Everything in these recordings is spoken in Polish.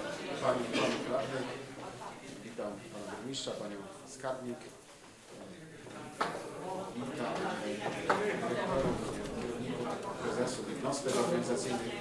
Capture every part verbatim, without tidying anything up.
Pani Radny, witam Pana Burmistrza, Panią Skarbnik, witam dyrektorów, kierowników, prezesów jednostek organizacyjnych,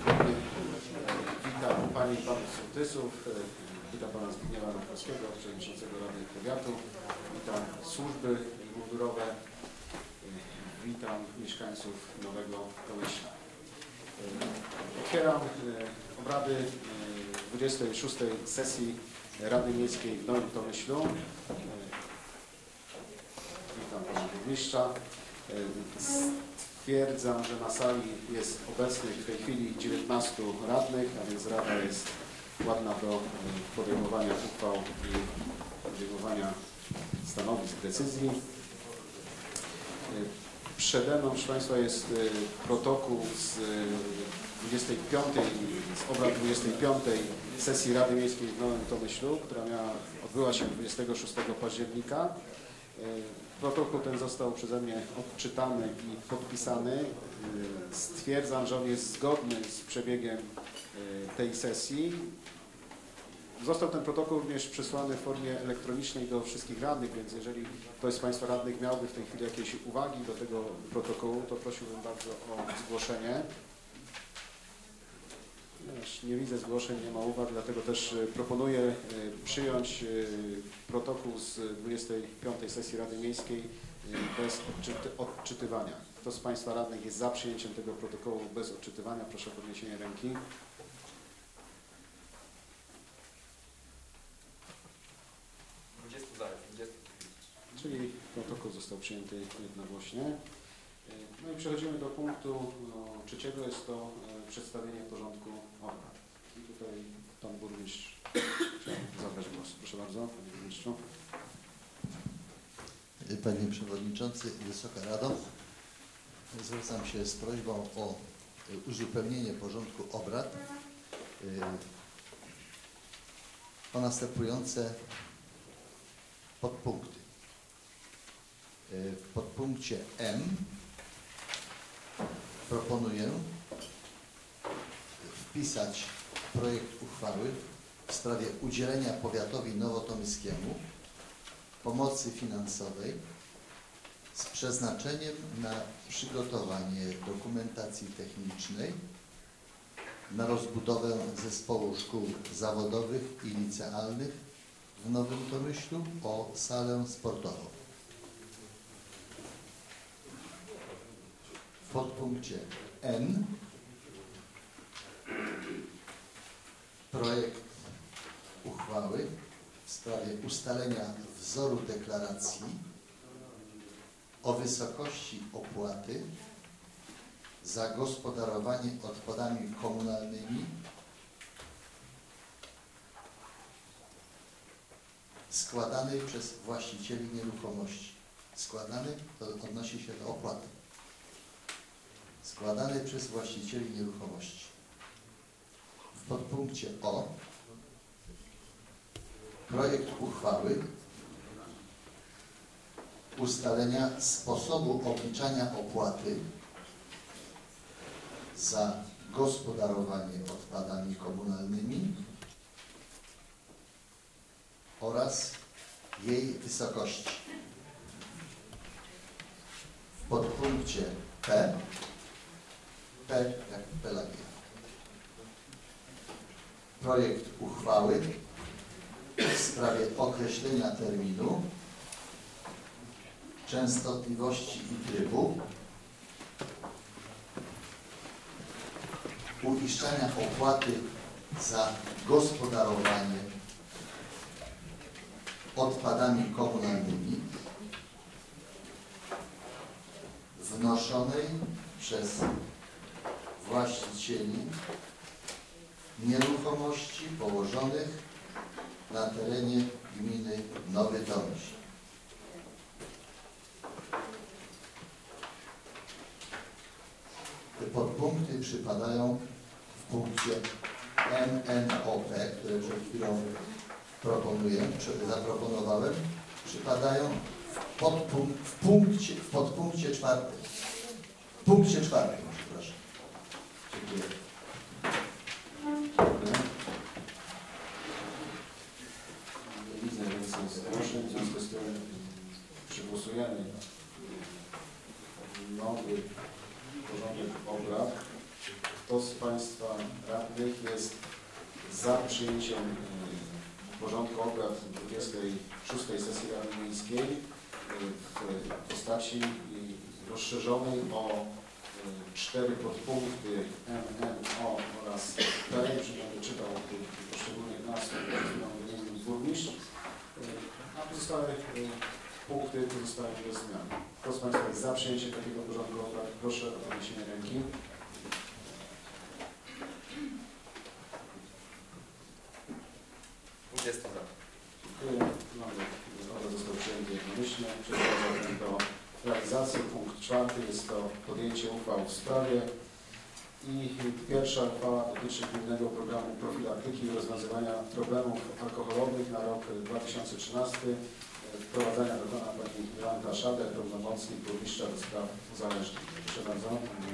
witam Pani i Panów Sołtysów, witam Pana Zbigniewa Nowkowskiego, Przewodniczącego Rady Powiatu, witam służby mundurowe, witam mieszkańców Nowego Tomyśla. Otwieram obrady dwudziestej szóstej sesji Rady Miejskiej w Nowym Tomyślu. Witam Pana Burmistrza. Stwierdzam, że na sali jest obecnych w tej chwili dziewiętnastu radnych, a więc Rada jest ładna do podejmowania uchwał i podejmowania stanowisk, decyzji. Przede mną, proszę Państwa, jest protokół z dwudziestej piątej, z obrad dwudziestej piątej sesji Rady Miejskiej w Nowym Tomyślu, która miała, odbyła się dwudziestego szóstego października. Protokół ten został przeze mnie odczytany i podpisany. Stwierdzam, że on jest zgodny z przebiegiem tej sesji. Został ten protokół również przesłany w formie elektronicznej do wszystkich radnych, więc jeżeli ktoś z Państwa radnych miałby w tej chwili jakieś uwagi do tego protokołu, to prosiłbym bardzo o zgłoszenie. Nie widzę zgłoszeń, nie ma uwag, dlatego też proponuję przyjąć protokół z dwudziestej piątej sesji Rady Miejskiej bez odczytywania. Kto z Państwa radnych jest za przyjęciem tego protokołu bez odczytywania? Proszę o podniesienie ręki. Czyli protokół został przyjęty jednogłośnie. No i przechodzimy do punktu no, trzeciego, jest to e, przedstawienie porządku obrad. I tutaj Pan Burmistrz chciał zabrać głos. Proszę bardzo, Panie Burmistrzu. Panie Przewodniczący, Wysoka Rado, zwracam się z prośbą o uzupełnienie porządku obrad o następujące podpunkty. W podpunkcie M proponuję wpisać projekt uchwały w sprawie udzielenia powiatowi nowotomyskiemu pomocy finansowej z przeznaczeniem na przygotowanie dokumentacji technicznej, na rozbudowę zespołu szkół zawodowych i licealnych w Nowym Tomyślu o salę sportową. W podpunkcie N projekt uchwały w sprawie ustalenia wzoru deklaracji o wysokości opłaty za gospodarowanie odpadami komunalnymi składanej przez właścicieli nieruchomości. Składany to odnosi się do opłaty. Składane przez właścicieli nieruchomości. W podpunkcie O projekt uchwały ustalenia sposobu obliczania opłaty za gospodarowanie odpadami komunalnymi oraz jej wysokości. W podpunkcie P P jak Pelagia. Projekt uchwały w sprawie określenia terminu, częstotliwości i trybu uiszczania opłaty za gospodarowanie odpadami komunalnymi wnoszonej przez właścicieli nieruchomości położonych na terenie gminy Nowy Tomyśl. Te podpunkty przypadają w punkcie M N O P, które przed chwilą proponuję, zaproponowałem, przypadają w, podpunkt, w, punkcie, w podpunkcie czwartym. W punkcie czwartym, przepraszam. Dziękuję. przyjęciem y, porządku obrad dwudziestej szóstej sesji Rady Miejskiej y, w postaci y, rozszerzonej o y, cztery podpunkty M, N, O oraz P. Już nie będę czytał tych poszczególnych nazw, które burmistrz. A pozostałe y, punkty pozostają bez zmian. Kto z Państwa jest za przyjęciem takiego porządku obrad? Proszę o podniesienie ręki. Jestem za. Dziękuję. Mamy obrad został przyjęty jednomyślnie. Przechodzimy do realizacji. Punkt czwarty jest to podjęcie uchwał w sprawie. I pierwsza uchwała dotyczy gminnego programu profilaktyki i rozwiązywania problemów alkoholowych na rok dwa tysiące trzynasty. Wprowadzenia dokona pani Jolanta Szader, pełnomocnik burmistrza do spraw uzależnień. Proszę bardzo.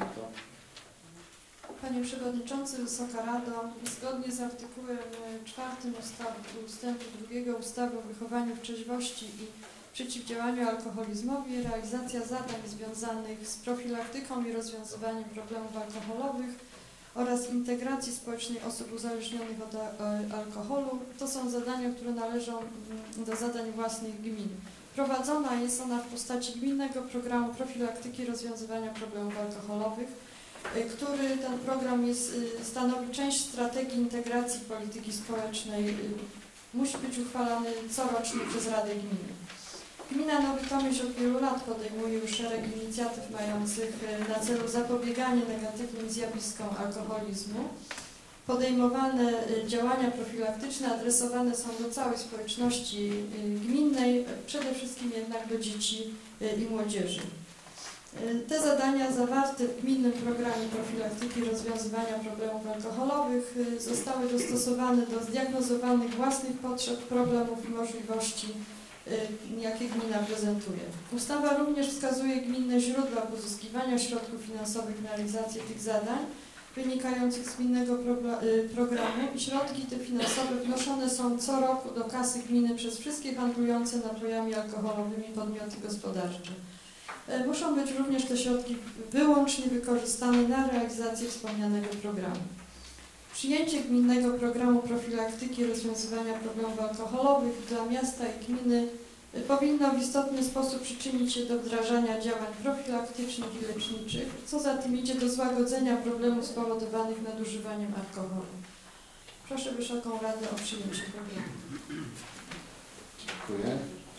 Panie Przewodniczący, Wysoka Rado, zgodnie z artykułem czwartym ustawy, ustępu drugiego ustawy o wychowaniu w trzeźwości i przeciwdziałaniu alkoholizmowi, realizacja zadań związanych z profilaktyką i rozwiązywaniem problemów alkoholowych oraz integracji społecznej osób uzależnionych od alkoholu to są zadania, które należą do zadań własnych gmin. Prowadzona jest ona w postaci gminnego programu profilaktyki i rozwiązywania problemów alkoholowych, który ten program jest, stanowi część strategii integracji polityki społecznej. Musi być uchwalany corocznie przez Radę Gminy. Gmina Nowy Tomyśl od wielu lat podejmuje już szereg inicjatyw mających na celu zapobieganie negatywnym zjawiskom alkoholizmu. Podejmowane działania profilaktyczne adresowane są do całej społeczności gminnej, przede wszystkim jednak do dzieci i młodzieży. Te zadania zawarte w gminnym programie profilaktyki i rozwiązywania problemów alkoholowych zostały dostosowane do zdiagnozowanych własnych potrzeb, problemów i możliwości, jakie gmina prezentuje. Ustawa również wskazuje gminne źródła pozyskiwania środków finansowych na realizację tych zadań wynikających z gminnego programu i środki te finansowe wnoszone są co roku do kasy gminy przez wszystkie handlujące napojami alkoholowymi podmioty gospodarcze. Muszą być również te środki wyłącznie wykorzystane na realizację wspomnianego programu. Przyjęcie gminnego programu profilaktyki i rozwiązywania problemów alkoholowych dla miasta i gminy powinno w istotny sposób przyczynić się do wdrażania działań profilaktycznych i leczniczych, co za tym idzie do złagodzenia problemów spowodowanych nadużywaniem alkoholu. Proszę Wysoką Radę o przyjęcie programu. Dziękuję.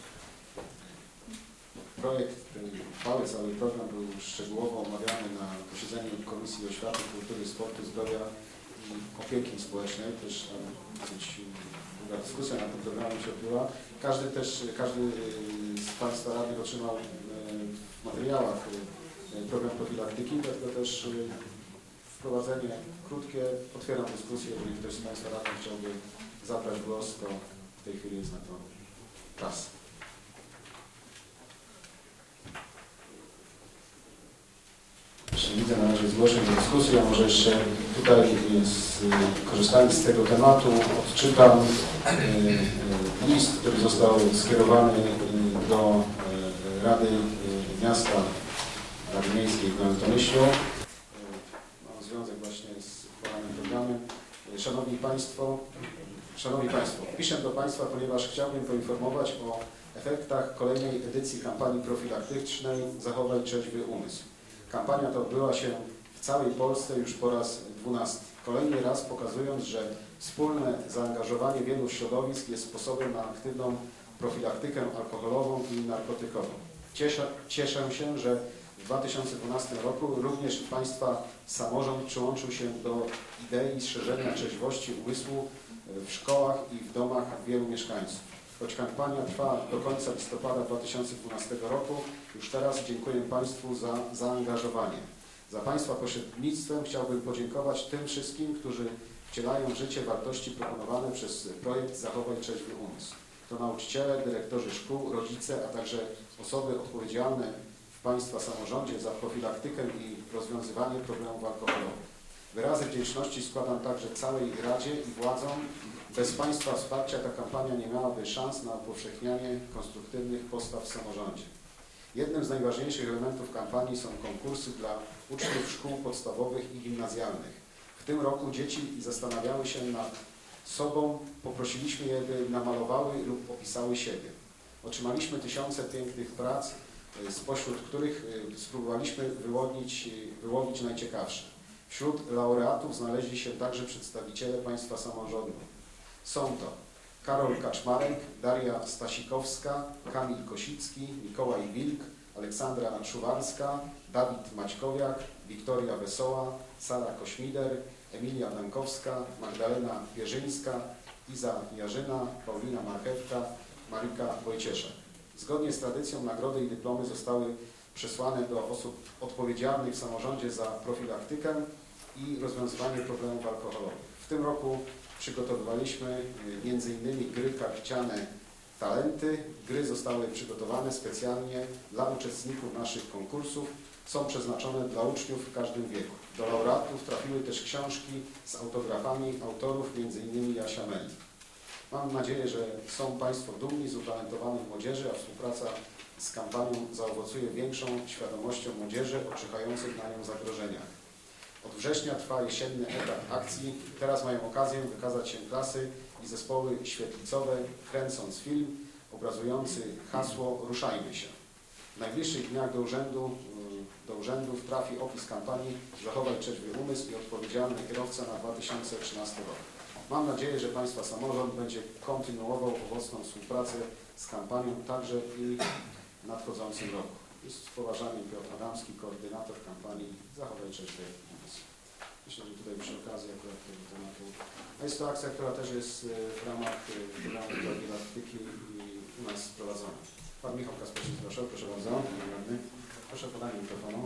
Projekt uchwały, cały program był szczegółowo omawiany na posiedzeniu Komisji Oświaty, Kultury, Sportu, Zdrowia i Opieki Społecznej. Też tam dosyć długa dyskusja na tym programie się odbyła. Każdy też, każdy z Państwa radnych otrzymał w materiałach program profilaktyki, dlatego też wprowadzenie krótkie. Otwieram dyskusję. Jeżeli ktoś z Państwa radnych chciałby zabrać głos, to w tej chwili jest na to czas. Widzę na razie zgłoszeń do dyskusji, a może jeszcze tutaj z, korzystając z tego tematu odczytam y, y, list, który został skierowany y, do y, Rady y, Miasta, Rady Miejskiej w Nowym Tomyślu. Y, mam związek właśnie z uchwalanym programem. Y, Szanowni Państwo, Szanowni Państwo, piszę do Państwa, ponieważ chciałbym poinformować o efektach kolejnej edycji kampanii profilaktycznej Zachowaj Trzeźwy Umysł. Kampania ta odbyła się w całej Polsce już po raz dwunasty. Kolejny raz pokazując, że wspólne zaangażowanie wielu środowisk jest sposobem na aktywną profilaktykę alkoholową i narkotykową. Cieszę, cieszę się, że w dwa tysiące dwunastym roku również Państwa samorząd przyłączył się do idei szerzenia trzeźwości umysłu w szkołach i w domach wielu mieszkańców. Choć kampania trwa do końca listopada dwa tysiące dwunastego roku, już teraz dziękuję Państwu za zaangażowanie. Za Państwa pośrednictwem chciałbym podziękować tym wszystkim, którzy wcielają w życie wartości proponowane przez projekt Zachowaj Trzeźwy Umysł. To nauczyciele, dyrektorzy szkół, rodzice, a także osoby odpowiedzialne w Państwa samorządzie za profilaktykę i rozwiązywanie problemów alkoholowych. Wyrazy wdzięczności składam także całej Radzie i władzom. Bez Państwa wsparcia ta kampania nie miałaby szans na upowszechnianie konstruktywnych postaw w samorządzie. Jednym z najważniejszych elementów kampanii są konkursy dla uczniów szkół podstawowych i gimnazjalnych. W tym roku dzieci zastanawiały się nad Sobą poprosiliśmy je, by namalowały lub opisały siebie. Otrzymaliśmy tysiące pięknych prac, spośród których spróbowaliśmy wyłonić, wyłonić najciekawsze. Wśród laureatów znaleźli się także przedstawiciele państwa samorządu. Są to Karol Kaczmarek, Daria Stasikowska, Kamil Kosicki, Mikołaj Wilk, Aleksandra Szuwarska, Dawid Maćkowiak, Wiktoria Wesoła, Sara Kośmider, Emilia Dankowska, Magdalena Pierzyńska, Iza Jarzyna, Paulina Marchewka, Marika Wojcieszek. Zgodnie z tradycją nagrody i dyplomy zostały przesłane do osób odpowiedzialnych w samorządzie za profilaktykę i rozwiązywanie problemów alkoholowych. W tym roku przygotowywaliśmy między innymi gry karciane Talenty. Gry zostały przygotowane specjalnie dla uczestników naszych konkursów. Są przeznaczone dla uczniów w każdym wieku. Do laureatów trafiły też książki z autografami autorów, między innymi Jasia Meli. Mam nadzieję, że są Państwo dumni z utalentowanej młodzieży, a współpraca z kampanią zaowocuje większą świadomością młodzieży o czyhających na nią zagrożeniach. Od września trwa jesienny etap akcji. Teraz mają okazję wykazać się klasy i zespoły świetlicowe, kręcąc film obrazujący hasło Ruszajmy się. W najbliższych dniach do, urzędu, do urzędów trafi opis kampanii Zachowaj trzeźwy umysł i odpowiedzialny kierowca na dwa tysiące trzynasty rok. Mam nadzieję, że Państwa samorząd będzie kontynuował owocną współpracę z kampanią także i w nadchodzącym roku. Z poważaniem Piotr Adamski, koordynator kampanii Zachowaj trzeźwy umysł. Myślę, że tutaj przy okazji akurat tego tematu. A jest to akcja, która też jest w ramach programu profilaktyki i u nas prowadzona. Pan Michał Kasperczyk, proszę, proszę bardzo. Proszę o podanie mikrofonu.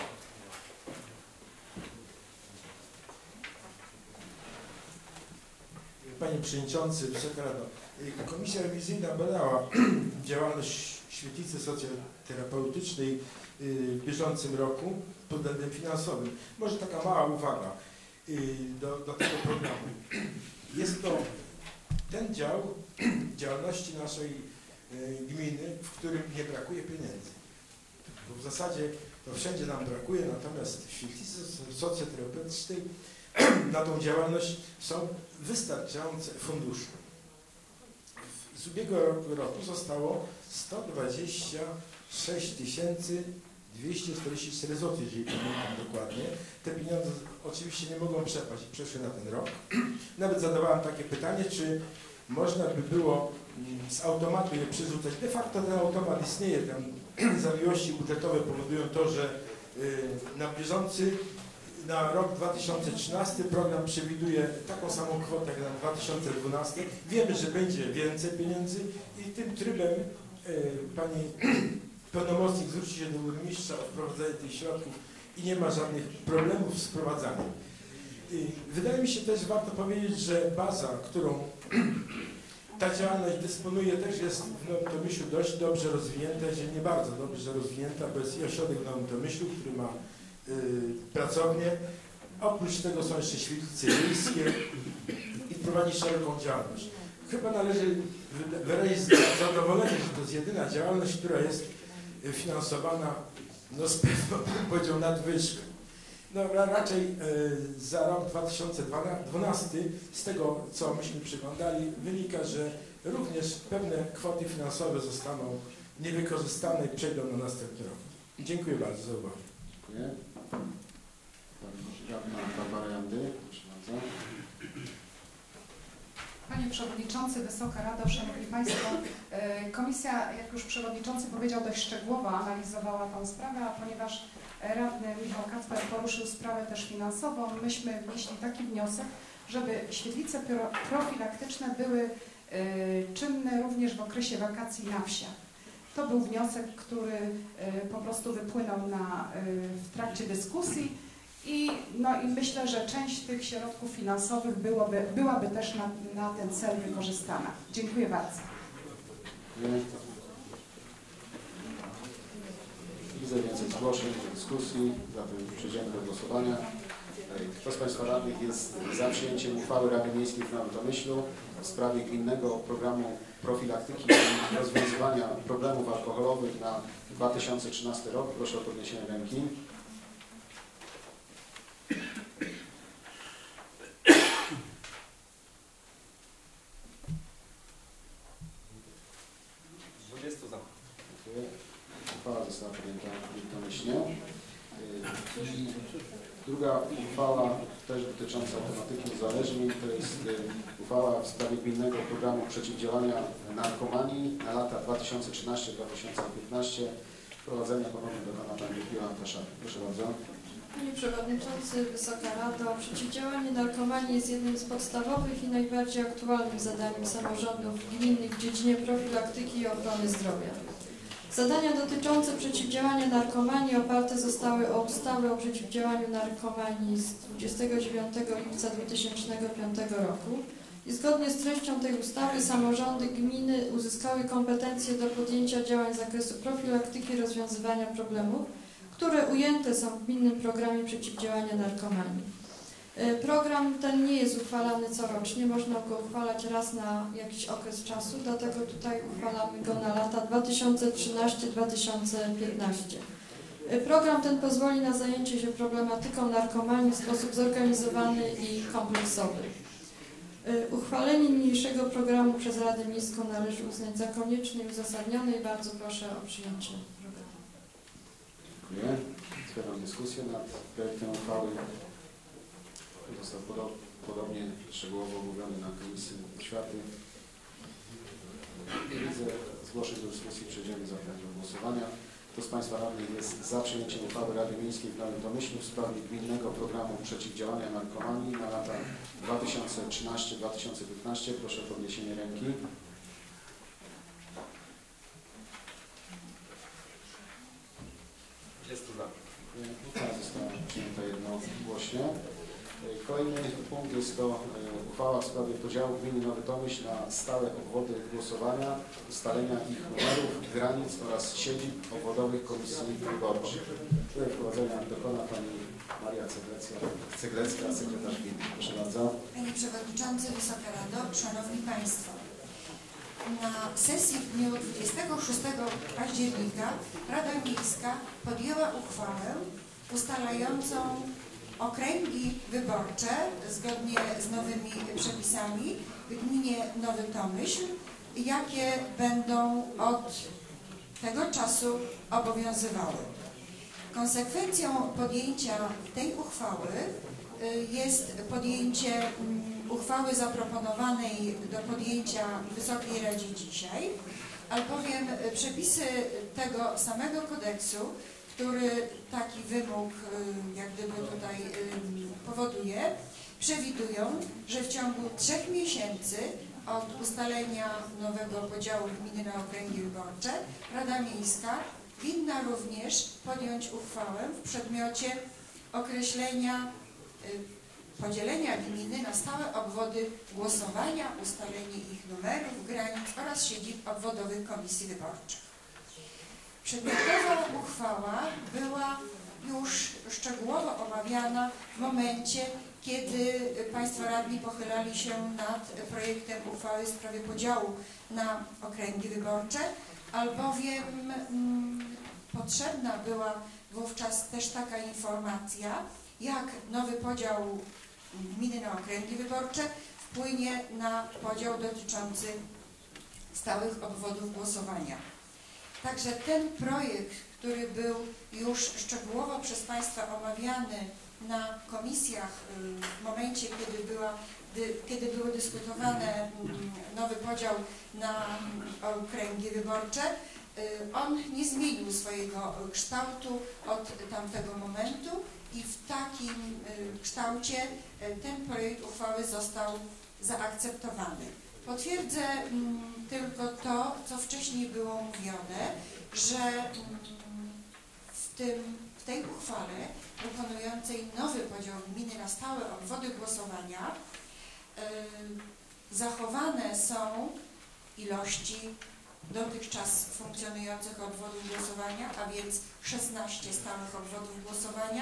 Panie Przewodniczący, Wysoka Rado, Komisja Rewizyjna badała działalność świetlicy socjoterapeutycznej w bieżącym roku pod względem finansowym. Może taka mała uwaga do, do tego programu. Jest to ten dział działalności naszej gminy, w którym nie brakuje pieniędzy. Bo w zasadzie to wszędzie nam brakuje, natomiast w świetlicy socjoterapeutycznej na tą działalność są wystarczające fundusze. Z ubiegłego roku zostało sto dwadzieścia sześć tysięcy dwieście czterdzieści cztery złote, jeżeli pamiętam dokładnie. Te pieniądze oczywiście nie mogą przepaść i przeszły na ten rok. Nawet zadawałem takie pytanie, czy można by było z automatu je przerzucać. De facto ten automat istnieje, tam zawiłości budżetowe powodują to, że na bieżący na rok dwa tysiące trzynasty program przewiduje taką samą kwotę jak na dwa tysiące dwunasty. Wiemy, że będzie więcej pieniędzy i tym trybem y, pani pełnomocnik zwróci się do burmistrza o wprowadzenie tych środków i nie ma żadnych problemów z wprowadzaniem. Y, wydaje mi się też warto powiedzieć, że baza, którą ta działalność dysponuje, też jest w Nowym Tomyślu dość dobrze rozwinięta, jeżeli nie bardzo dobrze rozwinięta, bo jest i ośrodek w Nowym Tomyślu, który ma pracownie. Oprócz tego są jeszcze świetlice miejskie i prowadzi szeroką działalność. Chyba należy wyrazić zadowolenie, że to jest jedyna działalność, która jest finansowana no z pewną, bym powiedział, nadwyżką. No raczej y, za rok dwa tysiące dwunasty z tego, co myśmy przyglądali, wynika, że również pewne kwoty finansowe zostaną niewykorzystane i przejdą na następny rok. Dziękuję bardzo za uwagę. Dziękuję. Pani radna Barbara Jandy, proszę bardzo. Panie Przewodniczący, Wysoka Rado, Szanowni Państwo, Komisja, jak już Przewodniczący powiedział, dość szczegółowo analizowała tą sprawę, a ponieważ radny Michał Kacper poruszył sprawę też finansową, myśmy wnieśli taki wniosek, żeby świetlice profilaktyczne były czynne również w okresie wakacji na wsiach. To był wniosek, który po prostu wypłynął na, w trakcie dyskusji i, no, i myślę, że część tych środków finansowych byłoby, byłaby też na, na ten cel wykorzystana. Dziękuję bardzo. Widzę więcej zgłoszeń do dyskusji, zatem przejdziemy do głosowania. Kto z Państwa radnych jest za przyjęciem uchwały Rady Miejskiej w Nowym Tomyślu w sprawie gminnego programu profilaktyki i rozwiązywania problemów alkoholowych na dwa tysiące trzynasty rok? Proszę o podniesienie ręki. Druga uchwała, też dotycząca tematyki uzależnień, to jest uchwała w sprawie gminnego programu przeciwdziałania narkomanii na lata dwa tysiące trzynasty do dwa tysiące piętnastego. Prowadzenia ponownie dokona Pani Jolanta Szary. Proszę bardzo. Panie Przewodniczący, Wysoka Rado, przeciwdziałanie narkomanii jest jednym z podstawowych i najbardziej aktualnych zadaniem samorządów gminnych w dziedzinie profilaktyki i ochrony zdrowia. Zadania dotyczące przeciwdziałania narkomanii oparte zostały o ustawę o przeciwdziałaniu narkomanii z dwudziestego dziewiątego lipca dwa tysiące piątego roku i zgodnie z treścią tej ustawy samorządy gminy uzyskały kompetencje do podjęcia działań z zakresu profilaktyki i rozwiązywania problemów, które ujęte są w gminnym programie przeciwdziałania narkomanii. Program ten nie jest uchwalany corocznie, można go uchwalać raz na jakiś okres czasu, dlatego tutaj uchwalamy go na lata dwa tysiące trzynasty do dwa tysiące piętnastego. Program ten pozwoli na zajęcie się problematyką narkomanii w sposób zorganizowany i kompleksowy. Uchwalenie niniejszego programu przez Radę Miejską należy uznać za konieczne i uzasadnione i bardzo proszę o przyjęcie programu. Dziękuję. Otwieram dyskusję nad projektem uchwały. Został podobnie szczegółowo omówiony na Komisji Oświaty. Nie widzę zgłoszeń do dyskusji, przejdziemy zatem do głosowania. Kto z Państwa radnych jest za przyjęciem uchwały Rady Miejskiej w Nowym Tomyślu w sprawie gminnego programu przeciwdziałania narkomanii na lata dwa tysiące trzynasty do dwa tysiące piętnastego? Proszę o podniesienie ręki. Jest tu za. Uchwała została przyjęta jednogłośnie. Kolejny punkt jest to uchwała w sprawie podziału gminy Nowy Tomyśl na stałe obwody głosowania, ustalenia ich numerów, granic oraz siedzib obwodowych komisji wyborczych. Tutaj wprowadzenia dokona Pani Maria Ceglecka, Ceglecka, sekretarz gminy. Proszę bardzo. Panie Przewodniczący, Wysoka Rado, Szanowni Państwo. Na sesji w dniu dwudziestego szóstego października Rada Miejska podjęła uchwałę ustalającą okręgi wyborcze zgodnie z nowymi przepisami w gminie Nowy Tomyśl, jakie będą od tego czasu obowiązywały. Konsekwencją podjęcia tej uchwały jest podjęcie uchwały zaproponowanej do podjęcia Wysokiej Radzie dzisiaj, albowiem przepisy tego samego kodeksu, który taki wymóg jak gdyby tutaj powoduje, przewidują, że w ciągu trzech miesięcy od ustalenia nowego podziału gminy na okręgi wyborcze Rada Miejska winna również podjąć uchwałę w przedmiocie określenia podzielenia gminy na stałe obwody głosowania, ustalenie ich numerów, granic oraz siedzib obwodowych komisji wyborczych. Przedmiotowa uchwała była już szczegółowo omawiana w momencie, kiedy Państwo radni pochylali się nad projektem uchwały w sprawie podziału na okręgi wyborcze, albowiem mm, potrzebna była wówczas też taka informacja, jak nowy podział gminy na okręgi wyborcze wpłynie na podział dotyczący stałych obwodów głosowania. Także ten projekt, który był już szczegółowo przez Państwa omawiany na komisjach w momencie, kiedy, była, kiedy były dyskutowane nowy podział na okręgi wyborcze, on nie zmienił swojego kształtu od tamtego momentu i w takim kształcie ten projekt uchwały został zaakceptowany. Potwierdzę mm, tylko to, co wcześniej było mówione, że mm, w, tym, w tej uchwale proponującej nowy podział gminy na stałe obwody głosowania y, zachowane są ilości dotychczas funkcjonujących obwodów głosowania, a więc szesnaście stałych obwodów głosowania.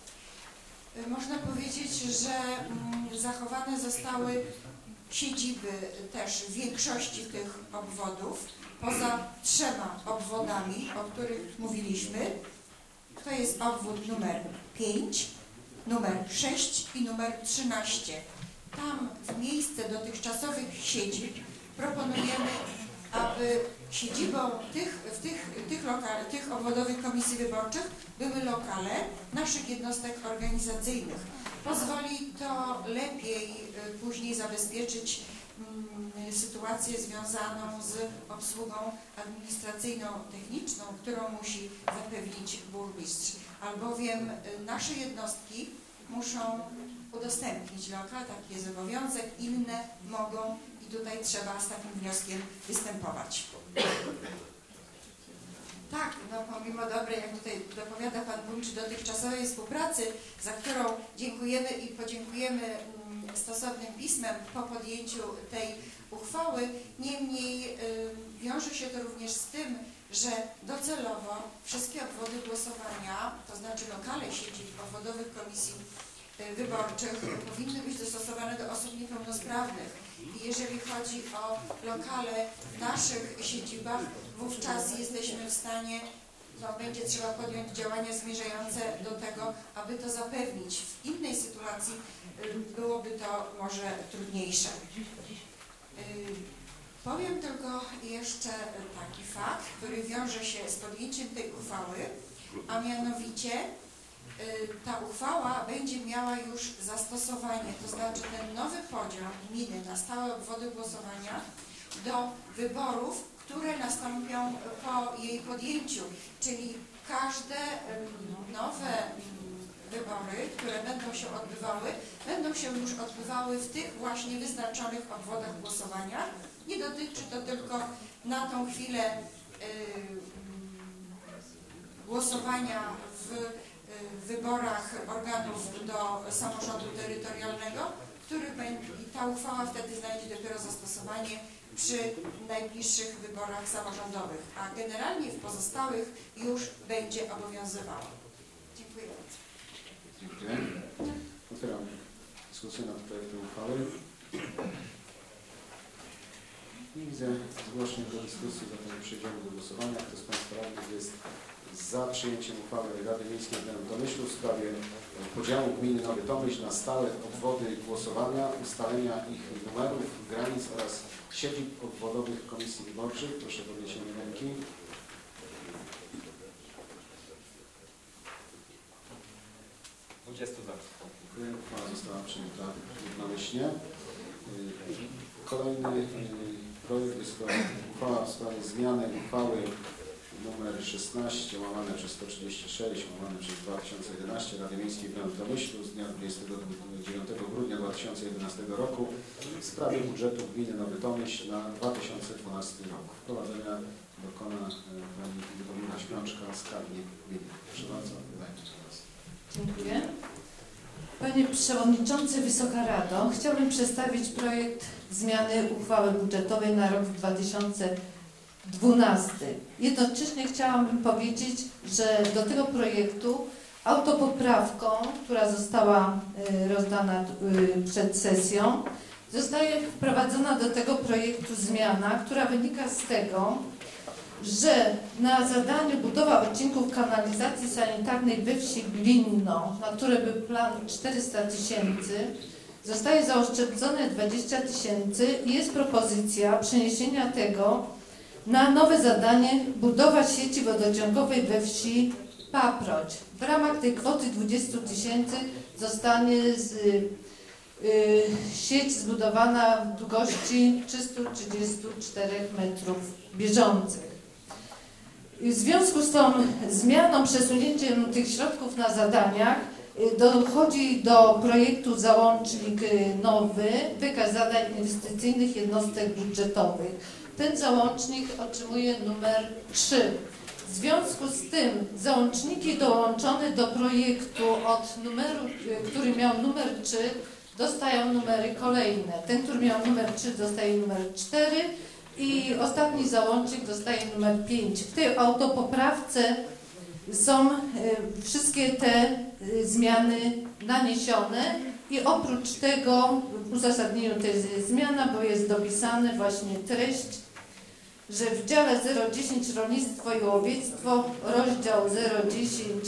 Y, można powiedzieć, że y, zachowane zostały siedziby też większości tych obwodów, poza trzema obwodami, o których mówiliśmy. To jest obwód numer pięć, numer sześć i numer trzynaście. Tam w miejsce dotychczasowych siedzib proponujemy aby siedzibą tych, w tych, tych, lokal, tych obwodowych komisji wyborczych były lokale naszych jednostek organizacyjnych. Pozwoli to lepiej później zabezpieczyć mm, sytuację związaną z obsługą administracyjną, techniczną, którą musi zapewnić burmistrz, albowiem nasze jednostki muszą udostępnić lokal, taki jest obowiązek, inne mogą i tutaj trzeba z takim wnioskiem występować. Tak, no pomimo dobrej, jak tutaj dopowiada Pan Burmistrz, dotychczasowej współpracy, za którą dziękujemy i podziękujemy mm, stosownym pismem po podjęciu tej uchwały, niemniej y, wiąże się to również z tym, że docelowo wszystkie obwody głosowania, to znaczy lokale siedzib obwodowych komisji wyborczych powinny być dostosowane do osób niepełnosprawnych. I jeżeli chodzi o lokale w naszych siedzibach, wówczas jesteśmy w stanie, no, będzie trzeba podjąć działania zmierzające do tego, aby to zapewnić. W innej sytuacji byłoby to może trudniejsze. Powiem tylko jeszcze taki fakt, który wiąże się z podjęciem tej uchwały, a mianowicie ta uchwała będzie miała już zastosowanie, to znaczy ten nowy podział gminy na stałe obwody głosowania do wyborów, które nastąpią po jej podjęciu, czyli każde nowe wybory, które będą się odbywały, będą się już odbywały w tych właśnie wyznaczonych obwodach głosowania. Nie dotyczy to tylko na tą chwilę yy, głosowania w w wyborach organów do samorządu terytorialnego, który będzie, i ta uchwała wtedy znajdzie dopiero zastosowanie przy najbliższych wyborach samorządowych, a generalnie w pozostałych już będzie obowiązywała. Dziękuję bardzo. Dziękuję. Otwieram dyskusję nad projektem uchwały. Nie widzę zgłoszeń do dyskusji, zatem przejdziemy do głosowania. Kto z Państwa radnych jest za przyjęciem uchwały Rady Miejskiej w Tomyślu w sprawie podziału gminy Nowy Tomyśl na stałe obwody głosowania, ustalenia ich numerów, granic oraz siedzib obwodowych komisji wyborczych? Proszę o podniesienie ręki. dwudziestu za. Dziękuję. Uchwała została przyjęta jednomyślnie. Kolejny projekt jest to uchwała w sprawie zmiany uchwały numer szesnaście łamane przez sto trzydzieści sześć łamane przez dwa tysiące jedenaście Rady Miejskiej w Nowym Tomyślu z dnia dwudziestego dziewiątego grudnia dwa tysiące jedenastego roku w sprawie budżetu gminy Nowy Tomyśl na dwa tysiące dwunasty rok. Wprowadzenia dokona pani Domina Śpiączka, skarbnik gminy. Proszę bardzo, wydajcie teraz. Dziękuję. Panie Przewodniczący, Wysoka Rado, chciałbym przedstawić projekt zmiany uchwały budżetowej na rok dwa tysiące dwunasty. Jednocześnie chciałabym powiedzieć, że do tego projektu autopoprawką, która została rozdana przed sesją, zostaje wprowadzona do tego projektu zmiana, która wynika z tego, że na zadanie budowa odcinków kanalizacji sanitarnej we wsi Glinno, na które był plan czterysta tysięcy, zostaje zaoszczędzone dwadzieścia tysięcy i jest propozycja przeniesienia tego na nowe zadanie budowa sieci wodociągowej we wsi Paproć. W ramach tej kwoty dwudziestu tysięcy zostanie z, y, sieć zbudowana w długości trzystu trzydziestu czterech metrów bieżących. W związku z tą zmianą, przesunięciem tych środków na zadaniach dochodzi do projektu załącznik nowy, wykaz zadań inwestycyjnych jednostek budżetowych. Ten załącznik otrzymuje numer trzy. W związku z tym załączniki dołączone do projektu od numeru, który miał numer trzy, dostają numery kolejne. Ten, który miał numer trzy, dostaje numer cztery i ostatni załącznik dostaje numer pięć. W tej autopoprawce są wszystkie te zmiany naniesione i oprócz tego w uzasadnieniu to jest zmiana, bo jest dopisane właśnie treść, że w dziale zero dziesięć Rolnictwo i Łowiectwo, rozdział zero dziesięć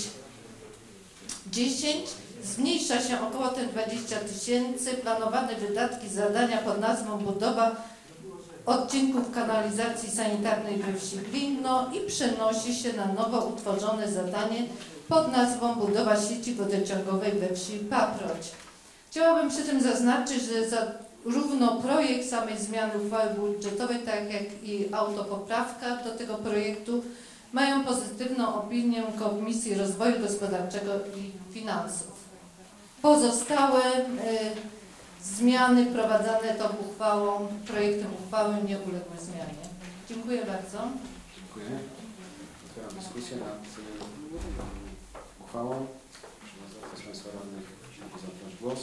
dziesięć zmniejsza się o kwotę dwadzieścia tysięcy planowane wydatki zadania pod nazwą budowa odcinków kanalizacji sanitarnej we wsi Glinno i przenosi się na nowo utworzone zadanie pod nazwą budowa sieci wodociągowej we wsi Paproć. Chciałabym przy tym zaznaczyć, że zarówno projekt samej zmiany uchwały budżetowej, tak jak i autopoprawka do tego projektu mają pozytywną opinię Komisji Rozwoju Gospodarczego i Finansów. Pozostałe y, zmiany wprowadzane tą uchwałą, projektem uchwały nie uległy zmianie. Dziękuję bardzo. Dziękuję. Otwieram dyskusję nad y, uchwałą. Proszę bardzo, kto z Państwa radnych mógł zabrać głos?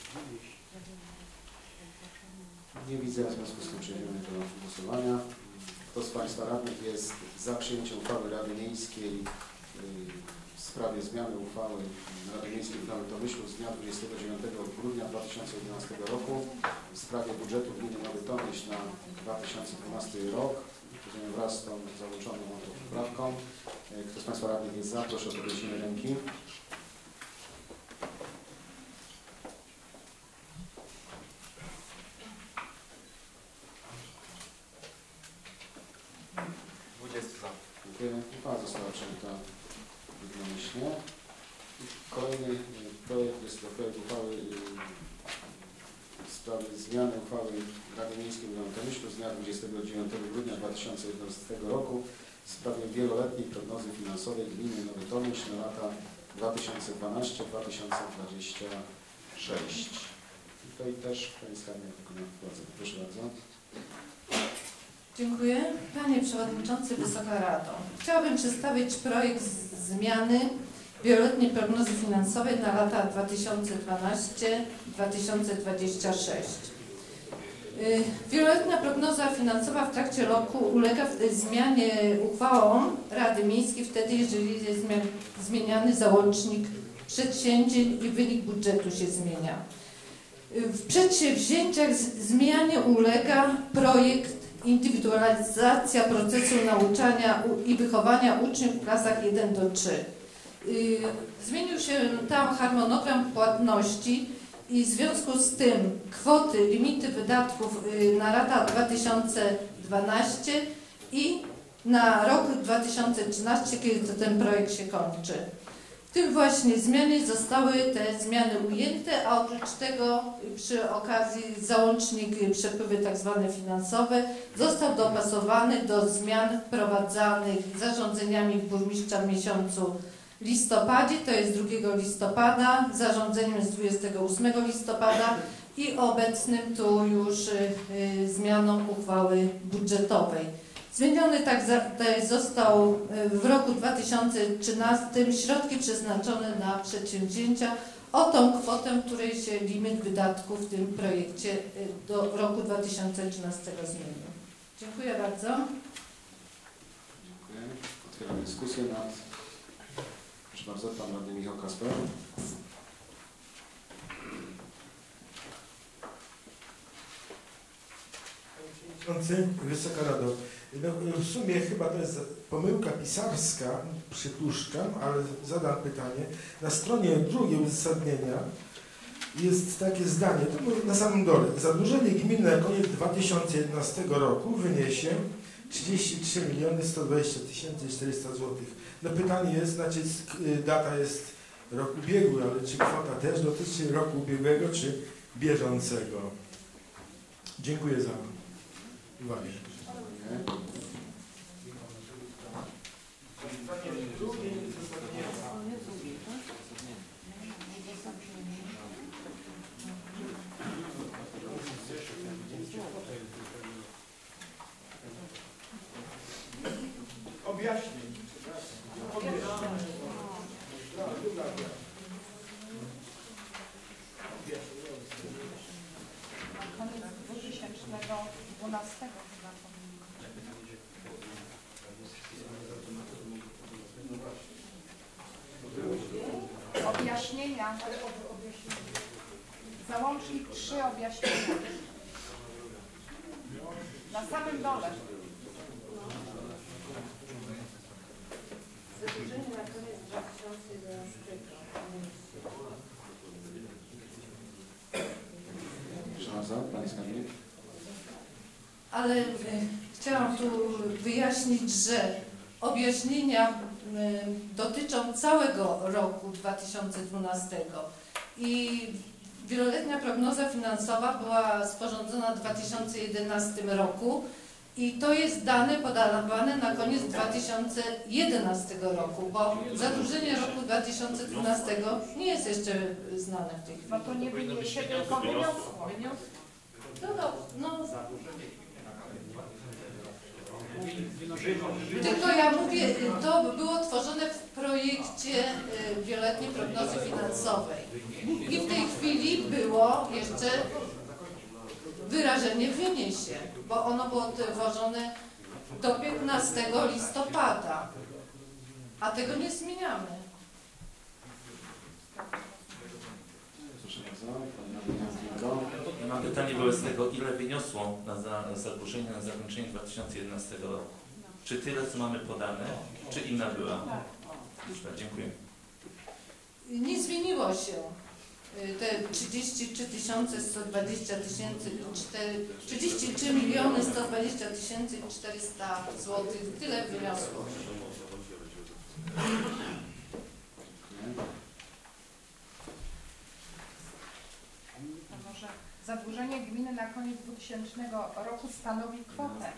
Nie widzę, w związku z tym przejdziemy do głosowania. Kto z Państwa radnych jest za przyjęciem uchwały Rady Miejskiej y, w sprawie zmiany uchwały Rady Miejskiej w Nowym Tomyślu z dnia dwudziestego dziewiątego grudnia dwa tysiące jedenastego roku w sprawie budżetu gminy Nowy Tomyśl na dwa tysiące dwunasty rok, rozumiem wraz z tą załączoną poprawką. Kto z Państwa radnych jest za, proszę o podniesienie ręki. Dziękuję. Uchwała została przyjęta jednomyślnie. Kolejny projekt jest to projekt uchwały w sprawie zmiany uchwały Rady Miejskiej w Nowym Tomyślu z dnia dwudziestego dziewiątego grudnia dwa tysiące jedenastego roku w sprawie wieloletniej prognozy finansowej gminy Nowy Tomyśl na lata dwa tysiące dwunasty do dwa tysiące dwudziestego szóstego. Tutaj też Pani Skarbnik wykonała wprowadzenie. Proszę bardzo. Dziękuję. Panie Przewodniczący, Wysoka Rado. Chciałabym przedstawić projekt zmiany wieloletniej prognozy finansowej na lata dwa tysiące dwunasty do dwa tysiące dwudziestego szóstego. Wieloletnia prognoza finansowa w trakcie roku ulega zmianie uchwałą Rady Miejskiej wtedy, jeżeli jest zmieniany załącznik przedsięwzięć i wynik budżetu się zmienia. W przedsięwzięciach zmianie ulega projekt indywidualizacja procesu nauczania i wychowania uczniów w klasach jeden do trzech. Zmienił się tam harmonogram płatności i w związku z tym kwoty, limity wydatków na lata dwa tysiące dwunasty i na rok dwa tysiące trzynasty, kiedy to ten projekt się kończy. W tym właśnie zmianie zostały te zmiany ujęte, a oprócz tego przy okazji załącznik przepływy tak zwane finansowe został dopasowany do zmian wprowadzanych zarządzeniami burmistrza w miesiącu listopadzie, to jest drugiego listopada, zarządzeniem z dwudziestego ósmego listopada i obecnym tu już y, zmianą uchwały budżetowej. Zmieniony tak został w roku dwa tysiące trzynastym środki przeznaczone na przedsięwzięcia o tą kwotę, której się limit wydatków w tym projekcie do roku dwa tysiące trzynastego zmienił. Dziękuję bardzo. Dziękuję. Otwieram dyskusję nad... Proszę bardzo, Pan Radny Michał Kasper. Panie Przewodniczący, Wysoka Rado. No, w sumie chyba to jest pomyłka pisarska, przypuszczam, ale zadam pytanie. Na stronie drugiej uzasadnienia jest takie zdanie, to na samym dole. Zadłużenie gminy na koniec dwa tysiące jedenastego roku wyniesie trzydzieści trzy miliony sto dwadzieścia tysięcy czterysta złotych. No pytanie jest, znaczy data jest rok ubiegły, ale czy kwota też dotyczy roku ubiegłego, czy bieżącego? Dziękuję za uwagę. Objaśnień. Koniec dwa tysiące dwunastego chyba objaśnienia. Załącznik trzy objaśnienia. Na samym dole. Zadłużenie na koniec dwa tysiące jedenastego. Proszę bardzo, Pani Skarbnik. A ale y, chciałam tu wyjaśnić, że objaśnienia y, dotyczą całego roku dwa tysiące dwunastego i wieloletnia prognoza finansowa była sporządzona w dwa tysiące jedenastym roku i to jest dane podawane na koniec dwa tysiące jedenastego roku, bo zadłużenie roku dwa tysiące dwunastego nie jest jeszcze znane w tej chwili. No to nie wyniesie, tylko wyniosło. No, no, no. Tylko ja mówię, to było tworzone w projekcie y, wieloletniej prognozy finansowej i w tej chwili było jeszcze wyrażenie wyniesie, bo ono było tworzone do piętnastego listopada, a tego nie zmieniamy. Proszę bardzo, Pani Radna. Mam pytanie wobec tego, ile wyniosło na za, zadłużenie na zakończenie dwa tysiące jedenastego roku? Czy tyle, co mamy podane, czy inna była liczba? Dziękuję. Nie zmieniło się. Te trzydzieści trzy tysiące sto dwadzieścia tysięcy, trzydzieści trzy miliony sto dwadzieścia tysięcy czterysta złotych. Tyle wyniosło. A może zadłużenie gminy na koniec dwutysięcznego roku stanowi kwotę?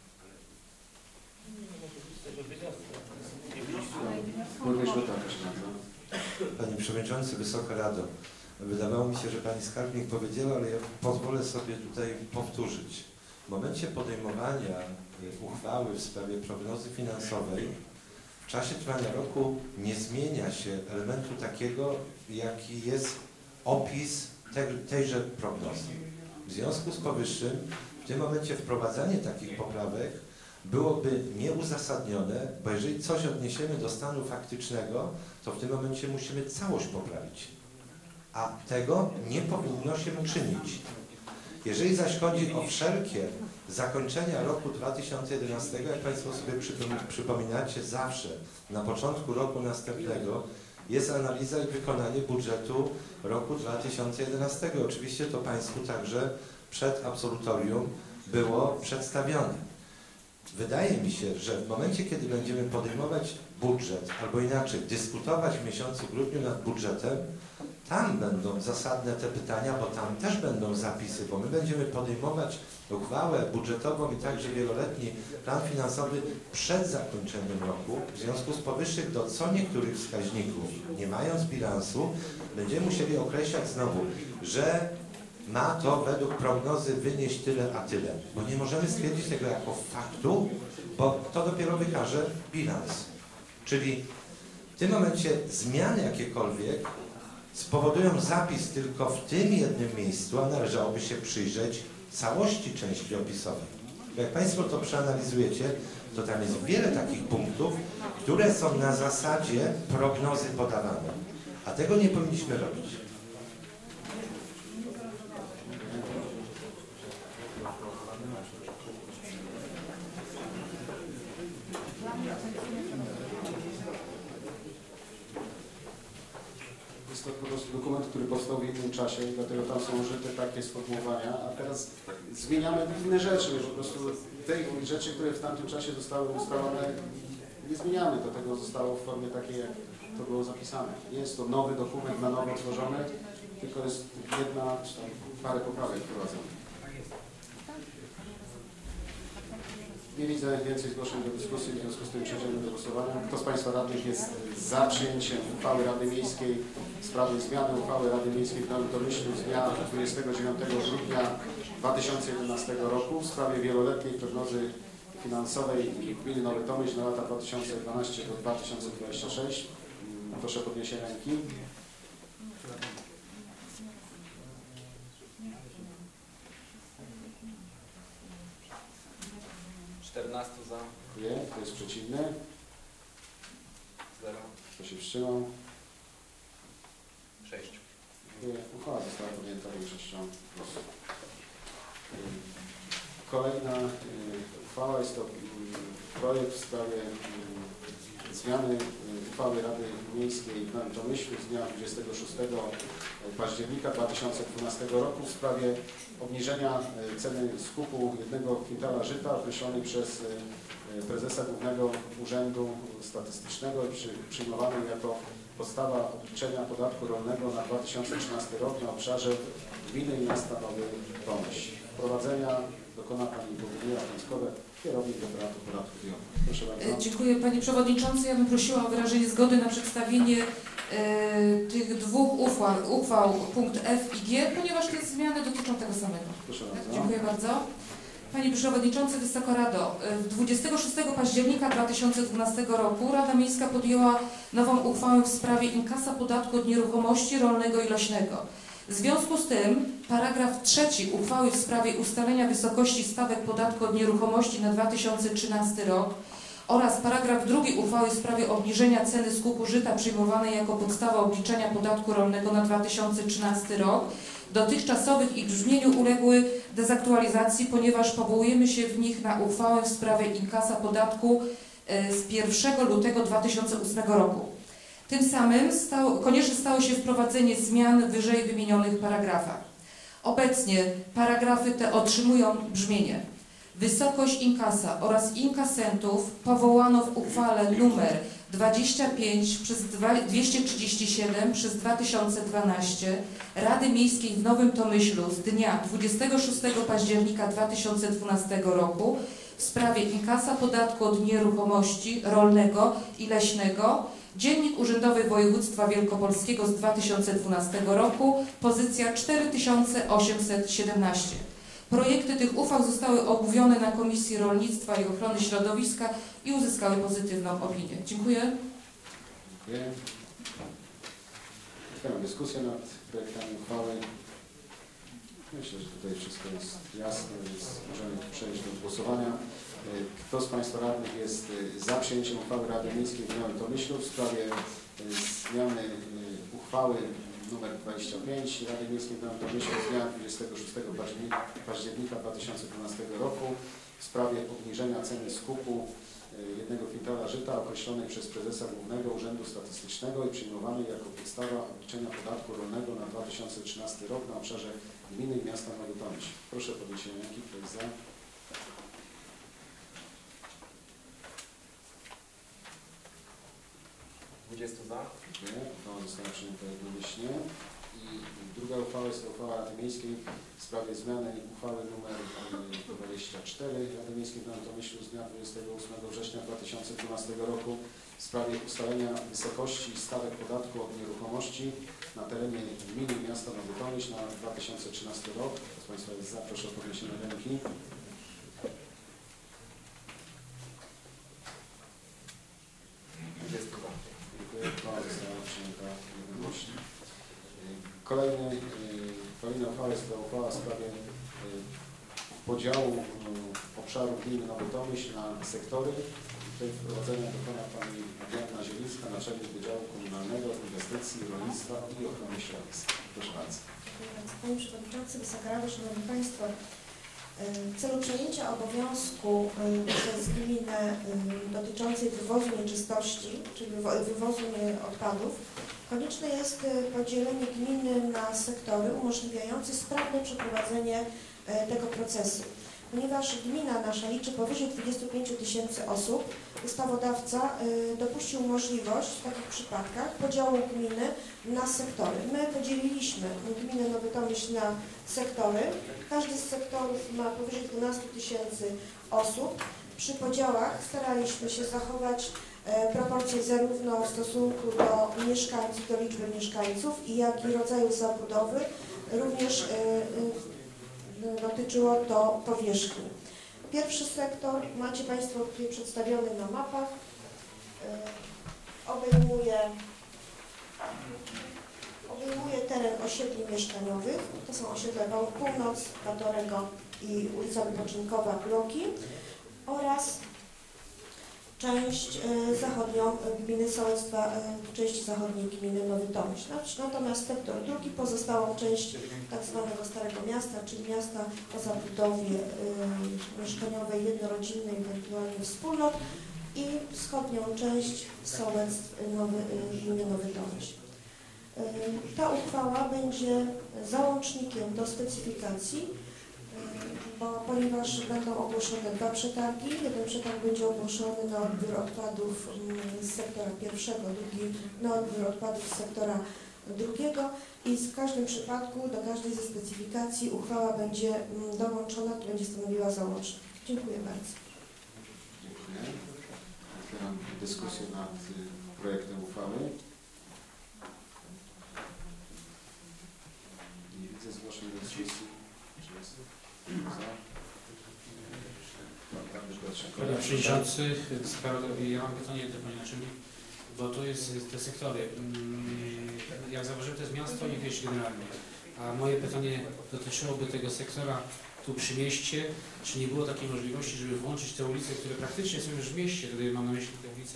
Burmistrz Gotowa, proszę bardzo. Panie Przewodniczący, Wysoka Rado, wydawało mi się, że Pani Skarbnik powiedziała, ale ja pozwolę sobie tutaj powtórzyć. W momencie podejmowania uchwały w sprawie prognozy finansowej w czasie trwania roku nie zmienia się elementu takiego, jaki jest opis te, tejże prognozy. W związku z powyższym w tym momencie wprowadzanie takich poprawek byłoby nieuzasadnione, bo jeżeli coś odniesiemy do stanu faktycznego, to w tym momencie musimy całość poprawić. A tego nie powinno się czynić. Jeżeli zaś chodzi o wszelkie zakończenia roku dwa tysiące jedenastego, jak Państwo sobie przypominacie, zawsze na początku roku następnego jest analiza i wykonanie budżetu roku dwa tysiące jedenastego. Oczywiście to Państwu także przed absolutorium było przedstawione. Wydaje mi się, że w momencie, kiedy będziemy podejmować budżet, albo inaczej, dyskutować w miesiącu grudniu nad budżetem, tam będą zasadne te pytania, bo tam też będą zapisy, bo my będziemy podejmować uchwałę budżetową i także wieloletni plan finansowy przed zakończeniem roku. W związku z powyższych do co niektórych wskaźników, nie mając bilansu, będziemy musieli określać znowu, że ma to według prognozy wynieść tyle, a tyle. Bo nie możemy stwierdzić tego jako faktu, bo to dopiero wykaże bilans. Czyli w tym momencie zmiany jakiekolwiek spowodują zapis tylko w tym jednym miejscu, a należałoby się przyjrzeć całości części opisowej. Jak Państwo to przeanalizujecie, to tam jest wiele takich punktów, które są na zasadzie prognozy podawane. A tego nie powinniśmy robić. Jest to po prostu dokument, który powstał w innym czasie i dlatego tam są użyte takie sformułowania, a teraz zmieniamy inne rzeczy, po prostu tej rzeczy, które w tamtym czasie zostały ustalone, nie zmieniamy, do tego zostało w formie takiej, jak to było zapisane. Nie jest to nowy dokument na nowo tworzony, tylko jest jedna, czy tam parę poprawek wprowadzonych. Nie widzę więcej zgłoszeń do dyskusji, w związku z tym przejdziemy do głosowania. Kto z Państwa radnych jest za przyjęciem uchwały Rady Miejskiej w sprawie zmiany uchwały Rady Miejskiej w Dolomyślu z dnia dwudziestego dziewiątego grudnia dwa tysiące jedenastego roku w sprawie wieloletniej prognozy finansowej gminy Nowy Tomyśl na lata dwa tysiące dwanaście do dwa tysiące dwudziestego szóstego. Proszę o podniesienie ręki. czternaście za. Dziękuję. Kto jest przeciwny? zero. Kto się wstrzymał? sześć. Dziękuję. Uchwała została podjęta większością głosów. Kolejna uchwała jest to projekt w sprawie zmiany uchwały Rady Miejskiej w Nowym Tomyślu z dnia dwudziestego szóstego października dwa tysiące dwunastego roku w sprawie obniżenia ceny skupu jednego kwintala żyta określonej przez prezesa Głównego Urzędu Statystycznego i przy, przyjmowanej jako podstawa obliczenia podatku rolnego na dwa tysiące trzynasty rok na obszarze gminy i miasta Nowy Tomyśl. Wprowadzenia dokona Pani Bogumiła Piątkowa, kierownik referatu podatku W I O. Proszę bardzo. Dziękuję Panie Przewodniczący. Ja bym prosiła o wyrażenie zgody na przedstawienie e, tych dwóch uchwał, uchwał punkt F i G, ponieważ te zmiany dotyczą tego samego. Proszę bardzo. Dziękuję bardzo. Panie Przewodniczący, Wysoka Rado, dwudziestego szóstego października dwa tysiące dwunastego roku Rada Miejska podjęła nową uchwałę w sprawie inkasa podatku od nieruchomości rolnego i leśnego. W związku z tym paragraf trzeci uchwały w sprawie ustalenia wysokości stawek podatku od nieruchomości na dwa tysiące trzynasty rok oraz paragraf drugi uchwały w sprawie obniżenia ceny skupu żyta przyjmowanej jako podstawa obliczenia podatku rolnego na dwa tysiące trzynasty rok dotychczasowych i brzmieniu uległy dezaktualizacji, ponieważ powołujemy się w nich na uchwałę w sprawie inkasa podatku z pierwszego lutego dwa tysiące ósmego roku. Tym samym stał, konieczne stało się wprowadzenie zmian w wyżej wymienionych paragrafach. Obecnie paragrafy te otrzymują brzmienie: wysokość inkasa oraz inkasentów powołano w uchwale nr dwadzieścia pięć przez dwieście trzydzieści siedem przez dwa tysiące dwanaście Rady Miejskiej w Nowym Tomyślu z dnia dwudziestego szóstego października dwa tysiące dwunastego roku w sprawie inkasa podatku od nieruchomości rolnego i leśnego, Dziennik Urzędowy Województwa Wielkopolskiego z dwa tysiące dwunastego roku, pozycja cztery tysiące osiemset siedemnaście. Projekty tych uchwał zostały omówione na Komisji Rolnictwa i Ochrony Środowiska i uzyskały pozytywną opinię. Dziękuję. Dziękuję. Otwieram dyskusję nad projektami uchwały. Myślę, że tutaj wszystko jest jasne, więc możemy przejść do głosowania. Kto z Państwa radnych jest za przyjęciem uchwały Rady Miejskiej w Nowym Tomyślu w sprawie zmiany uchwały nr dwadzieścia pięć Rady Miejskiej w Nowym Tomyślu z dnia dwudziestego szóstego października dwa tysiące dwunastego roku w sprawie obniżenia ceny skupu jednego kwintala żyta określonej przez prezesa Głównego Urzędu Statystycznego i przyjmowanej jako podstawa obliczenia podatku rolnego na dwa tysiące trzynasty rok na obszarze gminy i miasta Nowy Tomyśl. Proszę o podniesienie ręki, kto jest za. dwudziestu za. Dziękuję. Uchwała została przyjęta jednomyślnie. I druga uchwała jest to uchwała Rady Miejskiej w sprawie zmiany uchwały nr dwadzieścia cztery Rady Miejskiej w Nowym Tomyślu z dnia dwudziestego ósmego września dwa tysiące dwunastego roku w sprawie ustalenia wysokości stawek podatku od nieruchomości na terenie gminy i miasta Nowy Tomyśl na dwa tysiące trzynasty rok. Kto z Państwa jest za, proszę o podniesienie ręki. dwudziestu za. Uchwała została przyjęta jednomyślnie. Kolejny, kolejna uchwała jest to uchwała w sprawie podziału obszaru gminy Nowy Tomyśl na sektory. Tutaj wprowadzenia dokona Pani Joanna Zielińska, naczelnik Wydziału Komunalnego, Inwestycji, Rolnictwa i Ochrony Środowiska. Proszę bardzo. Panie Przewodniczący, Wysoka Rado, Szanowni Państwo, w celu przejęcia obowiązku przez gminę dotyczącej wywozu nieczystości, czyli wywozu odpadów, konieczne jest podzielenie gminy na sektory umożliwiające sprawne przeprowadzenie tego procesu. Ponieważ gmina nasza liczy powyżej dwudziestu pięciu tysięcy osób, ustawodawca dopuścił możliwość w takich przypadkach podziału gminy na sektory. My podzieliliśmy gminę Nowy Tomyśl na sektory. Każdy z sektorów ma powyżej dwunastu tysięcy osób. Przy podziałach staraliśmy się zachować proporcje zarówno w stosunku do mieszkańców, do liczby mieszkańców, i jak i rodzaju zabudowy. Również dotyczyło to powierzchni. Pierwszy sektor macie Państwo tutaj przedstawiony na mapach. Obejmuje, obejmuje teren osiedli mieszkaniowych. To są osiedle Północ, Batorego i ulica Wypoczynkowa, bloki, oraz część e, zachodnią gminy Sołectwa, e, części zachodniej gminy Nowy Tomyśl. Natomiast sektor drugi pozostałą część tak zwanego Starego Miasta, czyli miasta o zabudowie e, mieszkaniowej, jednorodzinnej, ewentualnie wspólnot i wschodnią część Sołectw Nowy, e, gminy Nowy Tomyśl. E, ta uchwała będzie załącznikiem do specyfikacji, bo ponieważ będą ogłoszone dwa przetargi, jeden przetarg będzie ogłoszony na odbiór odpadów z sektora pierwszego, drugi na odbiór odpadów z sektora drugiego i w każdym przypadku do każdej ze specyfikacji uchwała będzie dołączona, która będzie stanowiła załącznik. Dziękuję bardzo. Dziękuję. Otwieram dyskusję nad projektem uchwały. Nie widzę zgłoszeń do dyskusji. Panie Przewodniczący, ja mam pytanie do Pani Naczelnik, bo to jest te sektory. Jak zauważyłem, to jest miasto i wieś generalnie. A moje pytanie dotyczyłoby tego sektora tu przy mieście. Czy nie było takiej możliwości, żeby włączyć te ulice, które praktycznie są już w mieście? Tutaj mam na myśli te ulice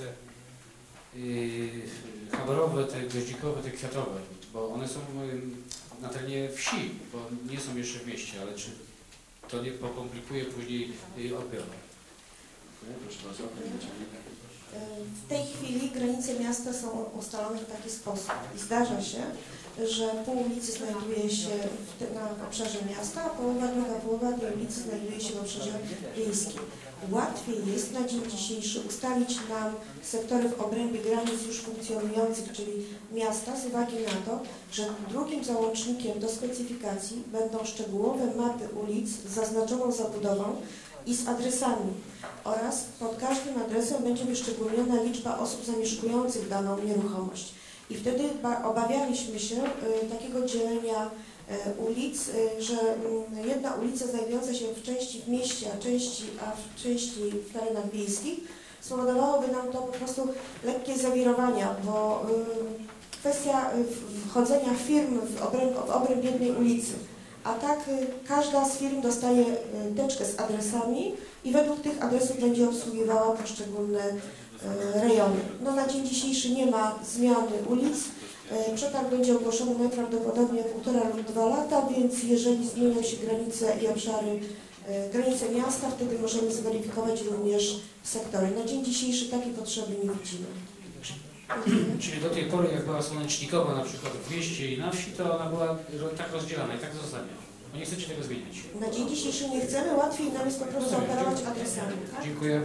yy, chabarowe, te goździkowe, te kwiatowe, bo one są yy, na terenie wsi, bo nie są jeszcze w mieście, ale czy to nie pokomplikuje później yy, odbiór? Proszę bardzo, Pani Naczelnik. W tej chwili granice miasta są ustalone w taki sposób i zdarza się, że pół ulicy znajduje się w te, na obszarze miasta, a połowa, druga połowa tej ulicy znajduje się w obszarze wiejskim. Łatwiej jest na dzień dzisiejszy ustalić nam sektory w obrębie granic już funkcjonujących, czyli miasta, z uwagi na to, że drugim załącznikiem do specyfikacji będą szczegółowe mapy ulic z zaznaczoną zabudową i z adresami oraz pod każdym adresem będzie wyszczególniona liczba osób zamieszkujących daną nieruchomość. I wtedy obawialiśmy się y, takiego dzielenia y, ulic, y, że y, jedna ulica znajdująca się w części w mieście, a, części, a w części w terenach wiejskich spowodowałoby nam to po prostu lekkie zawirowania, bo y, kwestia y, wchodzenia firm w obręb, w obręb jednej ulicy. A tak y, każda z firm dostaje y, teczkę z adresami i według tych adresów będzie obsługiwała poszczególne y, rejony. No na dzień dzisiejszy nie ma zmiany ulic. Y, przetarg będzie ogłoszony najprawdopodobniej półtora lub dwa lata, więc jeżeli zmienią się granice i obszary, y, granice miasta, wtedy możemy zweryfikować również sektory. Na dzień dzisiejszy takiej potrzeby nie widzimy. Czyli do tej pory, jak była słonecznikowa na przykład w mieście i na wsi, to ona była tak rozdzielana i tak zostanie. Bo nie chcecie tego zmienić. Na dzień dzisiejszy nie chcemy, łatwiej nam jest po prostu operować adresami. Tak? Dziękuję.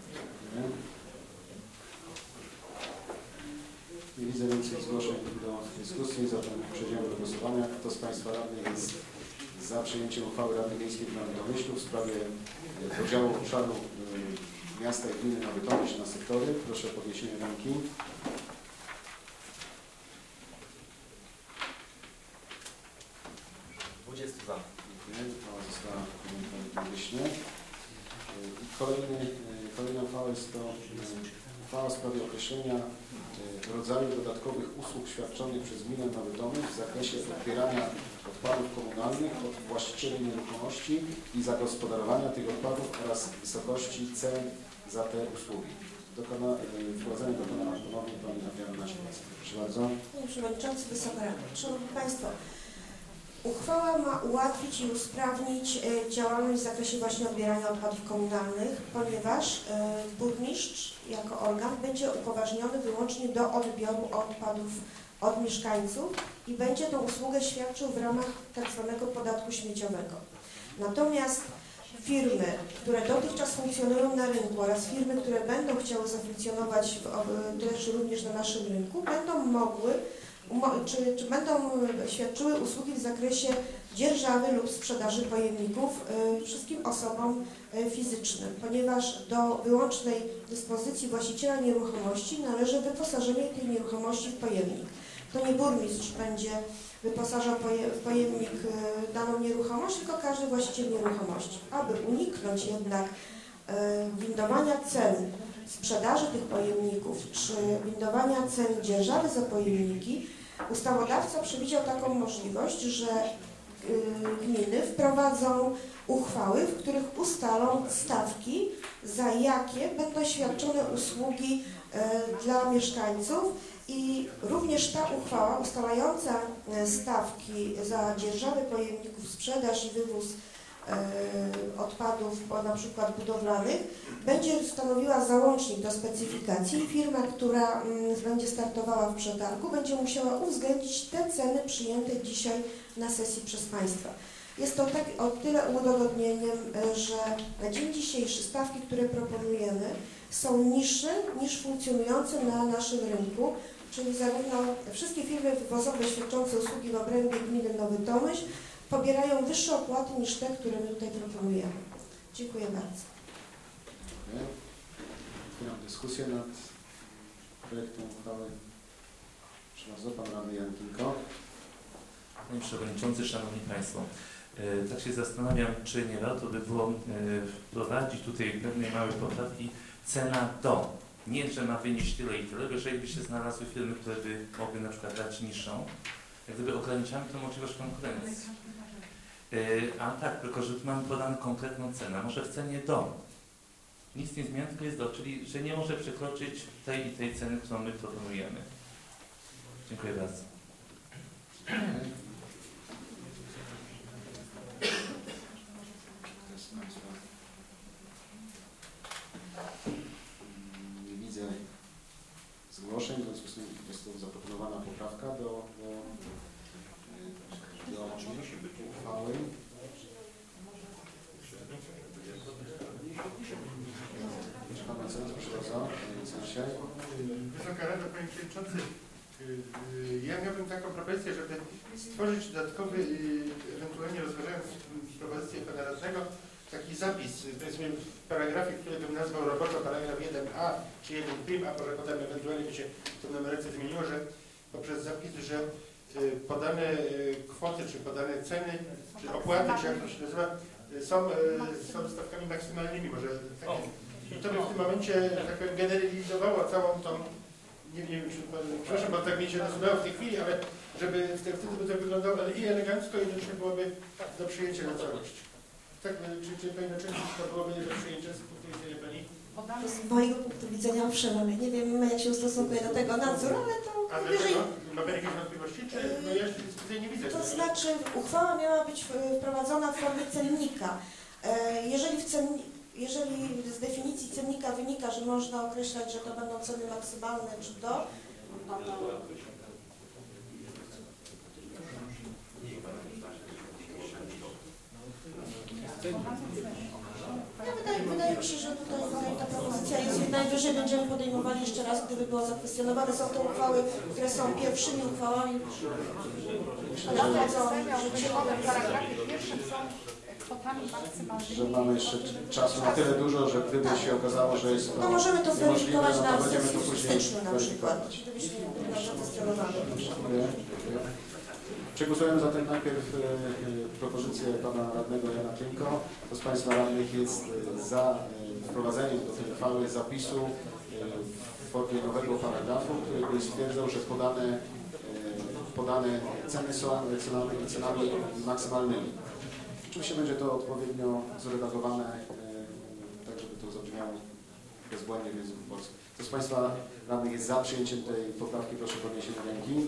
Nie widzę więcej zgłoszeń do dyskusji, zatem przejdziemy do głosowania. Kto z Państwa radnych jest za przyjęciem uchwały Rady Miejskiej w Nowym Tomyślu w sprawie podziału obszaru miasta i gminy Nowy Tomyśl na sektory? Proszę o podniesienie ręki. dwadzieścia za. Uchwała została jednomyślnie. Kolejny, kolejna uchwała jest to uchwała w sprawie określenia rodzaju dodatkowych usług świadczonych przez gminę Nowy Tomyśl w zakresie odbierania odpadów komunalnych od właścicieli nieruchomości i zagospodarowania tych odpadów oraz wysokości cen za te usługi. Dokona, wprowadzenie dokonała ponownie Pani Adriana Naczelnik. Proszę bardzo. Panie Przewodniczący, Wysoka Rado. Szanowni Państwo, uchwała ma ułatwić i usprawnić y, działalność w zakresie właśnie odbierania odpadów komunalnych, ponieważ y, burmistrz jako organ będzie upoważniony wyłącznie do odbioru odpadów od mieszkańców i będzie tę usługę świadczył w ramach tak zwanego podatku śmieciowego. Natomiast firmy, które dotychczas funkcjonują na rynku oraz firmy, które będą chciały zafunkcjonować w, też również na naszym rynku, będą mogły Czy, czy będą świadczyły usługi w zakresie dzierżawy lub sprzedaży pojemników y, wszystkim osobom y, fizycznym, ponieważ do wyłącznej dyspozycji właściciela nieruchomości należy wyposażenie tej nieruchomości w pojemnik. To nie burmistrz będzie wyposażał poje, w pojemnik y, daną nieruchomość, tylko każdy właściciel nieruchomości. Aby uniknąć jednak y, windowania cen sprzedaży tych pojemników, czy windowania cen dzierżawy za pojemniki, ustawodawca przewidział taką możliwość, że y, gminy wprowadzą uchwały, w których ustalą stawki za jakie będą świadczone usługi dla mieszkańców i również ta uchwała ustalająca stawki za dzierżawę pojemników, sprzedaż i wywóz odpadów, na przykład budowlanych, będzie stanowiła załącznik do specyfikacji i firma, która będzie startowała w przetargu, będzie musiała uwzględnić te ceny przyjęte dzisiaj na sesji przez Państwa. Jest to tak o tyle udogodnieniem, że na dzień dzisiejszy stawki, które proponujemy, są niższe niż funkcjonujące na naszym rynku, czyli zarówno wszystkie firmy wywozowe świadczące usługi w obrębie gminy Nowy Tomyśl pobierają wyższe opłaty niż te, które my tutaj proponujemy. Dziękuję bardzo. Dziękuję. Otwieram dyskusję nad projektem uchwały. Proszę bardzo, Pan Radny Jan Kilko. Panie Przewodniczący, Szanowni Państwo, tak się zastanawiam, czy nie warto by było wprowadzić tutaj pewnej małej poprawki cena do. Nie, że ma wynieść tyle i tyle, że jakby się znalazły firmy, które by mogły na przykład dać niższą, jak gdyby ograniczamy tę możliwość konkurencji. A tak, tylko że tu mamy podaną konkretną cenę, może w cenie do. Nic nie zmienia, tylko jest do, czyli że nie może przekroczyć tej i tej ceny, którą my proponujemy. Dziękuję bardzo. Nie widzę zgłoszeń, w związku z tym jest to zaproponowana poprawka do, do, do uchwały. Pan Marcel, proszę bardzo, Wysoka Rado, Panie Przewodniczący, ja miałbym taką propozycję, żeby stworzyć dodatkowy, ewentualnie rozważając propozycję Pana Radnego, taki zapis, powiedzmy w paragrafie, który bym nazwał roboczo paragraf jeden a czy jeden prim, a może potem ewentualnie by się to numerację zmieniło, że poprzez zapis, że podane kwoty, czy podane ceny, czy opłaty, czy jak to się nazywa, są, są stawkami maksymalnymi, może takie. I to by w tym momencie, tak powiem, generalizowało całą tą, nie, nie wiem, czy, przepraszam, bo tak mi się nazywało w tej chwili, ale żeby wtedy by to wyglądało ale i elegancko, i jednocześnie byłoby do przyjęcia na całość. Tak, czy, czy Pani Naczelnik, to byłoby do przyjęcia z punktu widzenia Pani? Z mojego punktu widzenia owszem, nie wiem jak się ustosunkuje do tego nadzór, ale to... A dlaczego? Ma Pani jakieś wątpliwości, czy no ja tutaj nie widzę? To znaczy uchwała miała być wprowadzona w formie cennika. Jeżeli w cen... Jeżeli z definicji cennika wynika, że można określać, że to będą ceny maksymalne czy do, no to... Ja wydaje, wydaje mi się, że tutaj, tutaj ta propozycja jest, najwyżej będziemy podejmowali jeszcze raz, gdyby było zakwestionowane. Są to uchwały, które są pierwszymi uchwałami. Że mamy jeszcze czasu na tyle dużo, że gdyby się okazało, że jest to no możemy to zweryfikować na będziemy to sesji później styczniu na przykład, gdybyśmy zakwestionowali. Przegłosujemy zatem najpierw e, propozycję Pana Radnego Jana Klinko. Kto z Państwa radnych jest za e, wprowadzeniem do tej uchwały zapisu e, w formie nowego paragrafu, który by stwierdzał, że podane, e, podane ceny są cenami, cenami maksymalnymi. Oczywiście będzie to odpowiednio zredagowane, e, tak żeby to zabrzmiało bezbłędnie w języku polskim. Kto z Państwa radnych jest za przyjęciem tej poprawki, proszę o podniesienie ręki.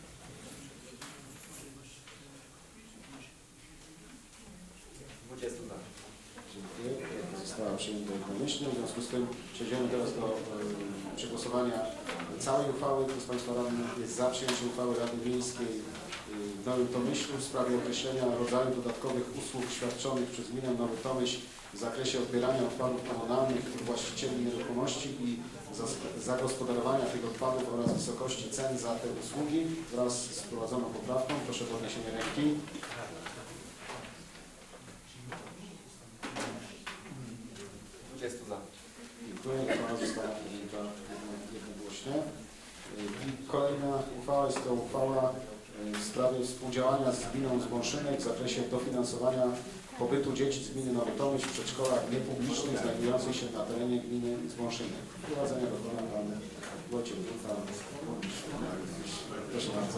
Dziękuję. Została przyjęta jednomyślnie. W związku z tym przejdziemy teraz do e, przegłosowania całej uchwały. Kto z Państwa radnych jest za przyjęciem uchwały Rady Miejskiej w Nowym Tomyślu w sprawie określenia rodzaju dodatkowych usług świadczonych przez gminę Nowy Tomyśl w zakresie odbierania odpadów komunalnych od właścicieli nieruchomości i zagospodarowania tych odpadów oraz wysokości cen za te usługi wraz z wprowadzoną poprawką. Proszę o podniesienie ręki. Dziękuję. Uchwała została podjęta jednogłośnie. I kolejna uchwała jest to uchwała w sprawie współdziałania z gminą Zbąszynek w zakresie dofinansowania pobytu dzieci z gminy Nowy Tomyśl w przedszkolach niepublicznych znajdujących się na terenie gminy Zbąszynek. Wprowadzenia dokona Pan Wojciech Gruta. Proszę bardzo.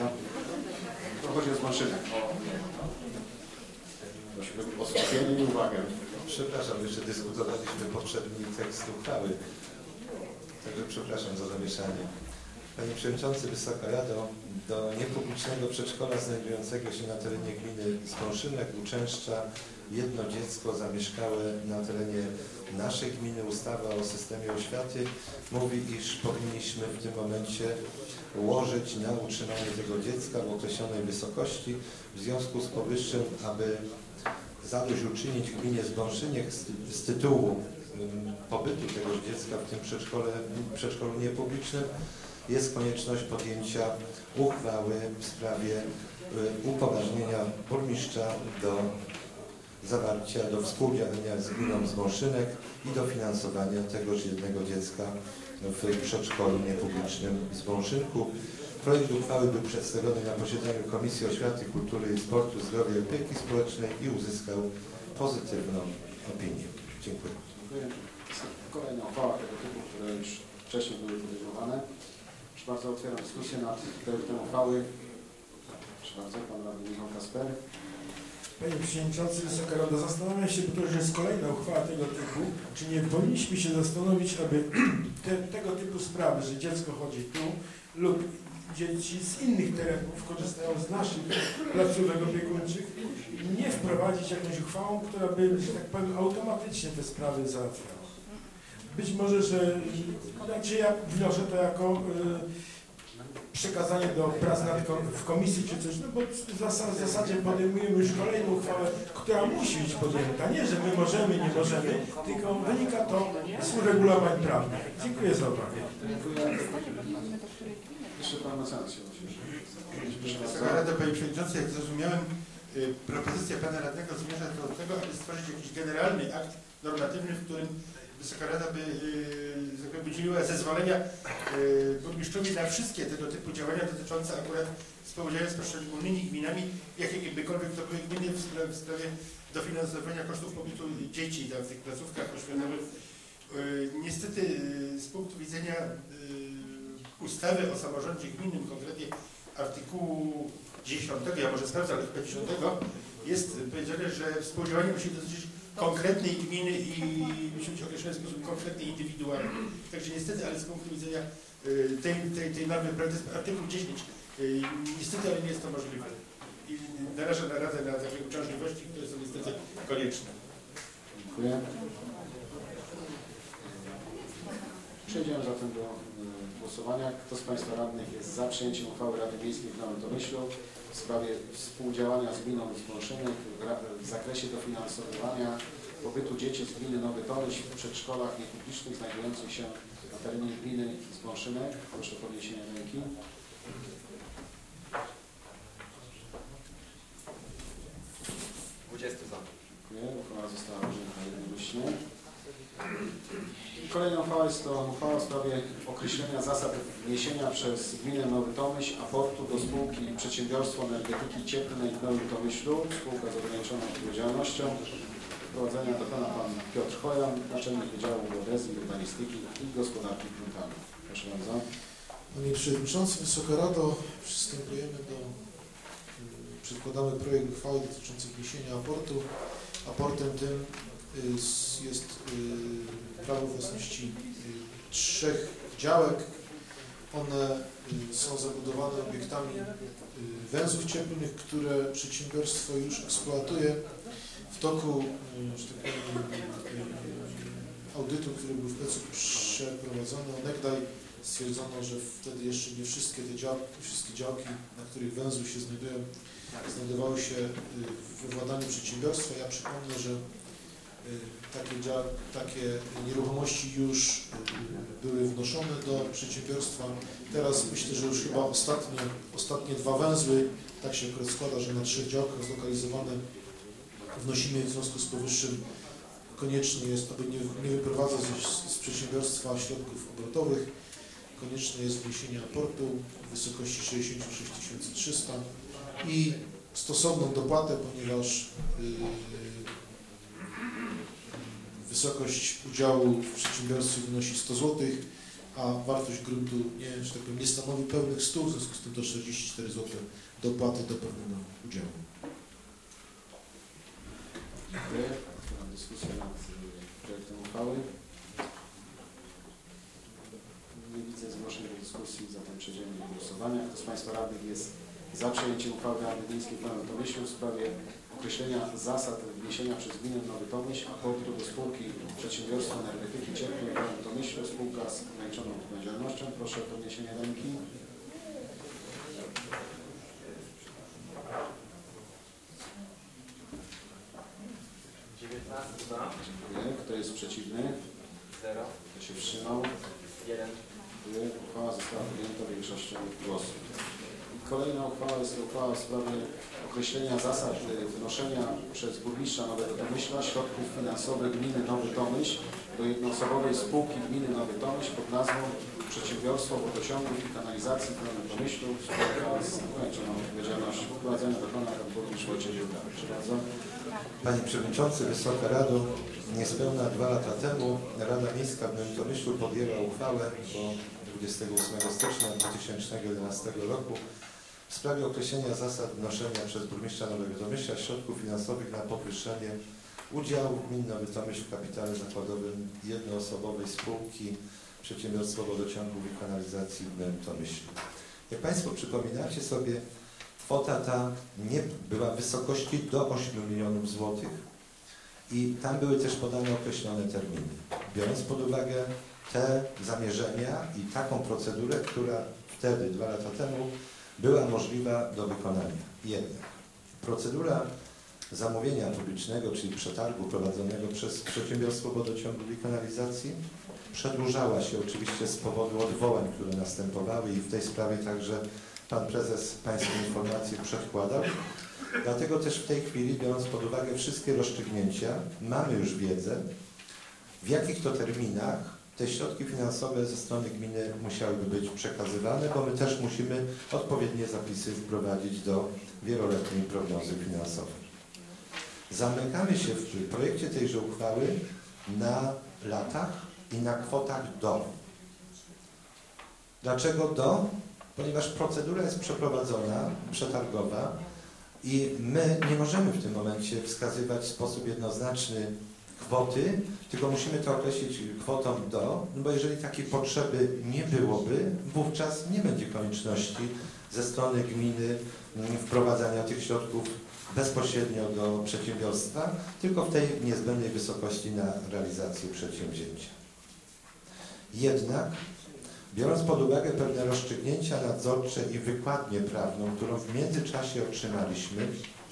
To chodzi o Zbąszynek. Prosimy o skupienie i uwagę. Przepraszam, jeszcze dyskutowaliśmy poprzedni tekst uchwały. Także przepraszam za zamieszanie. Panie Przewodniczący, Wysoka Rado, do niepublicznego przedszkola znajdującego się na terenie gminy Zbąszynek uczęszcza jedno dziecko zamieszkałe na terenie naszej gminy. Ustawa o systemie oświaty mówi, iż powinniśmy w tym momencie łożyć na utrzymanie tego dziecka w określonej wysokości. W związku z powyższym, aby zadośćuczynić gminie Zbąszynek z, z tytułu um, pobytu tego dziecka w tym przedszkole, przedszkolu niepublicznym, jest konieczność podjęcia uchwały w sprawie y, upoważnienia burmistrza do zawarcia, do współdziałania z gminą Zbąszynek i dofinansowania tegoż jednego dziecka w przedszkolu niepublicznym w Zbąszynku. Projekt uchwały był przedstawiony na posiedzeniu Komisji Oświaty, Kultury i Sportu, Zdrowia i Opieki Społecznej i uzyskał pozytywną opinię. Dziękuję. Dziękuję. Kolejna uchwała tego typu, które już wcześniej były podejmowane. Proszę bardzo, otwieram dyskusję nad projektem uchwały. Proszę bardzo, pan radny Michał Kasper. Panie Przewodniczący, Wysoka Rado, zastanawiam się, bo to już jest kolejna uchwała tego typu, czy nie powinniśmy się zastanowić, aby te, tego typu sprawy, że dziecko chodzi tu lub dzieci z innych terenów korzystają z naszych placówek opiekuńczych, nie wprowadzić jakąś uchwałą, która by, że tak powiem, automatycznie te sprawy załatwiała. Być może, że znaczy ja wnoszę to jako y, przekazanie do prac nad kom w komisji czy coś, no bo w, zas w zasadzie podejmujemy już kolejną uchwałę, która musi być podjęta. Nie, że my możemy, nie możemy, tylko wynika to z uregulowań prawnych. Dziękuję za uwagę. Dziękuję. Jeszcze pan mecenas się Wysoka Rado, Panie Przewodniczący, jak zrozumiałem, y, propozycja Pana Radnego zmierza do tego, aby stworzyć jakiś generalny akt normatywny, w którym Wysoka Rada by, yy, by udzieliła zezwolenia yy, burmistrzowi na wszystkie tego typu działania dotyczące akurat współdziałania z poszczególnymi gminami, jakiekolwiek to były gminy w sprawie, w sprawie dofinansowania kosztów pobytu dzieci tam, w tych placówkach oświatowych. Yy, niestety yy, z punktu widzenia yy, ustawy o samorządzie gminnym, konkretnie artykułu dziesiątego, ja może sprawdzę, ale chyba dziesiątego, jest powiedziane, że współdziałanie musi dotyczyć konkretnej gminy i musi być określone w sposób konkretny i indywidualny. Także niestety, ale z punktu widzenia y, tej, tej, tej normy, prawda, artykuł dziesięć, y, niestety, ale nie jest to możliwe. I naraża na radę na takie uciążliwości, które są niestety konieczne. Dziękuję. Przejdziemy zatem do y, głosowania. Kto z Państwa radnych jest za przyjęciem uchwały Rady Miejskiej w Nowym Tomyślu w sprawie współdziałania z gminą Zbąszynek w zakresie dofinansowywania pobytu dzieci z gminy Nowy Tomyśl w przedszkolach niepublicznych znajdujących się na terenie gminy Zbąszynek? Proszę o podniesienie ręki. dwudziestu za. Dziękuję. Uchwała została przyjęta jednomyślnie. I kolejna uchwała jest to uchwała w sprawie określenia zasad wniesienia przez gminę Nowy Tomyśl aportu do spółki Przedsiębiorstwo Energetyki Cieplnej w Nowym Tomyślu, spółka z ograniczoną odpowiedzialnością. Wprowadzenia dokona pan Piotr Chojan, naczelnik Wydziału Geodezji, Urbanistyki i Gospodarki Gruntami. Proszę bardzo. Panie Przewodniczący, Wysoka Rado, przystępujemy do, przedkładamy projekt uchwały dotyczący wniesienia aportu. Aportem tym jest prawo własności trzech działek. One są zabudowane obiektami węzłów cieplnych, które przedsiębiorstwo już eksploatuje. W toku że tak powiem, audytu, który był w Pecu przeprowadzony, onegdaj stwierdzono, że wtedy jeszcze nie wszystkie te działki, wszystkie działki, na których węzły się znajdują, znajdowały się we władaniu przedsiębiorstwa. Ja przypomnę, że takie, takie nieruchomości już były wnoszone do przedsiębiorstwa. Teraz myślę, że już chyba ostatnie, ostatnie dwa węzły, tak się akurat składa, że na trzech działkach zlokalizowane wnosimy. W związku z powyższym konieczne jest, aby nie, nie wyprowadzać z, z przedsiębiorstwa środków obrotowych, konieczne jest wniesienie aportu w wysokości sześćdziesiąt sześć tysięcy trzysta i stosowną dopłatę, ponieważ yy, wysokość udziału w przedsiębiorstwie wynosi sto złotych, a wartość gruntu nie, że tak powiem, nie stanowi pełnych stu, w związku z tym to czterdzieści cztery złote dopłaty do pełnego udziału. Dziękuję. Otwieram dyskusję. dyskusję nad projektem uchwały? Nie widzę zgłoszeń do dyskusji, zatem przejdziemy do głosowania. Kto z Państwa radnych jest za przyjęciem uchwały Rady Miejskiej Planu Tomyślu w sprawie określenia zasad wniesienia przez gminę Nowy Tomyśl aportu do spółki Przedsiębiorstwa Energetyki Cieplnej Planu Tomyślu, spółka z ograniczoną odpowiedzialnością. Proszę o podniesienie ręki. dziewiętnaście za. Dziękuję. Kto jest przeciwny? zero. Kto się wstrzymał? jeden. Dziękuję. Uchwała została podjęta większością głosów. I kolejna uchwała jest to uchwała w sprawie określenia zasad wnoszenia przez burmistrza Nowego Tomyśla środków finansowych gminy Nowy Tomyśl do jednoosobowej spółki gminy Nowy Tomyśl pod nazwą Przedsiębiorstwo Wodociągów i Kanalizacji w Nowym Tomyślu, spółka z ograniczoną odpowiedzialnością. Wprowadzenia dokona pan burmistrz Wojciech Jurga. Proszę bardzo. Panie Przewodniczący, Wysoka Rado, niespełna dwa lata temu Rada Miejska w Nowym Tomyślu podjęła uchwałę po dwudziestego ósmego stycznia dwa tysiące jedenastego roku w sprawie określenia zasad wnoszenia przez burmistrza Nowego Tomyśla środków finansowych na podwyższenie udziału gmin Nowy Tomyśl w kapitale zakładowym jednoosobowej spółki Przedsiębiorstwo Wodociągów i Kanalizacji w Nowym Tomyślu. Jak Państwo przypominacie sobie, kwota ta nie była w wysokości do ośmiu milionów złotych i tam były też podane określone terminy. Biorąc pod uwagę te zamierzenia i taką procedurę, która wtedy, dwa lata temu, była możliwa do wykonania. Jednak procedura zamówienia publicznego, czyli przetargu prowadzonego przez Przedsiębiorstwo Wodociągów i Kanalizacji przedłużała się oczywiście z powodu odwołań, które następowały i w tej sprawie także Pan Prezes Państwu informację przedkładał. Dlatego też w tej chwili, biorąc pod uwagę wszystkie rozstrzygnięcia, mamy już wiedzę, w jakich to terminach te środki finansowe ze strony gminy musiałyby być przekazywane, bo my też musimy odpowiednie zapisy wprowadzić do wieloletniej prognozy finansowej. Zamykamy się w projekcie tejże uchwały na latach i na kwotach do. Dlaczego do? Ponieważ procedura jest przeprowadzona, przetargowa i my nie możemy w tym momencie wskazywać w sposób jednoznaczny kwoty, tylko musimy to określić kwotą do, no bo jeżeli takiej potrzeby nie byłoby, wówczas nie będzie konieczności ze strony gminy wprowadzania tych środków bezpośrednio do przedsiębiorstwa, tylko w tej niezbędnej wysokości na realizację przedsięwzięcia. Jednak, biorąc pod uwagę pewne rozstrzygnięcia nadzorcze i wykładnię prawną, którą w międzyczasie otrzymaliśmy,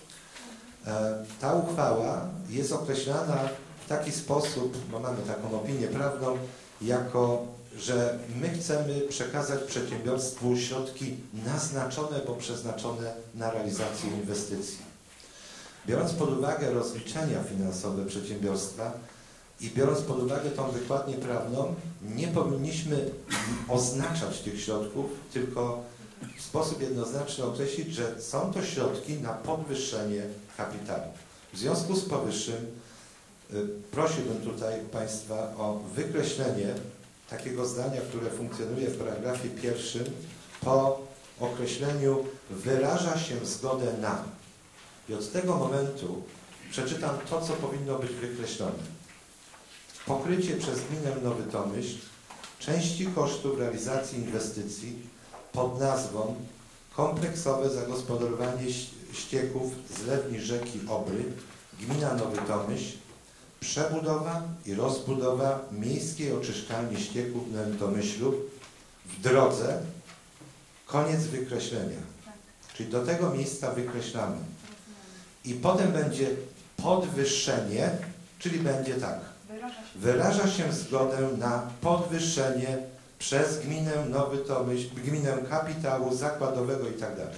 ta uchwała jest określana w taki sposób, bo mamy taką opinię prawną, jako że my chcemy przekazać przedsiębiorstwu środki naznaczone, bo przeznaczone na realizację inwestycji. Biorąc pod uwagę rozliczenia finansowe przedsiębiorstwa i biorąc pod uwagę tą wykładnię prawną, nie powinniśmy oznaczać tych środków, tylko w sposób jednoznaczny określić, że są to środki na podwyższenie kapitału. W związku z powyższym y, prosiłbym tutaj Państwa o wykreślenie takiego zdania, które funkcjonuje w paragrafie pierwszym po określeniu wyraża się zgodę na. I od tego momentu przeczytam to, co powinno być wykreślone. Pokrycie przez gminę Nowy Tomyśl części kosztów realizacji inwestycji pod nazwą kompleksowe zagospodarowanie ścieków zlewni rzeki Obry, gmina Nowy Tomyśl, przebudowa i rozbudowa miejskiej oczyszczalni ścieków w Nowym Tomyślu w drodze, koniec wykreślenia. Czyli do tego miejsca wykreślamy. I potem będzie podwyższenie, czyli będzie tak. Wyraża się zgodę na podwyższenie przez gminę Nowy Tomyśl, gminę kapitału zakładowego i tak dalej.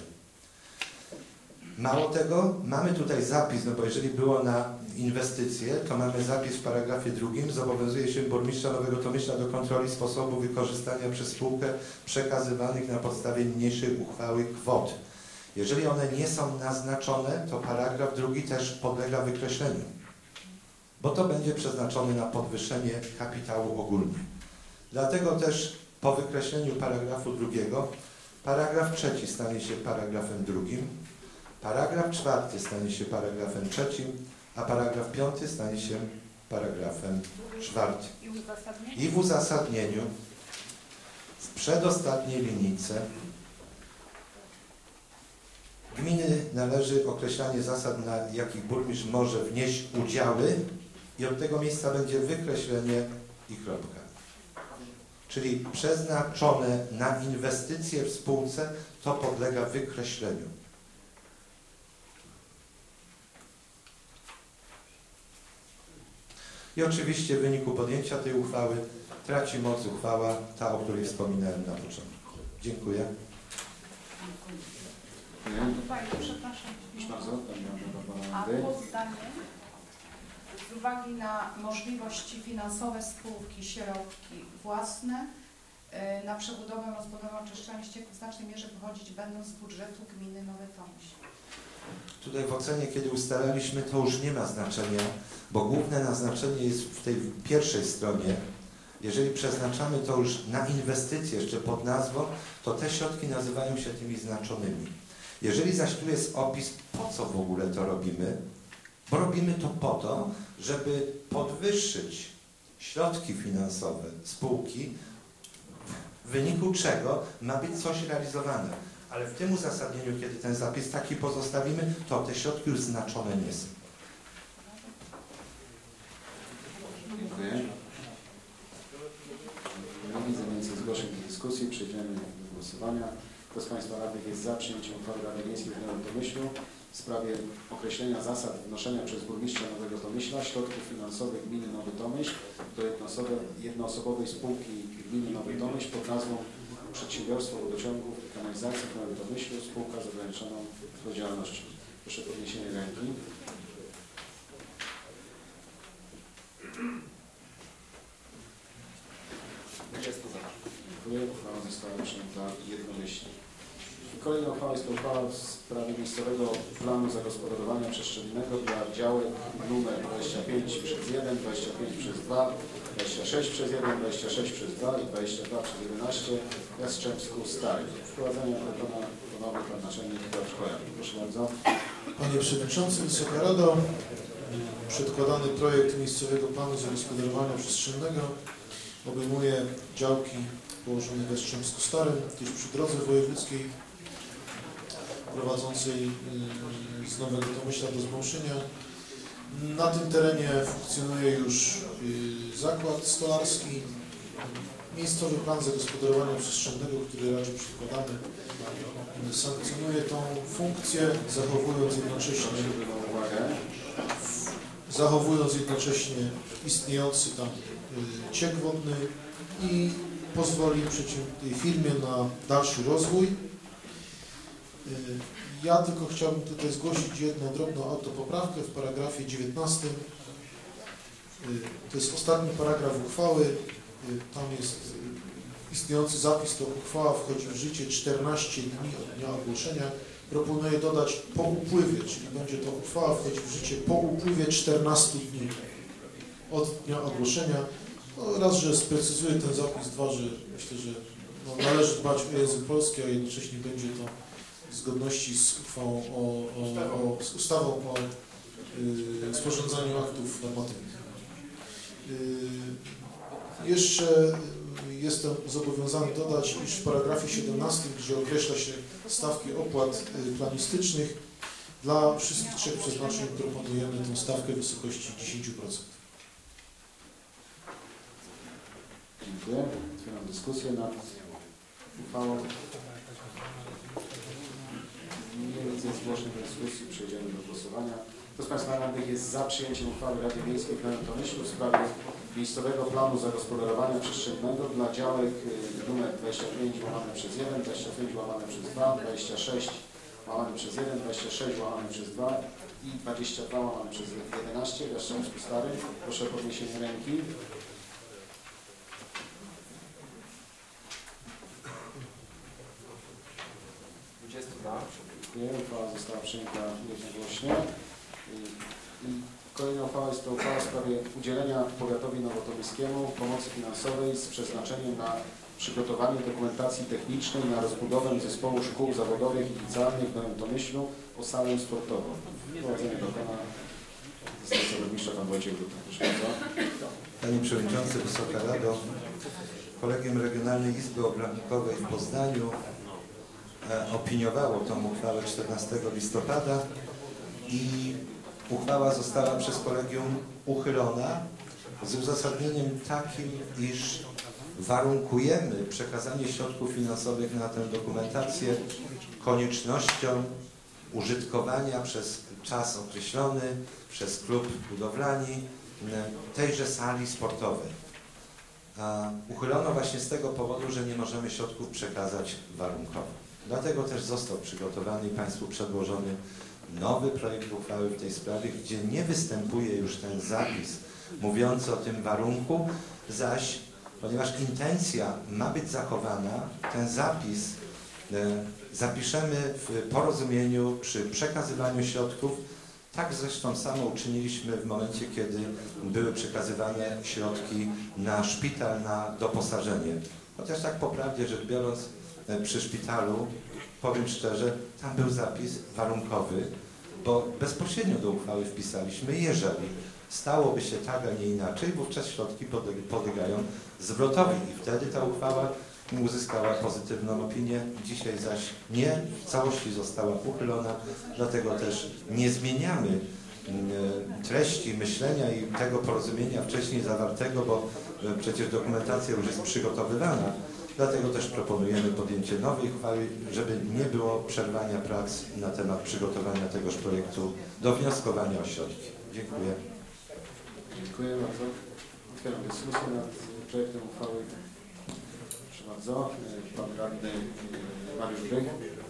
Mało tego, mamy tutaj zapis, no bo jeżeli było na inwestycje, to mamy zapis w paragrafie drugim, zobowiązuje się burmistrza Nowego Tomyśla do kontroli sposobu wykorzystania przez spółkę przekazywanych na podstawie niniejszej uchwały kwot. Jeżeli one nie są naznaczone, to paragraf drugi też podlega wykreśleniu, bo to będzie przeznaczone na podwyższenie kapitału ogólnie. Dlatego też po wykreśleniu paragrafu drugiego, paragraf trzeci stanie się paragrafem drugim, paragraf czwarty stanie się paragrafem trzecim, a paragraf piąty stanie się paragrafem czwartym. I uzasadnienie? I w uzasadnieniu w przedostatniej linijce gminy należy określanie zasad, na jakich burmistrz może wnieść udziały i od tego miejsca będzie wykreślenie i kropka. Czyli przeznaczone na inwestycje w spółce to podlega wykreśleniu. I oczywiście w wyniku podjęcia tej uchwały traci moc uchwała, ta, o której wspominałem na początku. Dziękuję. Pani, przepraszam. Proszę bardzo, Pani A Barbara. po zdaniu, z uwagi na możliwości finansowe spółki, środki własne y, na przebudowę, rozbudowę, oczyszczanie ścieków w znacznej mierze pochodzić będą z budżetu gminy Nowy Tomyśl. Tutaj w ocenie, kiedy ustalaliśmy, to już nie ma znaczenia, bo główne naznaczenie jest w tej pierwszej stronie. Jeżeli przeznaczamy to już na inwestycje jeszcze pod nazwą, to te środki nazywają się tymi znaczonymi. Jeżeli zaś tu jest opis, po co w ogóle to robimy, bo robimy to po to, żeby podwyższyć środki finansowe spółki, w wyniku czego ma być coś realizowane. Ale w tym uzasadnieniu, kiedy ten zapis taki pozostawimy, to te środki już znaczone nie są. Dziękuję. Nie widzę więcej zgłoszeń do dyskusji. Przejdziemy do głosowania. Kto z Państwa radnych jest za przyjęciem uchwały Rady Miejskiej w Nowym Tomyślu w sprawie określenia zasad wnoszenia przez burmistrza Nowego Tomyśla środków finansowych gminy Nowy Tomyśl do jednoosobowej spółki gminy Nowy Tomyśl pod nazwą Przedsiębiorstwo Wodociągów i Kanalizacji w Nowym Tomyślu, spółka z ograniczoną odpowiedzialnością. Proszę o podniesienie ręki. Dziękuję. Uchwała została przyjęta jednomyślnie. Kolejna uchwała jest to uchwała w sprawie miejscowego planu zagospodarowania przestrzennego dla działek numer dwadzieścia pięć przez jeden, dwadzieścia pięć przez dwa, dwadzieścia sześć przez jeden, dwadzieścia sześć przez dwa i dwadzieścia dwa przez jedenaście w Jastrzębsku Starym. Wprowadzenie dokona ponownie pan naczelnik Piotr Kojan. Proszę bardzo. Panie Przewodniczący, Wysoka Rado, przedkładany projekt miejscowego planu zagospodarowania przestrzennego obejmuje działki położone w Jastrzębsku Starym, gdzieś przy drodze wojewódzkiej prowadzącej z Nowego Tomyśla do Zmąszynia. Na tym terenie funkcjonuje już zakład stolarski. Miejscowy plan zagospodarowania przestrzennego, który raczej przedkładamy, sankcjonuje tą funkcję, zachowując jednocześnie zachowując jednocześnie istniejący tam ciek wodny i pozwoli tej firmie na dalszy rozwój. Ja tylko chciałbym tutaj zgłosić jedną drobną autopoprawkę w paragrafie dziewiętnastym. To jest ostatni paragraf uchwały. Tam jest istniejący zapis, to uchwała wchodzi w życie czternaście dni od dnia ogłoszenia. Proponuję dodać po upływie, czyli będzie to uchwała wchodzić w życie po upływie czternastu dni od dnia ogłoszenia. No, raz, że sprecyzuję ten zapis, dwa, że myślę, że no, należy dbać o język polski, a jednocześnie będzie to w zgodności z uchwałą o, o, o z ustawą o y, sporządzaniu aktów normatywnych. Y, jeszcze jestem zobowiązany dodać, iż w paragrafie siedemnastym, gdzie określa się stawki opłat planistycznych, dla wszystkich trzech przeznaczeń proponujemy tę stawkę w wysokości dziesięć procent. Dziękuję. Otwieram dyskusję nad uchwałą. Nie widzę zgłoszeń do dyskusji. Przejdziemy do głosowania. Kto z Państwa radnych jest za przyjęciem uchwały Rady Miejskiej w Nowym Tomyślu w sprawie miejscowego planu zagospodarowania przestrzennego dla działek numer dwadzieścia pięć łamane przez jeden, dwadzieścia pięć łamane przez dwa, dwadzieścia sześć łamane przez jeden, dwadzieścia sześć łamane przez dwa i dwadzieścia dwa łamane przez jedenaście w Jastrzębsku Starym? Proszę o podniesienie ręki. Dziękuję. Uchwała została przyjęta jednogłośnie. I kolejna uchwała jest to uchwała w sprawie udzielenia powiatowi nowotomyskiemu pomocy finansowej z przeznaczeniem na przygotowanie dokumentacji technicznej na rozbudowę zespołu szkół zawodowych i licealnych w Nowym Tomyślu o salę sportową. Wprowadzenie dokona zastępca burmistrza pan Wojciech Gruta. Proszę bardzo. Panie Przewodniczący, Wysoka Rado, Kolegium Regionalnej Izby Obrachunkowej w Poznaniu e, opiniowało tą uchwałę czternastego listopada i uchwała została przez kolegium uchylona z uzasadnieniem takim, iż warunkujemy przekazanie środków finansowych na tę dokumentację koniecznością użytkowania przez czas określony przez klub budowlani tejże sali sportowej. A uchylono właśnie z tego powodu, że nie możemy środków przekazać warunkowo. Dlatego też został przygotowany i Państwu przedłożony nowy projekt uchwały w tej sprawie, gdzie nie występuje już ten zapis mówiący o tym warunku, zaś ponieważ intencja ma być zachowana, ten zapis e, zapiszemy w porozumieniu przy przekazywaniu środków. Tak zresztą samo uczyniliśmy w momencie, kiedy były przekazywane środki na szpital, na doposażenie. Chociaż tak po prawdzie rzecz biorąc, e, przy szpitalu, powiem szczerze, tam był zapis warunkowy, bo bezpośrednio do uchwały wpisaliśmy, jeżeli stałoby się tak, a nie inaczej, wówczas środki podlegają zwrotowi i wtedy ta uchwała uzyskała pozytywną opinię. Dzisiaj zaś nie, w całości została uchylona, dlatego też nie zmieniamy treści myślenia i tego porozumienia wcześniej zawartego, bo przecież dokumentacja już jest przygotowywana. Dlatego też proponujemy podjęcie nowej uchwały, żeby nie było przerwania prac na temat przygotowania tegoż projektu do wnioskowania o środki. Dziękuję. Dziękuję bardzo. Otwieram dyskusję nad projektem uchwały. Proszę bardzo. Pan radny Mariusz Grych.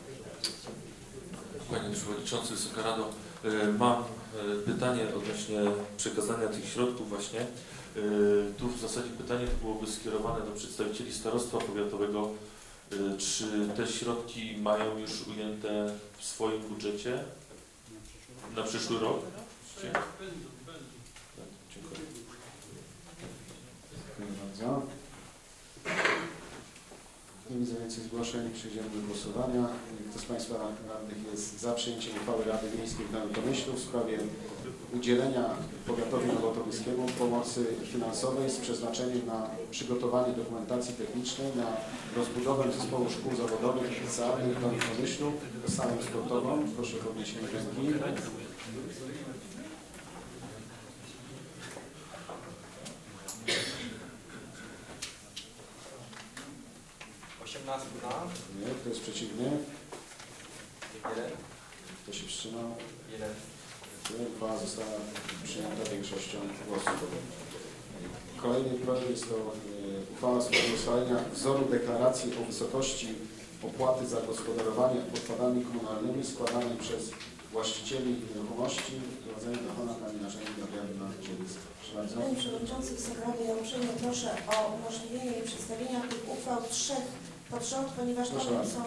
Panie Przewodniczący, Wysoka Rado, mam pytanie odnośnie przekazania tych środków właśnie. Tu w zasadzie pytanie to byłoby skierowane do przedstawicieli starostwa powiatowego. Czy te środki mają już ujęte w swoim budżecie na przyszły rok? Dziękuję. Dziękuję bardzo. Nie widzę więcej zgłoszeń. Przejdziemy do głosowania. Kto z Państwa radnych jest za przyjęciem uchwały Rady Miejskiej w Nowym Tomyślu w sprawie udzielenia powiatowi nowotomyskiemu pomocy finansowej z przeznaczeniem na przygotowanie dokumentacji technicznej na rozbudowę zespołu szkół zawodowych i licealnych w Nowym Tomyślu z salą sportową? Proszę o podniesienie ręki. osiemnaście za. Nie. Kto jest przeciwny? jeden. Kto się wstrzymał? jeden. Uchwała została przyjęta większością głosów. Kolejny projekt jest to uchwała w sprawie ustalenia wzoru deklaracji o wysokości opłaty za gospodarowanie odpadami komunalnymi składanej przez właścicieli nieruchomości. Wprowadzenie do pana pani naczelnik Gabriela Dzielic. Proszę bardzo. Panie Przewodniczący, Wysoka Rado, ja uprzejmie proszę o umożliwienie mi przedstawienia tych uchwał trzech pod rząd, ponieważ tam są...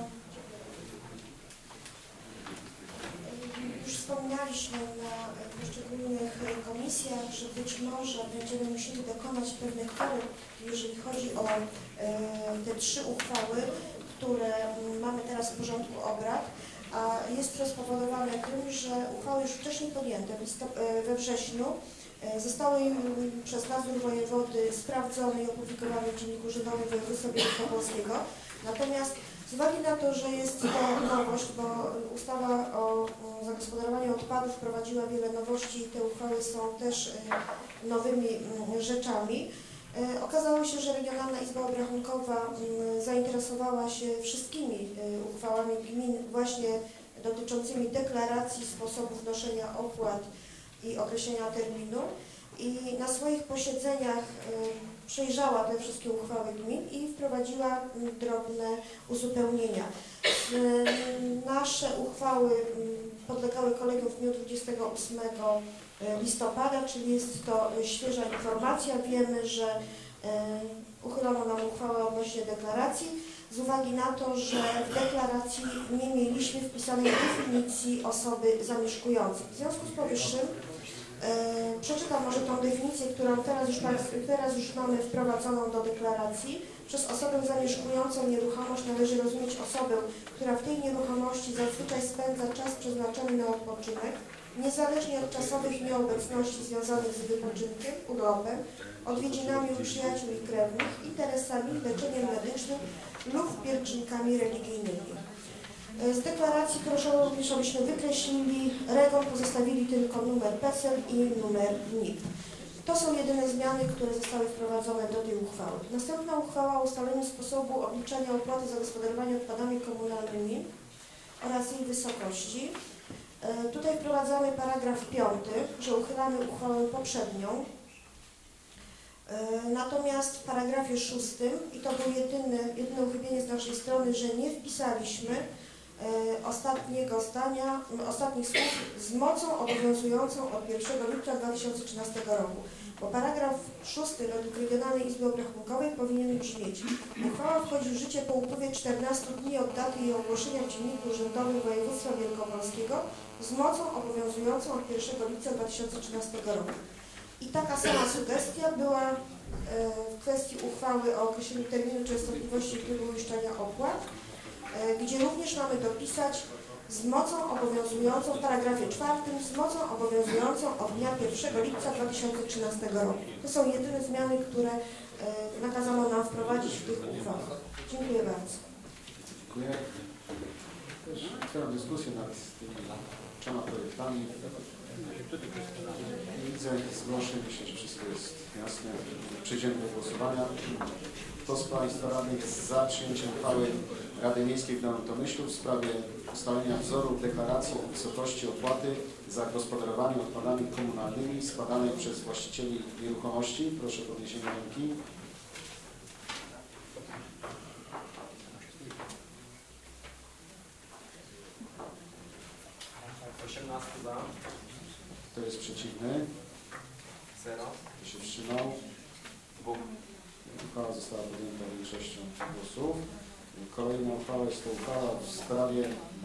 Już wspominaliśmy na poszczególnych komisjach, że być może będziemy musieli dokonać pewnych korekt, jeżeli chodzi o e, te trzy uchwały, które mamy teraz w porządku obrad, a jest to spowodowane tym, że uchwały już wcześniej podjęte we wrześniu zostały przez nadzór wojewody sprawdzone i opublikowane w Dzienniku Urzędowym Województwa Wielkopolskiego. Natomiast z uwagi na to, że jest to nowość, bo ustawa o zagospodarowaniu odpadów wprowadziła wiele nowości i te uchwały są też nowymi rzeczami, okazało się, że Regionalna Izba Obrachunkowa zainteresowała się wszystkimi uchwałami gmin właśnie dotyczącymi deklaracji, sposobu wnoszenia opłat i określenia terminu i na swoich posiedzeniach przejrzała te wszystkie uchwały gmin i wprowadziła drobne uzupełnienia. Nasze uchwały podlegały kolegium w dniu dwudziestego ósmego listopada, czyli jest to świeża informacja. Wiemy, że uchylono nam uchwałę odnośnie deklaracji z uwagi na to, że w deklaracji nie mieliśmy wpisanej definicji osoby zamieszkującej. W związku z powyższym e, przeczytam może tą definicję, którą teraz już, teraz już mamy wprowadzoną do deklaracji. Przez osobę zamieszkującą nieruchomość należy rozumieć osobę, która w tej nieruchomości zazwyczaj spędza czas przeznaczony na odpoczynek, niezależnie od czasowych nieobecności związanych z wypoczynkiem, urlopem, odwiedzinami u przyjaciół i krewnych, interesami, leczeniem medycznym lub pielgrzyмкami religijnymi. Z deklaracji proszono również, abyśmy wykreślili REGON, pozostawili tylko numer PESEL i numer N I P. To są jedyne zmiany, które zostały wprowadzone do tej uchwały. Następna uchwała o ustaleniu sposobu obliczania opłaty za gospodarowanie odpadami komunalnymi oraz jej wysokości. Tutaj wprowadzamy paragraf piąty, że uchylamy uchwałę poprzednią. Natomiast w paragrafie szóstym, i to było jedyne, jedyne uchybienie z naszej strony, że nie wpisaliśmy ostatniego zdania, ostatnich słów z mocą obowiązującą od pierwszego lipca dwa tysiące trzynastego roku. Bo paragraf szósty według Regionalnej Izby Obrachunkowej powinien brzmieć: uchwała wchodzi w życie po upływie czternastu dni od daty jej ogłoszenia w Dzienniku Urzędowym Województwa Wielkopolskiego z mocą obowiązującą od pierwszego lipca dwa tysiące trzynastego roku. I taka sama sugestia była w kwestii uchwały o określeniu terminu częstotliwości i trybu uiszczania opłat, gdzie również mamy dopisać z mocą obowiązującą w paragrafie czwartym, z mocą obowiązującą od dnia pierwszego lipca dwa tysiące trzynastego roku. To są jedyne zmiany, które nakazano nam wprowadzić w tych uchwałach. Dziękuję bardzo. Dziękuję. Też otwieram dyskusję nad tymi trzema projektami. Nie widzę zgłoszeń, myślę, że wszystko jest jasne. Przejdziemy do głosowania. Kto z Państwa radnych jest za przyjęciem uchwały Rady Miejskiej w Nowym Tomyślu w sprawie ustalenia wzoru deklaracji o wysokości opłaty za gospodarowanie odpadami komunalnymi składanej przez właścicieli nieruchomości? Proszę o podniesienie ręki. osiemnaście za. Kto jest przeciwny? zero. Kto się wstrzymał? dwóch. Uchwała została podjęta większością głosów. Kolejna uchwała jest to uchwała w sprawie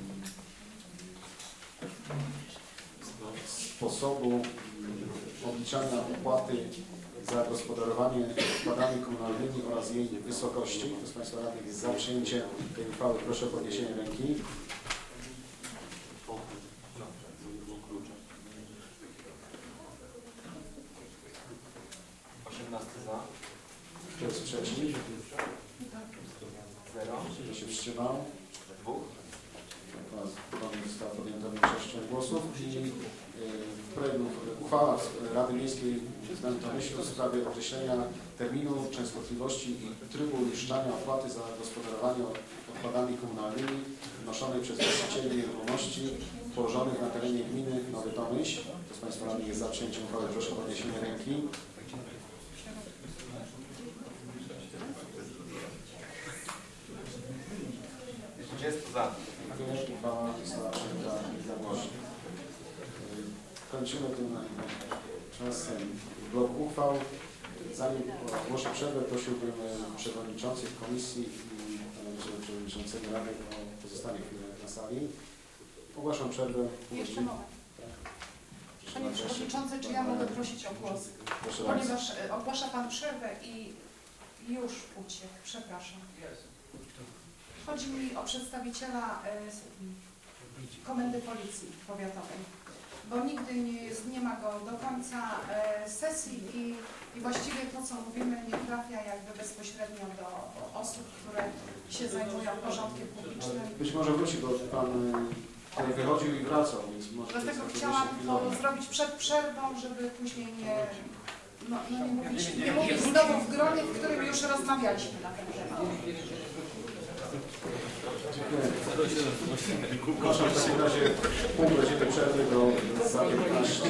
sposobu obliczania opłaty za gospodarowanie odpadami komunalnymi oraz jej wysokości. Kto z Państwa radnych jest za przyjęciem tej uchwały? Proszę o podniesienie ręki. osiemnaście za. Kto jest przeciw? zero. Kto się wstrzymał? dwóch. Uchwała została podjęta większością głosów i yy, projekt uchwała Rady Miejskiej w Nowym Tomyślu w sprawie określenia terminu, częstotliwości i trybu uiszczania opłaty za gospodarowanie odpadami komunalnymi wnoszonej przez właścicieli nieruchomości położonych na terenie gminy Nowy Tomyśl. Kto z Państwa radnych jest za przyjęciem uchwały? Proszę o podniesienie ręki. dwadzieścia za. Uchwała została przyjęta jednogłośnie. Kończymy tym czasem blok uchwał. Zanim ogłoszę przerwę, prosiłbym przewodniczących komisji i przewodniczącego Rady o pozostanie chwilę na sali. Ogłaszam przerwę. Jeszcze moment. Panie Przewodniczący, czy ja mogę prosić o głos? Ponieważ ogłasza Pan przerwę i już uciekł. Przepraszam. Chodzi mi o przedstawiciela y, Komendy Policji Powiatowej, bo nigdy nie, jest, nie ma go do końca y, sesji i, i właściwie to, co mówimy, nie trafia jakby bezpośrednio do osób, które się zajmują porządkiem publicznym. Być może wróci, bo Pan tutaj wychodził i wracał, więc może... Dlatego chciałam to zrobić przed przerwą, żeby później nie, no, no nie mówić, nie mówić znowu w gronie, w którym już rozmawialiśmy na ten temat. Dziękuję. Proszę w takim razie pół godziny przerwy do za piętnaście.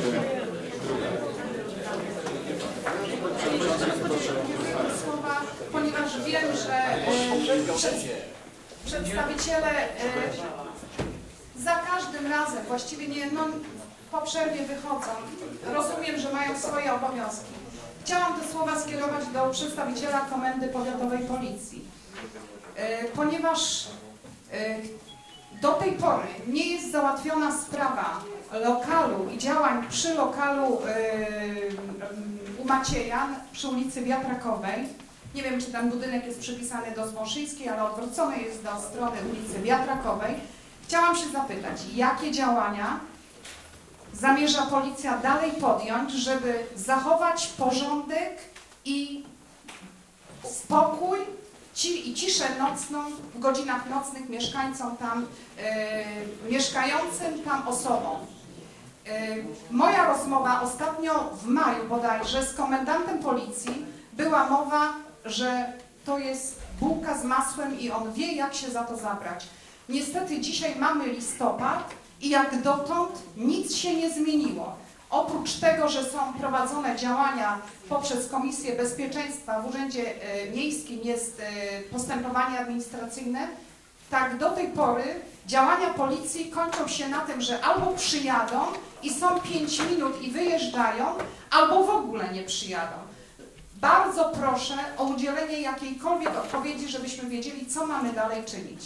Słowa, ponieważ wiem, że e, przed, przedstawiciele e, za każdym razem, właściwie nie, no, po przerwie wychodzą. Rozumiem, że mają swoje obowiązki. Chciałam te słowa skierować do przedstawiciela Komendy Powiatowej Policji. Ponieważ do tej pory nie jest załatwiona sprawa lokalu i działań przy lokalu u Macieja przy ulicy Wiatrakowej. Nie wiem, czy ten budynek jest przypisany do Zmoszyńskiej, ale odwrócony jest do strony ulicy Wiatrakowej. Chciałam się zapytać, jakie działania zamierza policja dalej podjąć, żeby zachować porządek i spokój ci, i ciszę nocną w godzinach nocnych mieszkańcom tam, yy, mieszkającym tam osobom. Yy, moja rozmowa ostatnio w maju bodajże z komendantem policji była mowa, że to jest bułka z masłem i on wie, jak się za to zabrać. Niestety dzisiaj mamy listopad i jak dotąd nic się nie zmieniło. Oprócz tego, że są prowadzone działania poprzez Komisję Bezpieczeństwa w Urzędzie Miejskim jest postępowanie administracyjne, tak do tej pory działania policji kończą się na tym, że albo przyjadą i są pięć minut i wyjeżdżają, albo w ogóle nie przyjadą. Bardzo proszę o udzielenie jakiejkolwiek odpowiedzi, żebyśmy wiedzieli, co mamy dalej czynić.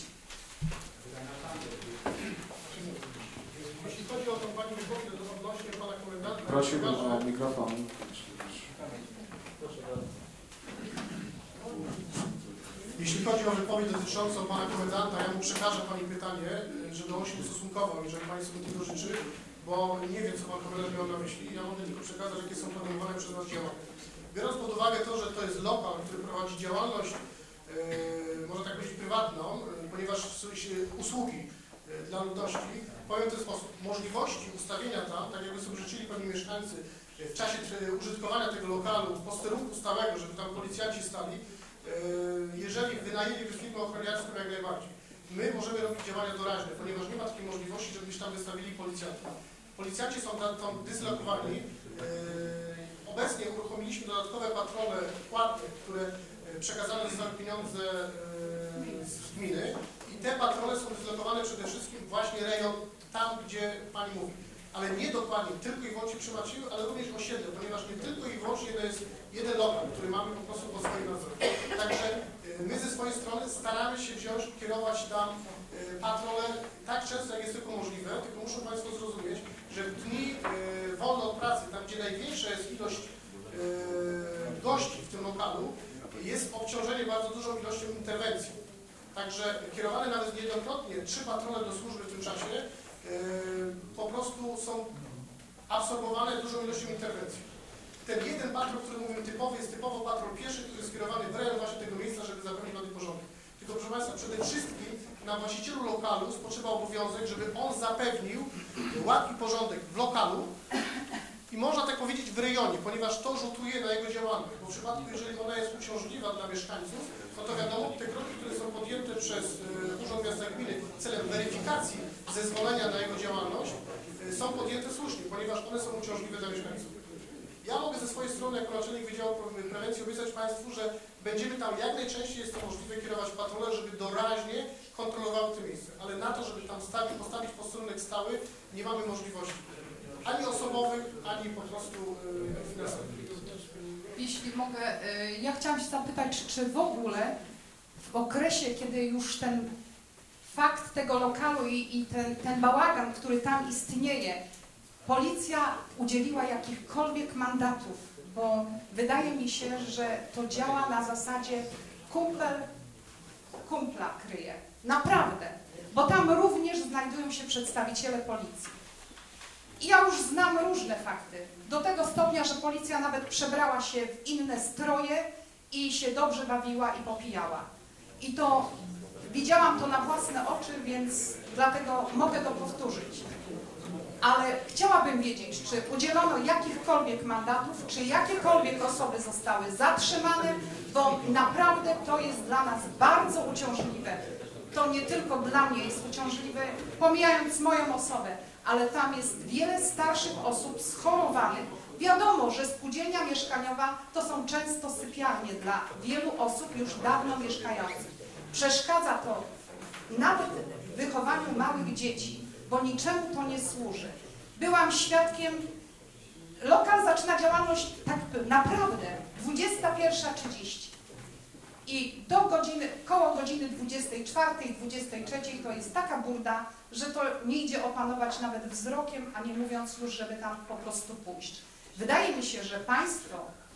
Jeśli chodzi o tą Pani wypowiedź odnośnie Pana komendanta... Prosiłbym o mikrofon. Jeśli chodzi o wypowiedź dotyczącą Pana komendanta, ja mu przekażę Pani pytanie, żeby on się ustosunkował, jeżeli Pani sobie tego życzy, bo nie wiem, co Pan komendant miał na myśli. Ja mogę tylko przekazać, jakie są podejmowane przez nas działania. Biorąc pod uwagę to, że to jest lokal, który prowadzi działalność, yy, można tak powiedzieć, prywatną, yy, ponieważ usługi yy, dla ludności, powiem w ten sposób, możliwości ustawienia tam, tak jakby sobie życzyli pewni mieszkańcy, yy, w czasie yy, użytkowania tego lokalu, posterunku stałego, żeby tam policjanci stali, yy, jeżeli wynajęliby firmę ochroniarską, jak najbardziej. My możemy robić działania doraźne, ponieważ nie ma takiej możliwości, żebyśmy tam wystawili policjantów. Policjanci są tam, tam dyslokowani. Yy, Obecnie uruchomiliśmy dodatkowe patrole płatne, które przekazane zostały pieniądze z gminy i te patrole są dyslokowane przede wszystkim właśnie rejon tam, gdzie Pani mówi. Ale nie dokładnie tylko i wyłącznie przy Macieju, ale również osiedle, ponieważ nie tylko i wyłącznie to jest jeden lokal, który mamy po prostu po swoim nadzorze. Także my ze swojej strony staramy się wziąć, kierować tam patrole tak często, jak jest tylko możliwe, tylko muszą Państwo zrozumieć, że w dni wolne od pracy, tam gdzie największa jest ilość gości w tym lokalu, jest obciążenie bardzo dużą ilością interwencji. Także kierowane nawet niejednokrotnie trzy patrole do służby w tym czasie po prostu są absorbowane dużą ilością interwencji. Ten jeden patrol, który mówimy typowy, jest typowo patrol pieszy, który jest skierowany w rejon właśnie tego miejsca, żeby zapewnić wady porządek. Tylko proszę Państwa, przede wszystkim na właścicielu lokalu spoczywa obowiązek, żeby on zapewnił ład i porządek w lokalu i można tak powiedzieć w rejonie, ponieważ to rzutuje na jego działalność. Bo w przypadku, jeżeli ona jest uciążliwa dla mieszkańców, no to wiadomo, te kroki, które są podjęte przez y, Urząd Miasta i Gminy celem weryfikacji zezwolenia na jego działalność y, są podjęte słusznie, ponieważ one są uciążliwe dla mieszkańców. Ja mogę ze swojej strony jako naczelnik Wydziału Prewencji obiecać Państwu, że będziemy tam jak najczęściej jest to możliwe kierować patrole, żeby doraźnie kontrolowały te miejsce. Ale na to, żeby tam stawić, postawić posterunek stały, nie mamy możliwości. Ani osobowych, ani po prostu yy, finansowych. Jeśli mogę, yy, ja chciałam się zapytać, czy w ogóle w okresie, kiedy już ten fakt tego lokalu i, i ten, ten bałagan, który tam istnieje, policja udzieliła jakichkolwiek mandatów, bo wydaje mi się, że to działa na zasadzie kumpel kumpla kryje. Naprawdę, bo tam również znajdują się przedstawiciele policji. I ja już znam różne fakty, do tego stopnia, że policja nawet przebrała się w inne stroje i się dobrze bawiła i popijała. I to widziałam to na własne oczy, więc dlatego mogę to powtórzyć. Ale chciałabym wiedzieć, czy udzielono jakichkolwiek mandatów, czy jakiekolwiek osoby zostały zatrzymane, bo naprawdę to jest dla nas bardzo uciążliwe. To nie tylko dla mnie jest uciążliwe, pomijając moją osobę, ale tam jest wiele starszych osób schorowanych. Wiadomo, że spółdzielnia mieszkaniowa to są często sypialnie dla wielu osób już dawno mieszkających. Przeszkadza to nawet w wychowaniu małych dzieci, bo niczemu to nie służy. Byłam świadkiem, lokal zaczyna działalność tak naprawdę dwudziesta pierwsza trzydzieści i do godziny, koło godziny dwudziestej czwartej, dwudziestej trzeciej to jest taka burda, że to nie idzie opanować nawet wzrokiem, a nie mówiąc już, żeby tam po prostu pójść. Wydaje mi się, że Państwo,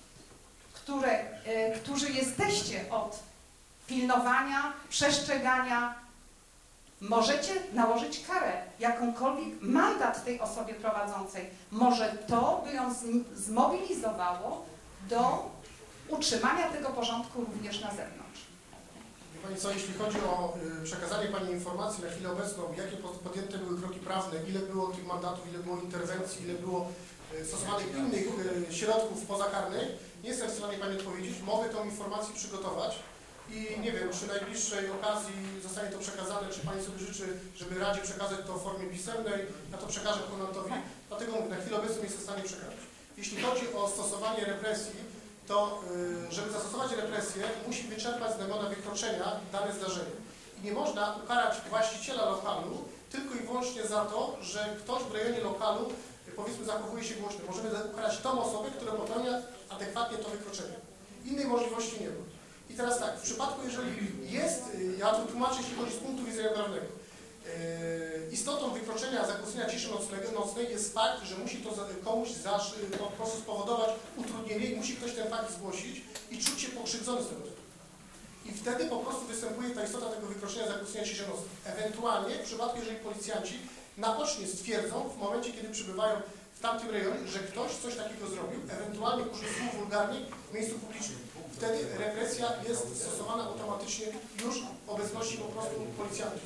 które, y, którzy jesteście od pilnowania, przestrzegania, Możecie nałożyć karę, jakąkolwiek, mandat tej osobie prowadzącej. Może to by ją zmobilizowało do utrzymania tego porządku również na zewnątrz. Wie Pani co, jeśli chodzi o y, przekazanie Pani informacji na chwilę obecną, jakie podjęte były kroki prawne, ile było tych mandatów, ile było interwencji, ile było y, stosowanych innych y, środków pozakarnych, nie jestem w stanie Pani odpowiedzieć. Mogę tą informację przygotować i nie wiem, przy najbliższej okazji zostanie to przekazane, czy Pani sobie życzy, żeby Radzie przekazać to w formie pisemnej, ja to przekażę komendantowi, dlatego mówię, na chwilę obecną nie jestem w stanie przekazać. Jeśli chodzi o stosowanie represji, to żeby zastosować represję, musi wyczerpać znamiona wykroczenia dane zdarzenie. I nie można ukarać właściciela lokalu tylko i wyłącznie za to, że ktoś w rejonie lokalu, powiedzmy, zachowuje się głośno. Możemy ukarać tą osobę, która popełnia adekwatnie to wykroczenie. Innej możliwości nie ma. I teraz tak, w przypadku, jeżeli jest, ja to tłumaczę, jeśli chodzi z punktu widzenia prawnego, istotą wykroczenia zakłócenia ciszy nocnej jest fakt, że musi to komuś po prostu spowodować utrudnienie i musi ktoś ten fakt zgłosić i czuć się pokrzywdzony z tego tytułu. I wtedy po prostu występuje ta istota tego wykroczenia zakłócenia ciszy nocnej. Ewentualnie w przypadku, jeżeli policjanci naocznie stwierdzą w momencie, kiedy przybywają w tamtym rejonie, że ktoś coś takiego zrobił, ewentualnie użył słów wulgarnych w miejscu publicznym. Wtedy represja jest stosowana automatycznie już w obecności po prostu policjantów.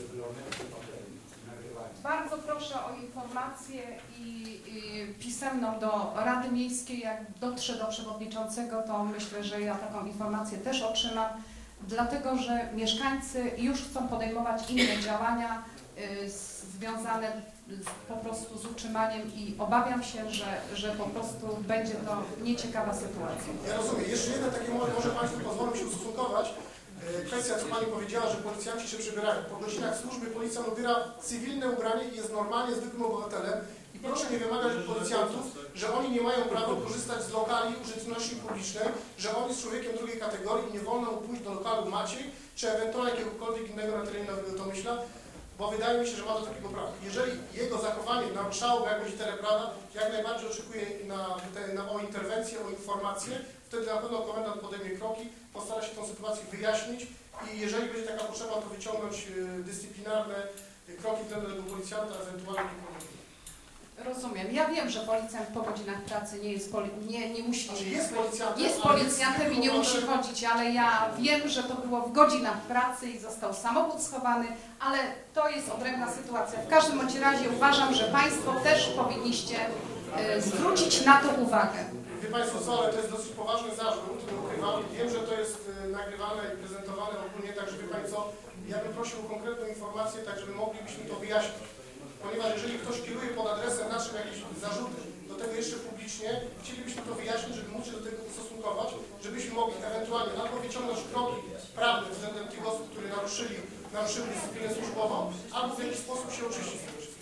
Bardzo proszę o informację i, i pisemną do Rady Miejskiej. Jak dotrze do przewodniczącego, to myślę, że ja taką informację też otrzymam, dlatego że mieszkańcy już chcą podejmować inne działania y, związane z, po prostu z utrzymaniem i obawiam się, że, że po prostu będzie to nieciekawa sytuacja. Ja rozumiem. Jeszcze jedno takie, może Państwu pozwolą się ustosunkować. Kwestia, co Pani powiedziała, że policjanci się przybierają. Po godzinach służby policjant ubiera cywilne ubranie i jest normalnie zwykłym obywatelem. I proszę nie wymagać od policjantów, że oni nie mają prawa korzystać z lokali użyteczności publicznej, że on jest człowiekiem drugiej kategorii i nie wolno mu pójść do lokalu Maciej, czy ewentualnie jakiegokolwiek innego na terenie Tomyśla, bo wydaje mi się, że ma do takiego prawa. Jeżeli jego zachowanie naruszałoby jakąś literę prawa, jak najbardziej oczekuję na, na, o interwencję, o informację, wtedy na pewno komendant podejmie kroki, postara się tę sytuację wyjaśnić i jeżeli będzie taka potrzeba, to wyciągnąć dyscyplinarne kroki względem tego policjanta, ewentualnie Rozumiem. Ja wiem, że policjant po godzinach pracy nie jest poli nie, nie musi znaczy jest policjantem, jest policjantem i nie musi chodzić, ale ja wiem, że to było w godzinach pracy i został samochód schowany, ale to jest odrębna sytuacja. W każdym bądź razie uważam, że Państwo też powinniście y, zwrócić na to uwagę. Wie Państwo co, ale to jest dosyć poważny zarzut, który ukrywam. Wiem, że to jest y, nagrywane i prezentowane ogólnie, tak żeby Pani co, ja bym prosił o konkretną informację, tak żeby moglibyśmy to wyjaśnić. Ponieważ jeżeli ktoś kieruje pod adresem naszym jakieś zarzuty, do tego jeszcze publicznie, chcielibyśmy to wyjaśnić, żeby móc się do tego ustosunkować, żebyśmy mogli ewentualnie albo wyciągnąć kroki prawne względem tych osób, które naruszyli, naruszyły dyscyplinę służbową, albo w jakiś sposób się oczyścić z tego wszystkiego.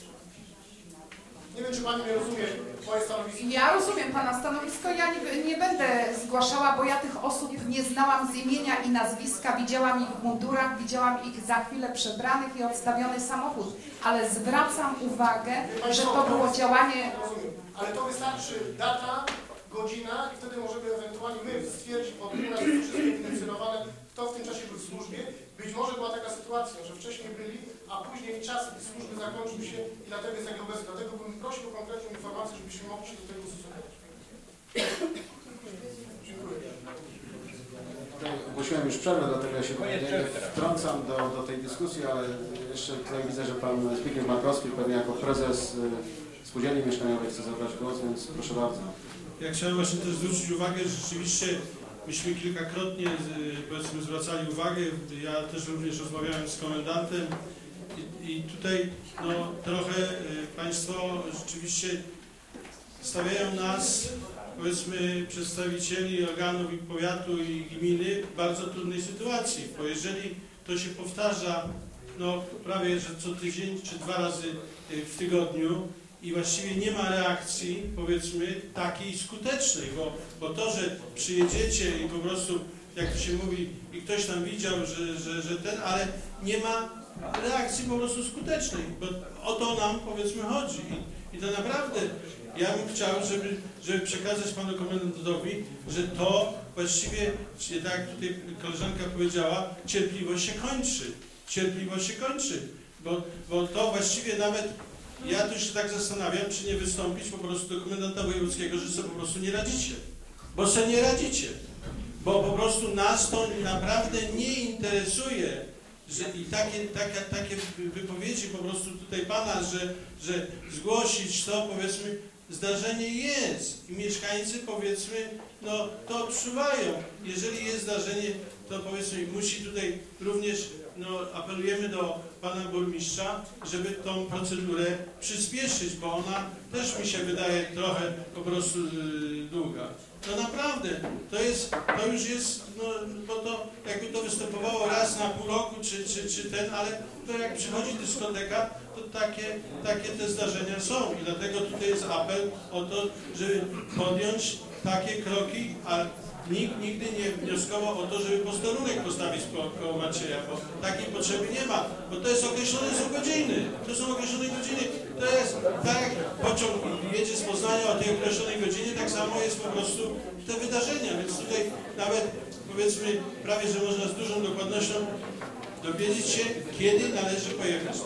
Nie wiem, czy Pani mnie rozumie moje stanowisko. Ja rozumiem Pana stanowisko, ja nie, nie będę zgłaszała, bo ja tych osób nie znałam z imienia i nazwiska, widziałam ich w mundurach, widziałam ich za chwilę przebranych i odstawiony samochód, ale zwracam uwagę, że to było działanie... Rozumiem, ale to wystarczy data, godzina i wtedy możemy ewentualnie my stwierdzić, bo u nas jest wszystko ewidencjonowane, kto w tym czasie był w służbie. Być może była taka sytuacja, że wcześniej byli, a później czas służby zakończył się i dlatego jest jak obecny. Dlatego bym prosił o konkretną informację, żebyśmy mogli się do tego ustosunkować. Dziękuję. Tutaj ogłosiłem już przerwę, dlatego ja się nie wtrącam do, do tej dyskusji, ale jeszcze tutaj widzę, że Pan Zbigniew Markowski pewnie jako prezes Spółdzielni Mieszkaniowej chce zabrać głos, więc proszę bardzo. Ja chciałem właśnie też zwrócić uwagę, że rzeczywiście myśmy kilkakrotnie powiedzmy zwracali uwagę, ja też również rozmawiałem z komendantem i, i tutaj no, trochę Państwo rzeczywiście stawiają nas, powiedzmy przedstawicieli organów i powiatu i gminy w bardzo trudnej sytuacji, bo jeżeli to się powtarza no, prawie że co tydzień czy dwa razy w tygodniu, i właściwie nie ma reakcji, powiedzmy, takiej skutecznej, bo, bo to, że przyjedziecie i po prostu, jak to się mówi, i ktoś tam widział, że, że, że ten, ale nie ma reakcji po prostu skutecznej, bo o to nam, powiedzmy, chodzi. I, i to naprawdę, ja bym chciał, żeby, żeby przekazać Panu Komendantowi, że to właściwie, tak jak tutaj koleżanka powiedziała, cierpliwość się kończy. Cierpliwość się kończy. Bo, bo to właściwie nawet, ja tu się tak zastanawiam, czy nie wystąpić po prostu do komendanta wojewódzkiego, że sobie po prostu nie radzicie. Bo sobie nie radzicie. Bo po prostu nas to naprawdę nie interesuje, że i takie, takie, takie wypowiedzi po prostu tutaj pana, że, że zgłosić to, powiedzmy, zdarzenie jest i mieszkańcy, powiedzmy, no to odczuwają. Jeżeli jest zdarzenie, to powiedzmy musi tutaj również, no apelujemy do pana burmistrza, żeby tą procedurę przyspieszyć, bo ona też mi się wydaje trochę po prostu yy, długa. No naprawdę, to jest, to już jest, no bo to jakby to występowało raz na pół roku, czy, czy, czy ten, ale to jak przychodzi dyskoteka, to takie, takie te zdarzenia są i dlatego tutaj jest apel o to, żeby podjąć takie kroki, a nikt nigdy nie wnioskował o to, żeby posterunek postawić koło, koło Macieja, bo takiej potrzeby nie ma, bo to jest określone są godziny, to są określone godziny, to jest tak jak pociąg jedzie z Poznania o tej określonej godzinie, tak samo jest po prostu te wydarzenia, więc tutaj nawet powiedzmy prawie, że można z dużą dokładnością dowiedzieć się, kiedy należy pojechać.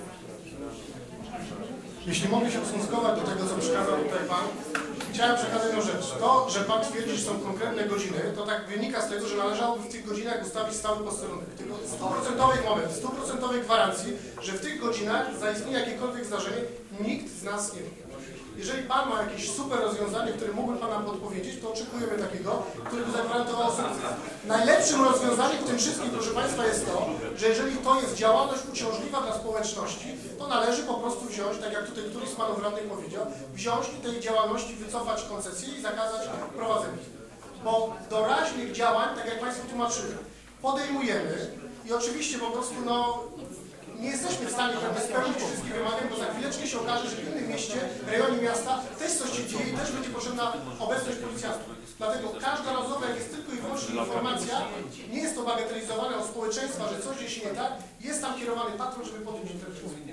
Jeśli mogę się ustosunkować do tego, co przekazał tutaj Pan, chciałem przekazać jedną rzecz. To, że Pan twierdzi, że są konkretne godziny, to tak wynika z tego, że należałoby w tych godzinach ustawić stały posterunek. Tylko stuprocentowej moment, stuprocentowej gwarancji, że w tych godzinach zaistnieje jakiekolwiek zdarzenie, nikt z nas nie wie. Jeżeli Pan ma jakieś super rozwiązanie, które mógłby Pan nam podpowiedzieć, to oczekujemy takiego, który by zagwarantował sukces. Najlepszym rozwiązaniem w tym wszystkim, proszę Państwa, jest to, że jeżeli to jest działalność uciążliwa dla społeczności, to należy po prostu wziąć, tak jak tutaj któryś z Panów Radnych powiedział, wziąć i tej działalności wycofać koncesję i zakazać prowadzenia. Bo doraźnych działań, tak jak Państwu tłumaczyłem, podejmujemy i oczywiście po prostu no, nie jesteśmy w stanie jakby spełnić wszystkich wymagań, bo za chwileczkę się okaże, że w innym mieście, rejonie miasta też coś się dzieje i też będzie potrzebna obecność policjantów. Dlatego każdorazowo, jak jest tylko i wyłącznie informacja, nie jest to bagatelizowane od społeczeństwa, że coś gdzieś nie tak, jest tam kierowany patrol, żeby podjąć interwencję.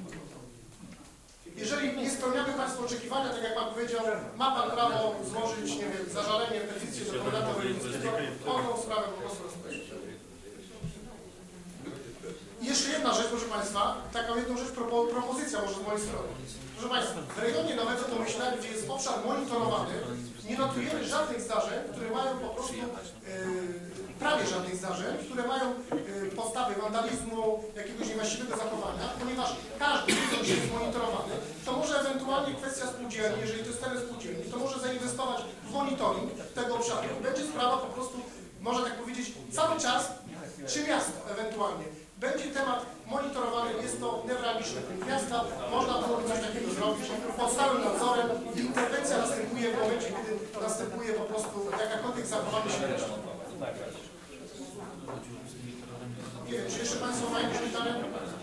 Jeżeli nie spełniamy Państwa oczekiwania, tak jak Pan powiedział, ma Pan prawo złożyć, nie wiem, zażalenie, petycję do komendanta wojewódzkiego, on tą sprawę po prostu rozpocznie. I jeszcze jedna rzecz, proszę Państwa, taką jedną rzecz, propo, propozycja może z mojej strony. Proszę Państwa, w rejonie Nowego Tomyśla, gdzie jest obszar monitorowany, nie notujemy żadnych zdarzeń, które mają po prostu, yy, prawie żadnych zdarzeń, które mają yy, podstawy wandalizmu, jakiegoś niewłaściwego zachowania, ponieważ każdy, kto jest monitorowany, to może ewentualnie kwestia spółdzielni, jeżeli to jest teren spółdzielni, to może zainwestować w monitoring tego obszaru. Będzie sprawa po prostu, można tak powiedzieć, cały czas, czy miasto ewentualnie. Będzie temat monitorowany, jest to newralgiczny punkt miasta, można byłoby coś takiego zrobić pod stałym nadzorem i interwencja następuje w momencie, kiedy następuje po prostu jakakolwiek zachowanie się ręczne. Nie wiem, czy jeszcze Państwo mają jakieś pytania?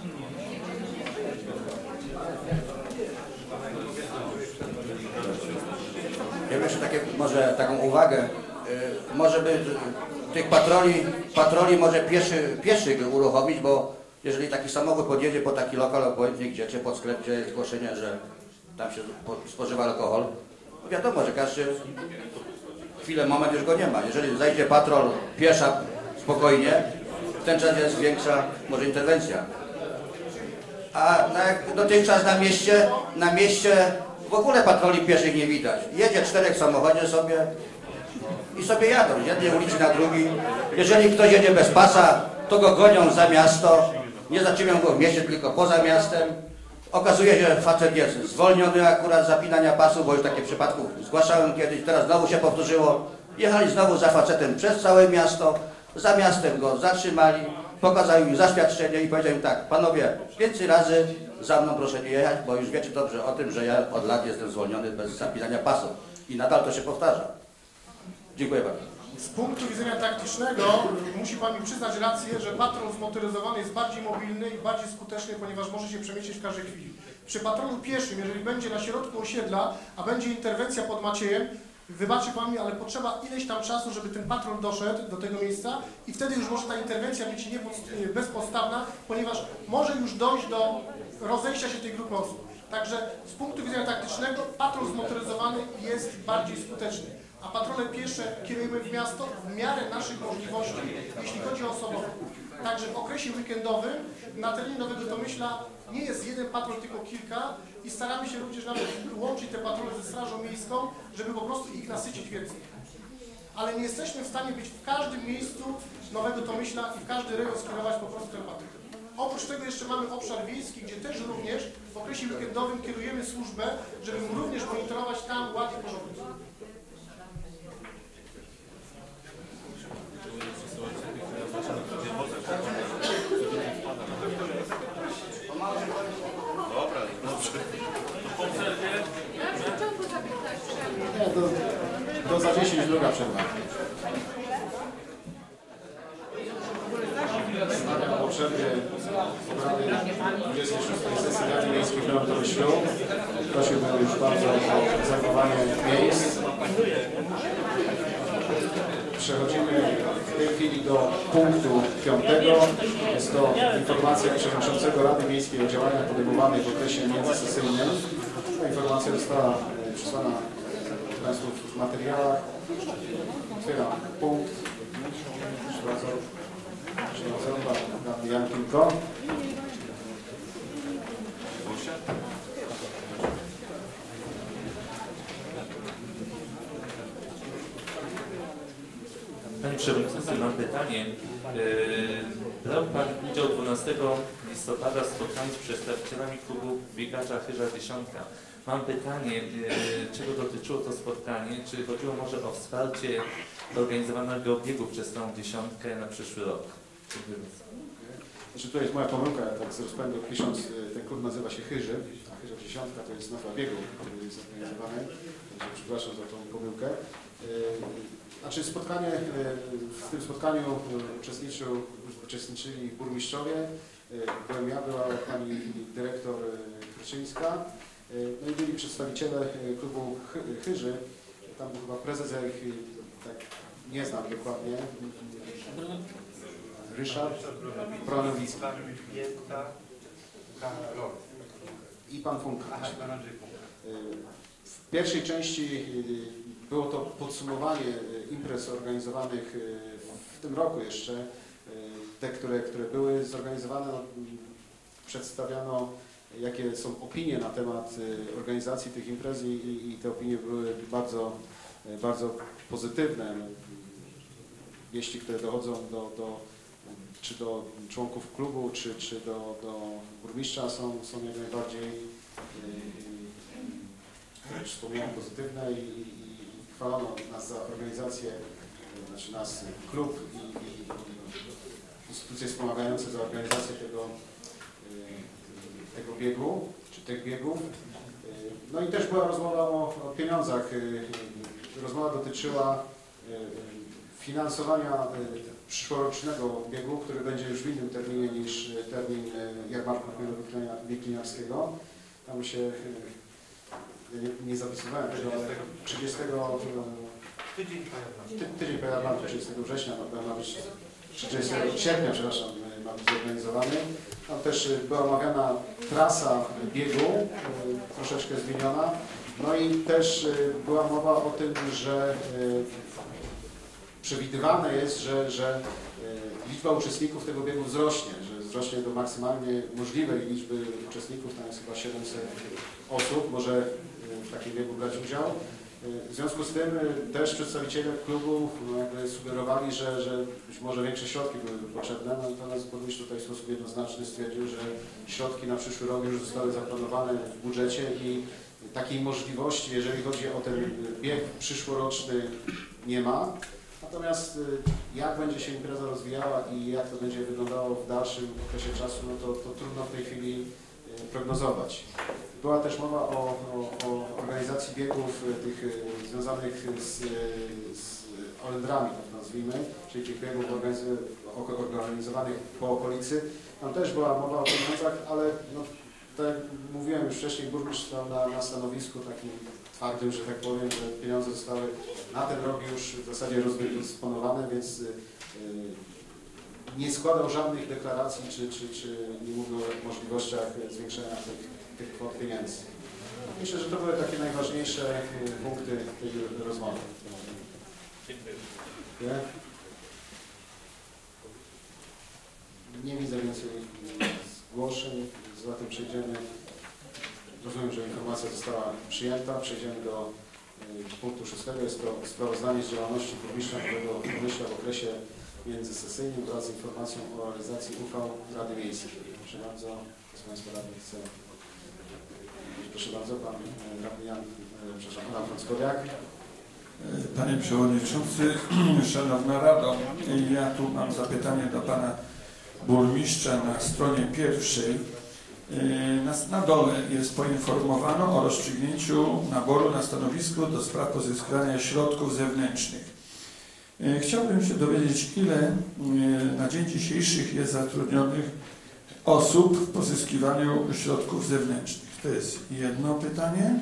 Ja mam jeszcze takie, może taką uwagę, yy, może by tych patroli, patroli może pieszy, pieszych uruchomić, bo jeżeli taki samochód podjedzie po taki lokal, obojętnie gdzie, czy pod sklep, gdzie jest zgłoszenie, że tam się spożywa alkohol, no wiadomo, że każdy chwilę, moment już go nie ma. Jeżeli zajdzie patrol piesza spokojnie, w ten czas jest większa może interwencja. A na, jak dotychczas na mieście, na mieście w ogóle patroli pieszych nie widać. Jedzie czterech w samochodzie sobie i sobie jadą z jednej ulicy na drugiej. Jeżeli ktoś jedzie bez pasa, to go gonią za miasto, nie zatrzymują go w mieście, tylko poza miastem. Okazuje się, że facet jest zwolniony akurat z zapinania pasu, bo już takie przypadków zgłaszałem kiedyś, teraz znowu się powtórzyło. Jechali znowu za facetem przez całe miasto, za miastem go zatrzymali, pokazali im zaświadczenie i powiedział im tak, panowie, więcej razy za mną proszę nie jechać, bo już wiecie dobrze o tym, że ja od lat jestem zwolniony bez zapinania pasu. I nadal to się powtarza. Dziękuję bardzo. Z punktu widzenia taktycznego musi Pan mi przyznać rację, że patrol zmotoryzowany jest bardziej mobilny i bardziej skuteczny, ponieważ może się przemieścić w każdej chwili. Przy patrolu pieszym, jeżeli będzie na środku osiedla, a będzie interwencja pod Maciejem, wybaczy Pan mi, ale potrzeba ileś tam czasu, żeby ten patrol doszedł do tego miejsca i wtedy już może ta interwencja być nie bezpodstawna, ponieważ może już dojść do rozejścia się tej grupy osób. Także z punktu widzenia taktycznego patrol zmotoryzowany jest bardziej skuteczny. A patrole piesze kierujemy w miasto w miarę naszych możliwości, jeśli chodzi o osobowe. Także w okresie weekendowym na terenie Nowego Tomyśla nie jest jeden patrol, tylko kilka i staramy się również nawet łączyć te patrole ze Strażą Miejską, żeby po prostu ich nasycić więcej. Ale nie jesteśmy w stanie być w każdym miejscu Nowego Tomyśla i w każdy rejon skierować po prostu ten patrol. Oprócz tego jeszcze mamy obszar wiejski, gdzie też również w okresie weekendowym kierujemy służbę, żeby również monitorować tam ład i porządek. Dobra, dobrze. Nie, to, to za dziesięć druga przerwa. Znawiam po przerwie obrady dwudziestej szóstej sesji Rady Miejskiej w Nowym Tomyślu. Prosiłbym już bardzo o zajmowanie miejsc. Przechodzimy w tej chwili do punktu piątego. Jest to informacja przewodniczącego Rady Miejskiej o działaniach podejmowanych w okresie międzysesyjnym. Ta informacja została przesłana Państwu w materiałach. Otwieram punkt. Proszę bardzo. Proszę bardzo, Pan Jan Kilko. Panie Przewodniczący, mam pytanie. Brał Pan udział dwunastego listopada w spotkaniu z przedstawicielami klubu biegacza Chyża Dziesiątka. Mam pytanie, czego dotyczyło to spotkanie? Czy chodziło może o wsparcie organizowanego biegu przez tą dziesiątkę na przyszły rok? Dziękuję bardzo. Znaczy tutaj jest moja pomyłka, tak z rozpędu pisząc, ten klub nazywa się Chyży, a Chyża Dziesiątka to jest nazwa biegu, który jest zorganizowany, także przepraszam za tą pomyłkę. Znaczy spotkanie, w tym spotkaniu uczestniczył, uczestniczyli burmistrzowie, byłem ja, była pani dyrektor Kryczyńska, no i byli przedstawiciele klubu Chyży, tam był chyba prezes, ja ich tak nie znam dokładnie, Ryszard Pronowicki i pan Funka. W pierwszej części było to podsumowanie imprez organizowanych w tym roku jeszcze. Te, które, które były zorganizowane, no, przedstawiano jakie są opinie na temat organizacji tych imprez i, i te opinie były bardzo, bardzo pozytywne. Jeśli które dochodzą do, do czy do członków klubu, czy, czy do, do burmistrza są, są jak najbardziej yy, wspomniane pozytywne i, i, i chwalono nas za organizację, znaczy nas klub i, i, i instytucje wspomagające za organizację tego, yy, tego biegu, czy tych biegów. Yy, no i też była rozmowa o, o pieniądzach. Yy, rozmowa dotyczyła yy, finansowania yy, przyszłorocznego biegu, który będzie już w innym terminie niż termin jarmarku wiekliniarskiego. Tam się nie, nie zapisywałem tego, ale trzydziestego tydzień po jarmarku, trzydziestego września, no, ma być trzydziestego sierpnia, przepraszam, ma być zorganizowany. Tam też była omawiana trasa biegu, troszeczkę zmieniona. No i też była mowa o tym, że przewidywane jest, że, że liczba uczestników tego biegu wzrośnie, że wzrośnie do maksymalnie możliwej liczby uczestników, tam jest chyba siedemset osób, może w takim biegu brać udział. W związku z tym też przedstawiciele klubu no, jakby sugerowali, że, że być może większe środki były potrzebne, natomiast burmistrz tutaj w sposób jednoznaczny stwierdził, że środki na przyszły rok już zostały zaplanowane w budżecie i takiej możliwości, jeżeli chodzi o ten bieg przyszłoroczny, nie ma. Natomiast jak będzie się impreza rozwijała i jak to będzie wyglądało w dalszym okresie czasu, no to, to trudno w tej chwili prognozować. Była też mowa o, o, o organizacji biegów tych związanych z, z olendrami, tak nazwijmy, czyli tych biegów organizowanych po okolicy. Tam też była mowa o pieniądzach, ale no, tak jak mówiłem już wcześniej, burmistrz stał na, na stanowisku takim twardym, że tak powiem, że pieniądze zostały na ten rok już w zasadzie rozdysponowane, więc yy, nie składał żadnych deklaracji, czy, czy, czy nie mówił o możliwościach zwiększenia tych, tych kwot pieniędzy. Myślę, że to były takie najważniejsze punkty tej rozmowy. Dziękuję. więcej zgłoszeń, zatem przejdziemy, rozumiem, że informacja została przyjęta, przejdziemy do y, punktu szóstego. Jest to sprawozdanie z działalności publicznej Burmistrza w okresie międzysesyjnym wraz z informacją o realizacji uchwał Rady Miejskiej. Proszę bardzo, kto z Państwa radnych chce. Proszę bardzo, Pan y, Radny Jan, y, przepraszam, Pan Frąckowiak. Panie Przewodniczący, Szanowna Rado, ja tu mam zapytanie do Pana Burmistrza na stronie pierwszej. Na, na dole jest poinformowano o rozstrzygnięciu naboru na stanowisku do spraw pozyskiwania środków zewnętrznych. Chciałbym się dowiedzieć, ile na dzień dzisiejszy jest zatrudnionych osób w pozyskiwaniu środków zewnętrznych. To jest jedno pytanie.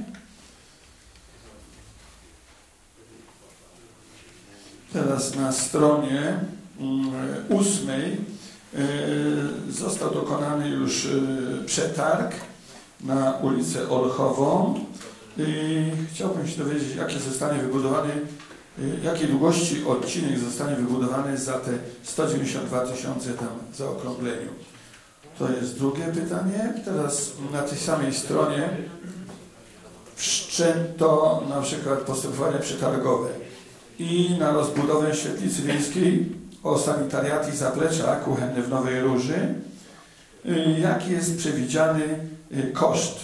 Teraz na stronie ósmej został dokonany już przetarg na ulicę Olchową i chciałbym się dowiedzieć, jakie zostanie wybudowany, jakiej długości odcinek zostanie wybudowany za te sto dziewięćdziesiąt dwa tysiące tam w zaokrągleniu. To jest drugie pytanie. Teraz na tej samej stronie wszczęto na przykład postępowanie przetargowe i na rozbudowę świetlicy wiejskiej o sanitariat i zaplecza kuchenne w Nowej Róży. Jaki jest przewidziany koszt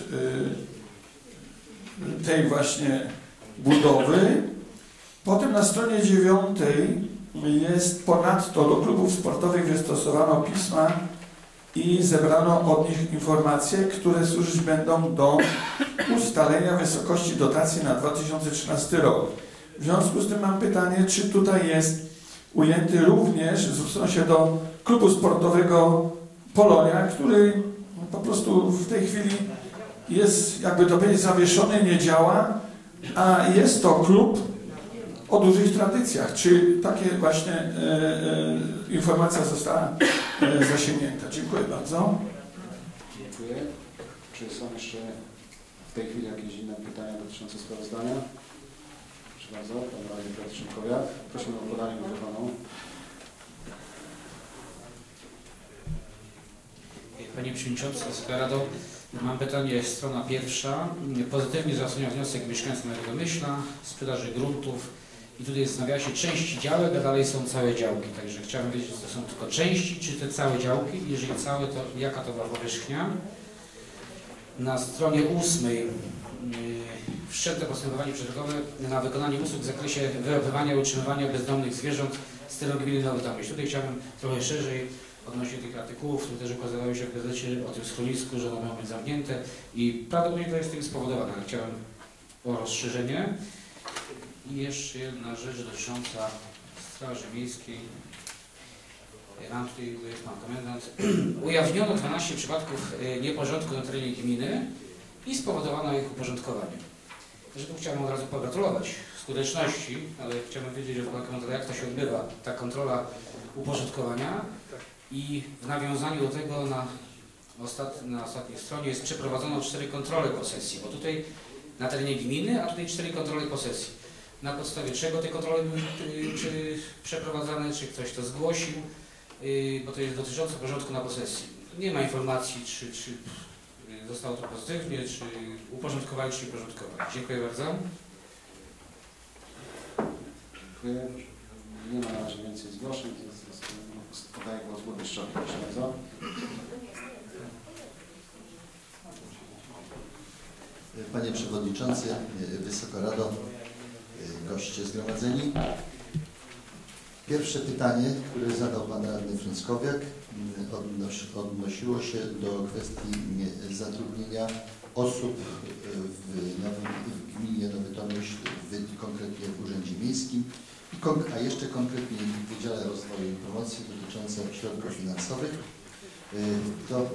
tej właśnie budowy? Potem na stronie dziewiątej jest ponadto do klubów sportowych wystosowano pisma i zebrano od nich informacje, które służyć będą do ustalenia wysokości dotacji na dwa tysiące trzynasty rok. W związku z tym mam pytanie, czy tutaj jest ujęty również, zwrócono się do klubu sportowego Polonia, który po prostu w tej chwili jest, jakby to powiedzieć, zawieszony, nie działa, a jest to klub o dużych tradycjach. Czy takie właśnie e, e, informacja została e, zasięgnięta? Dziękuję bardzo. Dziękuję. Czy są jeszcze w tej chwili jakieś inne pytania dotyczące sprawozdania? Proszę bardzo, Pan Radny Piotr Szymkowiak. Prosimy o podanie mikrofonu. Panie Przewodniczący, Wysoka Rado, mam pytanie, strona pierwsza. Pozytywnie zaocenia wniosek mieszkańców Nowego Myśla, sprzedaży gruntów i tutaj jest w nawiasie części działek, a dalej są całe działki. Także chciałem wiedzieć, czy to są tylko części, czy te całe działki. Jeżeli całe, to jaka to była powierzchnia? Na stronie ósmej wszczęte postępowanie przetargowe na wykonanie usług w zakresie wyłapywania i utrzymywania bezdomnych zwierząt z terenu gminy Nowy Tomyśl. Tutaj chciałbym trochę szerzej odnośnie tych artykułów, które też ukazywały się w gazecie o tym schronisku, że one mają być zamknięte i prawdopodobnie to jest tym spowodowane, ale chciałem o rozszerzenie. I jeszcze jedna rzecz dotycząca Straży Miejskiej. Mam tutaj, tu jest Pan Komendant. Ujawniono dwanaście przypadków nieporządku na terenie gminy i spowodowano ich uporządkowanie. Także tu chciałem od razu pogratulować skuteczności, ale chciałbym wiedzieć od Pana Komendanta, jak to się odbywa, ta kontrola uporządkowania. I w nawiązaniu do tego na, ostat, na ostatniej stronie jest przeprowadzono cztery kontrole posesji, bo tutaj na terenie gminy, a tutaj cztery kontrole posesji. Na podstawie czego te kontrole były czy, czy przeprowadzane, czy ktoś to zgłosił, yy, bo to jest dotyczące porządku na posesji. Nie ma informacji, czy, czy zostało to pozytywnie, czy uporządkowali, czy uporządkowali. Dziękuję bardzo. Dziękuję. Nie ma na razie więcej zgłoszeń. Podaję głos burmistrzowi. Proszę bardzo. Panie Przewodniczący, Wysoka Rado, goście zgromadzeni. Pierwsze pytanie, które zadał Pan Radny Frąckowiak, odnosi, odnosiło się do kwestii zatrudnienia osób w, nowym, w gminie Nowy Tomyśl, w, konkretnie w Urzędzie Miejskim, a jeszcze konkretniej w Wydziale Rozwoju i Promocji dotyczące środków finansowych. To,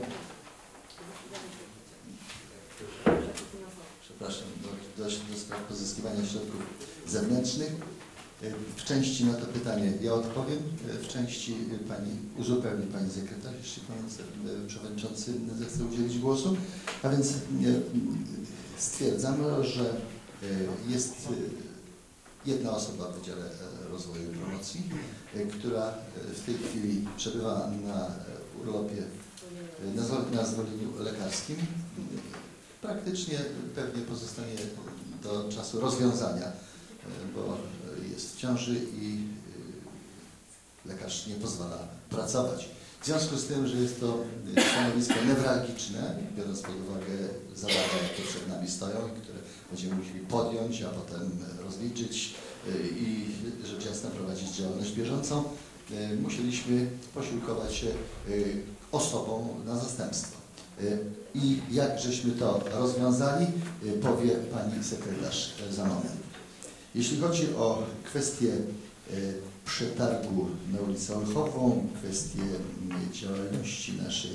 przepraszam, do, do, do spraw pozyskiwania środków zewnętrznych. W części na to pytanie ja odpowiem, w części Pani uzupełni Pani Sekretarz, jeśli Pan Przewodniczący zechce udzielić głosu. A więc stwierdzam, że jest jedna osoba w Wydziale Rozwoju i Promocji, która w tej chwili przebywa na urlopie na, zwo- na zwolnieniu lekarskim praktycznie pewnie pozostanie do czasu rozwiązania, bo jest w ciąży i lekarz nie pozwala pracować. W związku z tym, że jest to stanowisko newralgiczne, biorąc pod uwagę zadania, jakie przed nami stoją i które będziemy musieli podjąć, a potem rozliczyć i rzecz jasna prowadzić działalność bieżącą, musieliśmy posiłkować się osobą na zastępstwo. I jak żeśmy to rozwiązali, powie pani sekretarz za moment. Jeśli chodzi o kwestię przetargu na ulicę Olchową, kwestię działalności naszej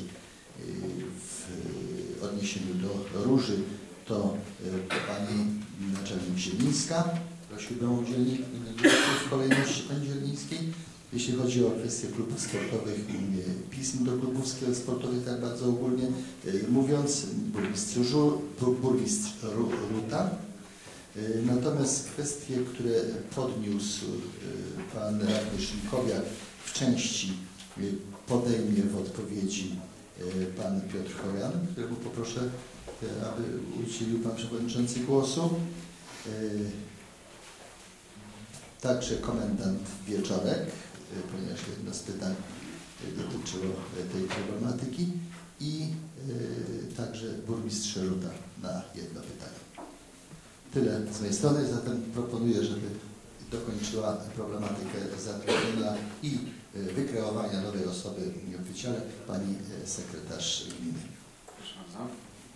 w odniesieniu do Róży, to pani naczelnik Zielińska. Prosiłbym o udzielenie w kolejności pani Zielińskiej. Jeśli chodzi o kwestię klubów sportowych, pism do klubów sportowych, tak bardzo ogólnie mówiąc, burmistrz, burmistrz Ruta. Natomiast kwestie, które podniósł pan radny Szymkowiak w części podejmie w odpowiedzi pan Piotr Chojan, którego poproszę, aby udzielił pan przewodniczący głosu. Także komendant Wieczorek, ponieważ jedno z pytań dotyczyło tej problematyki i także burmistrz Ruta na jedno pytanie. Tyle z mojej strony, zatem proponuję, żeby dokończyła problematykę zatrudnienia i wykreowania nowej osoby w wydziale pani sekretarz gminy. Proszę bardzo.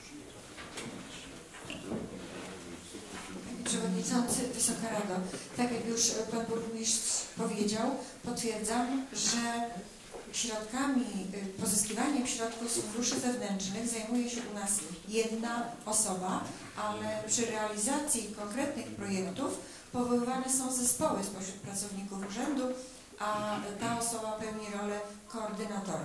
Panie Przewodniczący, Wysoka Rado, tak jak już Pan Burmistrz powiedział, potwierdzam, że środkami, pozyskiwaniem środków z funduszy zewnętrznych zajmuje się u nas jedna osoba, ale przy realizacji konkretnych projektów powoływane są zespoły spośród pracowników urzędu, a ta osoba pełni rolę koordynatora.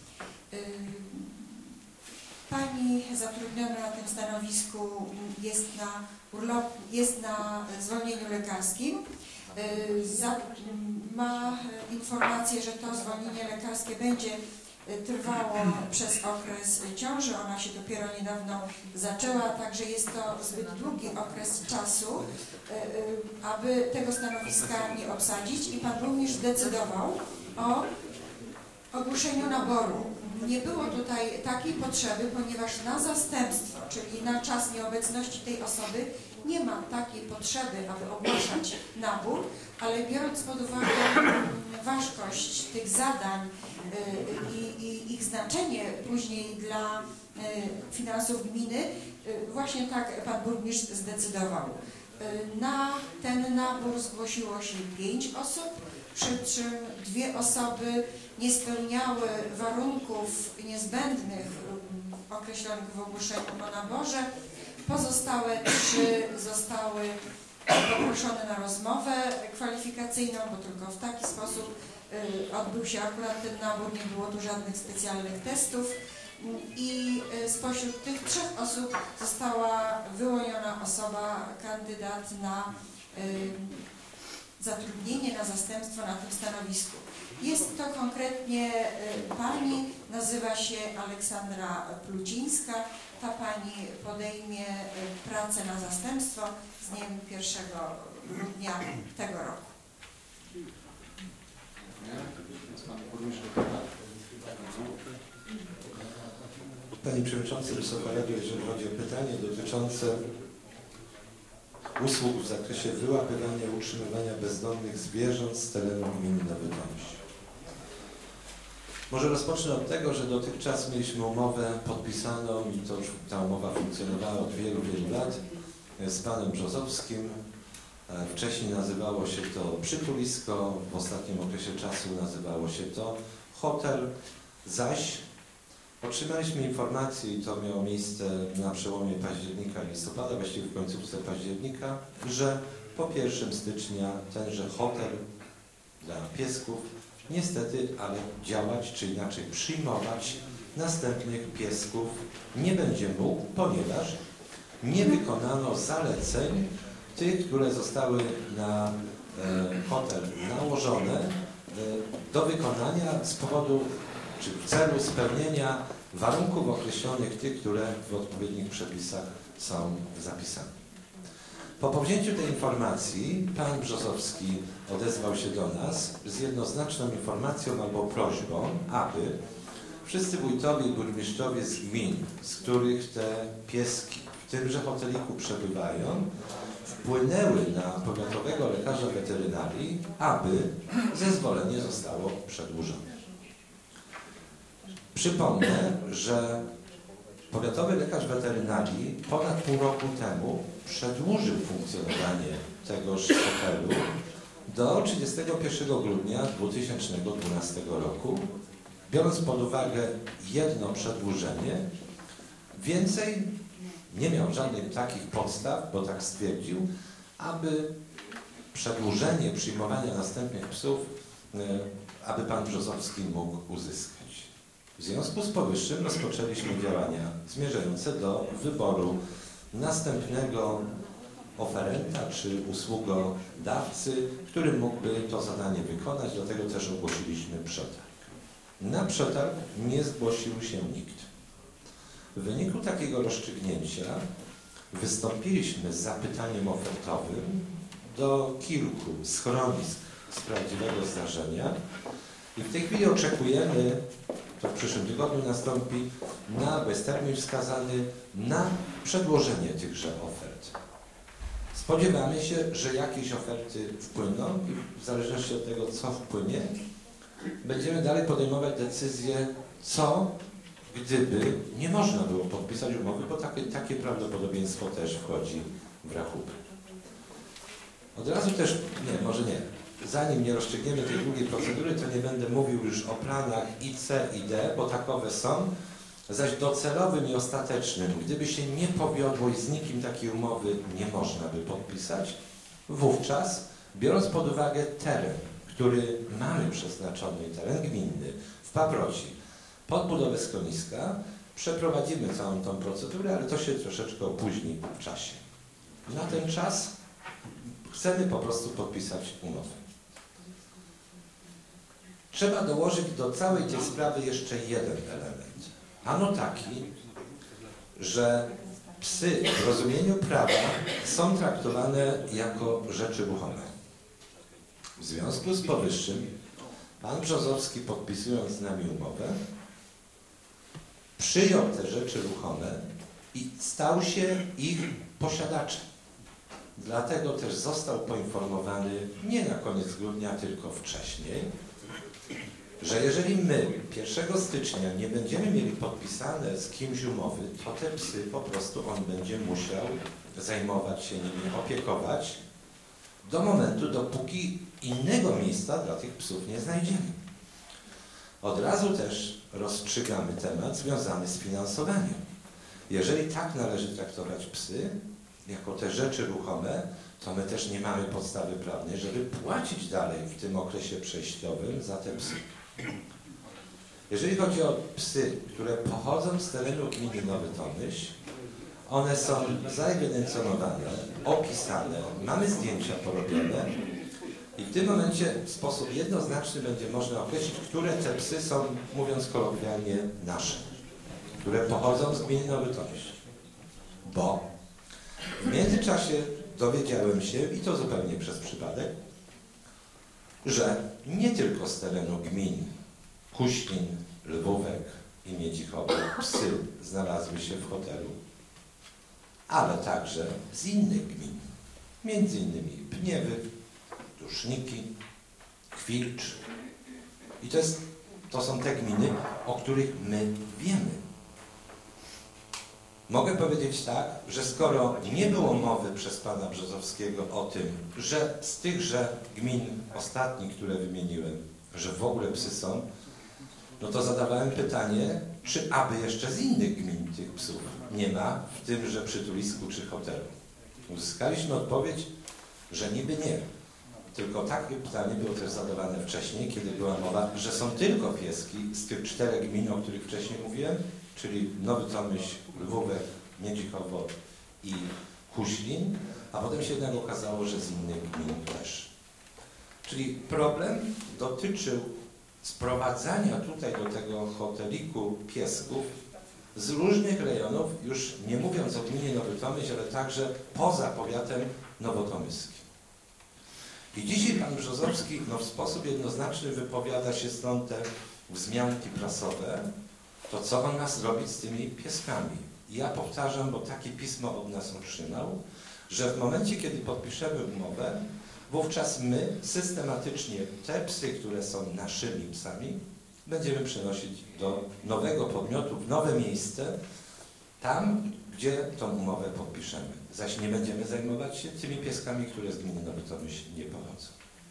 Pani zatrudniona na tym stanowisku jest na urlop, jest na zwolnieniu lekarskim. Za, ma informację, że to zwolnienie lekarskie będzie trwało przez okres ciąży. Ona się dopiero niedawno zaczęła, także jest to zbyt długi okres czasu, aby tego stanowiska nie obsadzić i Pan Burmistrz zdecydował o ogłoszeniu naboru. Nie było tutaj takiej potrzeby, ponieważ na zastępstwo, czyli na czas nieobecności tej osoby, nie ma takiej potrzeby, aby ogłaszać nabór, ale biorąc pod uwagę ważkość tych zadań i, i ich znaczenie później dla finansów gminy, właśnie tak Pan Burmistrz zdecydował. Na ten nabór zgłosiło się pięć osób, przy czym dwie osoby nie spełniały warunków niezbędnych określonych w ogłoszeniu o naborze. Pozostałe trzy zostały poproszone na rozmowę kwalifikacyjną, bo tylko w taki sposób odbył się akurat ten nabór, nie było tu żadnych specjalnych testów. I spośród tych trzech osób została wyłoniona osoba, kandydat na zatrudnienie, na zastępstwo na tym stanowisku. Jest to konkretnie pani, nazywa się Aleksandra Plucińska. Ta pani podejmie pracę na zastępstwo z dniem pierwszego grudnia tego roku. Panie Przewodniczący, Wysoka Rado, jeżeli chodzi o pytanie dotyczące usług w zakresie wyłapywania i utrzymywania bezdomnych zwierząt z terenu gminy Nowy Tomś. Może rozpocznę od tego, że dotychczas mieliśmy umowę podpisaną i to już ta umowa funkcjonowała od wielu, wielu lat z panem Brzozowskim. Wcześniej nazywało się to przytulisko, w ostatnim okresie czasu nazywało się to hotel, zaś otrzymaliśmy informację i to miało miejsce na przełomie października i listopada, właściwie w końcówce października, że po pierwszym stycznia tenże hotel dla piesków niestety, ale działać, czy inaczej przyjmować następnych piesków nie będzie mógł, ponieważ nie wykonano zaleceń tych, które zostały na e, hotel nałożone e, do wykonania z powodu czy w celu spełnienia warunków określonych tych, które w odpowiednich przepisach są zapisane. Po powzięciu tej informacji pan Brzozowski odezwał się do nas z jednoznaczną informacją albo prośbą, aby wszyscy wójtowie i burmistrzowie z gmin, z których te pieski w tymże hoteliku przebywają, wpłynęły na powiatowego lekarza weterynarii, aby zezwolenie zostało przedłużone. Przypomnę, że powiatowy lekarz weterynarii ponad pół roku temu przedłużył funkcjonowanie tegoż hotelu do trzydziestego pierwszego grudnia dwa tysiące dwunastego roku, biorąc pod uwagę jedno przedłużenie. Więcej nie miał żadnych takich podstaw, bo tak stwierdził, aby przedłużenie przyjmowania następnych psów, aby pan Brzozowski mógł uzyskać. W związku z powyższym rozpoczęliśmy działania zmierzające do wyboru następnego oferenta czy usługodawcy, który mógłby to zadanie wykonać, dlatego też ogłosiliśmy przetarg. Na przetarg nie zgłosił się nikt. W wyniku takiego rozstrzygnięcia wystąpiliśmy z zapytaniem ofertowym do kilku schronisk z prawdziwego zdarzenia i w tej chwili oczekujemy, to w przyszłym tygodniu nastąpi, na beztermin wskazany na przedłożenie tychże ofert. Spodziewamy się, że jakieś oferty wpłyną i w zależności od tego, co wpłynie, będziemy dalej podejmować decyzję, co gdyby nie można było podpisać umowy, bo takie, takie prawdopodobieństwo też wchodzi w rachubę. Od razu też, nie, może nie, zanim nie rozstrzygniemy tej długiej procedury, to nie będę mówił już o planach I C i D, bo takowe są, zaś docelowym i ostatecznym, gdyby się nie powiodło i z nikim takiej umowy nie można by podpisać, wówczas, biorąc pod uwagę teren, który mamy przeznaczony, teren gminny w Paproci, pod budowę schroniska, przeprowadzimy całą tą procedurę, ale to się troszeczkę opóźni w czasie. Na ten czas chcemy po prostu podpisać umowę. Trzeba dołożyć do całej tej sprawy jeszcze jeden element. Ano taki, że psy w rozumieniu prawa są traktowane jako rzeczy ruchome. W związku z powyższym pan Brzozowski, podpisując z nami umowę, przyjął te rzeczy ruchome i stał się ich posiadaczem. Dlatego też został poinformowany nie na koniec grudnia, tylko wcześniej, że jeżeli my pierwszego stycznia nie będziemy mieli podpisane z kimś umowy, to te psy po prostu on będzie musiał zajmować się nimi, opiekować do momentu, dopóki innego miejsca dla tych psów nie znajdziemy. Od razu też rozstrzygamy temat związany z finansowaniem. Jeżeli tak należy traktować psy, jako te rzeczy ruchome, to my też nie mamy podstawy prawnej, żeby płacić dalej w tym okresie przejściowym za te psy. Jeżeli chodzi o psy, które pochodzą z terenu gminy Nowy Tomyśl, one są zaewidencjonowane, opisane, mamy zdjęcia porobione i w tym momencie w sposób jednoznaczny będzie można określić, które te psy są, mówiąc kolokwialnie, nasze, które pochodzą z gminy Nowy Tomyśl. Bo w międzyczasie dowiedziałem się, i to zupełnie przez przypadek, że nie tylko z terenu gmin Kuślin, Lwówek i Miedzichowo psy znalazły się w hotelu, ale także z innych gmin, między innymi Pniewy, Duszniki, Kwilcz. I to, jest, to są te gminy, o których my wiemy. Mogę powiedzieć tak, że skoro nie było mowy przez pana Brzozowskiego o tym, że z tychże gmin ostatnich, które wymieniłem, że w ogóle psy są, no to zadawałem pytanie, czy aby jeszcze z innych gmin tych psów nie ma w tymże przytulisku czy hotelu. Uzyskaliśmy odpowiedź, że niby nie. Tylko takie pytanie było też zadawane wcześniej, kiedy była mowa, że są tylko pieski z tych czterech gmin, o których wcześniej mówiłem, czyli Nowy Tomyśl, Lwówek, Miedzichowo i Kuślin, a potem się jednak okazało, że z innych gmin też. Czyli problem dotyczył sprowadzania tutaj do tego hoteliku piesków z różnych rejonów, już nie mówiąc o gminie Nowy Tomyśl, ale także poza powiatem nowotomyskim. I dzisiaj pan Brzozowski no, w sposób jednoznaczny wypowiada się stąd te wzmianki prasowe, to co on ma zrobić z tymi pieskami. I ja powtarzam, bo takie pismo od nas otrzymał, że w momencie, kiedy podpiszemy umowę, wówczas my systematycznie te psy, które są naszymi psami, będziemy przenosić do nowego podmiotu, w nowe miejsce, tam, gdzie tą umowę podpiszemy. Zaś nie będziemy zajmować się tymi pieskami, które z gminy Nowy Tomyśl nie pochodzą.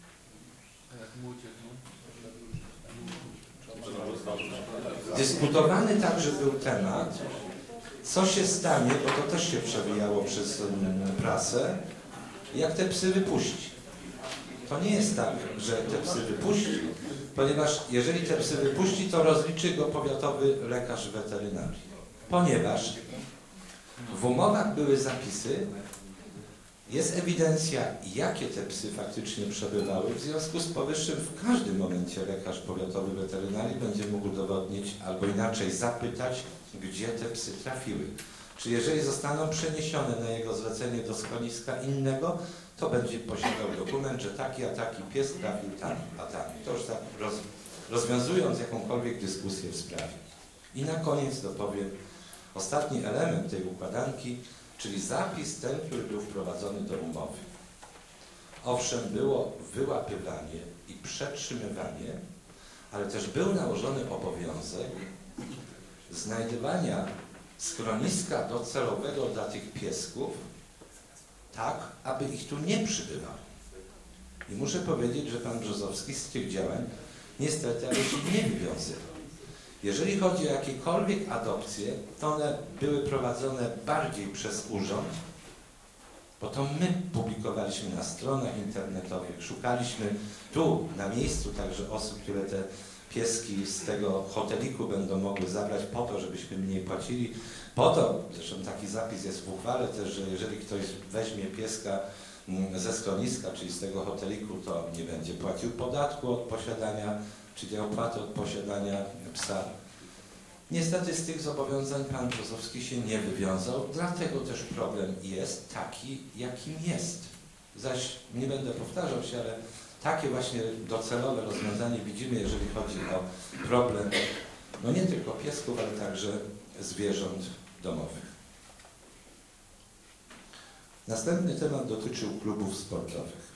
Dyskutowany także był temat, co się stanie, bo to też się przewijało przez prasę, jak te psy wypuści. To nie jest tak, że te psy wypuści, ponieważ jeżeli te psy wypuści, to rozliczy go powiatowy lekarz weterynarii. Ponieważ w umowach były zapisy, jest ewidencja, jakie te psy faktycznie przebywały. W związku z powyższym w każdym momencie lekarz powiatowy weterynarii będzie mógł udowodnić, albo inaczej zapytać, gdzie te psy trafiły. Czy jeżeli zostaną przeniesione na jego zlecenie do schroniska innego, to będzie posiadał dokument, że taki a taki pies trafił tam, a tam. To już tak roz, rozwiązując jakąkolwiek dyskusję w sprawie. I na koniec dopowiem ostatni element tej układanki, czyli zapis ten, który był wprowadzony do umowy. Owszem, było wyłapywanie i przetrzymywanie, ale też był nałożony obowiązek znajdywania schroniska docelowego dla tych piesków, tak, aby ich tu nie przybywało. I muszę powiedzieć, że pan Brzozowski z tych działań niestety ale się nie wywiązywał. Jeżeli chodzi o jakiekolwiek adopcje, to one były prowadzone bardziej przez urząd, bo to my publikowaliśmy na stronach internetowych, szukaliśmy tu na miejscu także osób, które te pieski z tego hoteliku będą mogły zabrać po to, żebyśmy mniej płacili. Po to, zresztą taki zapis jest w uchwale też, że jeżeli ktoś weźmie pieska ze schroniska, czyli z tego hoteliku, to nie będzie płacił podatku od posiadania, czyli opłaty od posiadania psa. Niestety z tych zobowiązań pan Brzozowski się nie wywiązał, dlatego też problem jest taki, jakim jest. Zaś nie będę powtarzał się, ale takie właśnie docelowe rozwiązanie widzimy, jeżeli chodzi o problem, no nie tylko piesków, ale także zwierząt domowych. Następny temat dotyczył klubów sportowych.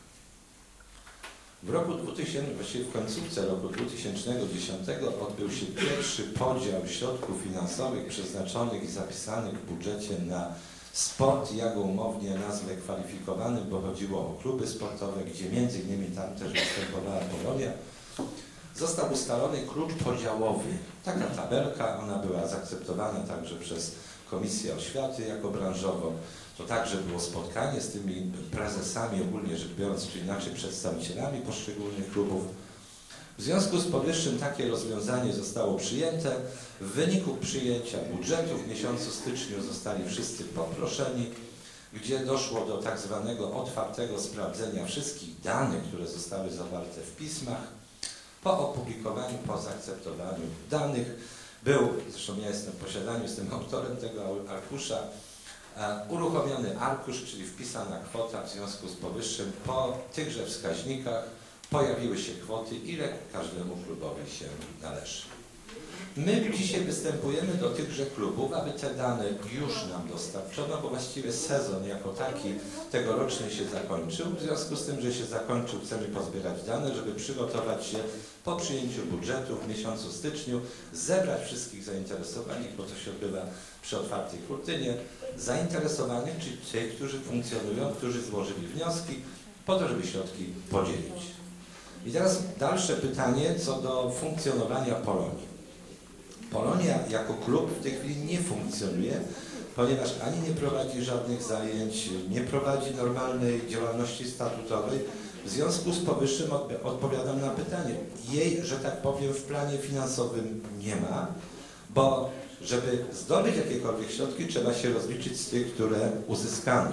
W roku dwutysięcznym, właściwie w końcówce roku dwa tysiące dziesiątego odbył się pierwszy podział środków finansowych przeznaczonych i zapisanych w budżecie na sport, ja go umownie nazwę kwalifikowany, bo chodziło o kluby sportowe, gdzie między innymi tam też występowała Polonia. Został ustalony klucz podziałowy. Taka tabelka, ona była zaakceptowana także przez Komisję Oświaty jako branżową. To także było spotkanie z tymi prezesami, ogólnie rzecz biorąc, czy inaczej przedstawicielami poszczególnych klubów. W związku z powyższym takie rozwiązanie zostało przyjęte. W wyniku przyjęcia budżetu w miesiącu styczniu zostali wszyscy poproszeni, gdzie doszło do tak zwanego otwartego sprawdzenia wszystkich danych, które zostały zawarte w pismach. Po opublikowaniu, po zaakceptowaniu danych był, zresztą ja jestem w posiadaniu, jestem autorem tego arkusza, uruchomiony arkusz, czyli wpisana kwota, w związku z powyższym po tychże wskaźnikach pojawiły się kwoty, ile każdemu klubowi się należy. My dzisiaj występujemy do tychże klubów, aby te dane już nam dostarczono, bo właściwie sezon jako taki tegoroczny się zakończył. W związku z tym, że się zakończył, chcemy pozbierać dane, żeby przygotować się po przyjęciu budżetu w miesiącu styczniu, zebrać wszystkich zainteresowanych, bo to się odbywa przy otwartej kurtynie, zainteresowanych, czyli tych, którzy funkcjonują, którzy złożyli wnioski, po to, żeby środki podzielić. I teraz dalsze pytanie co do funkcjonowania Polonii. Polonia jako klub w tej chwili nie funkcjonuje, ponieważ ani nie prowadzi żadnych zajęć, nie prowadzi normalnej działalności statutowej. W związku z powyższym odpowiadam na pytanie. Jej, że tak powiem, w planie finansowym nie ma, bo żeby zdobyć jakiekolwiek środki, trzeba się rozliczyć z tych, które uzyskano.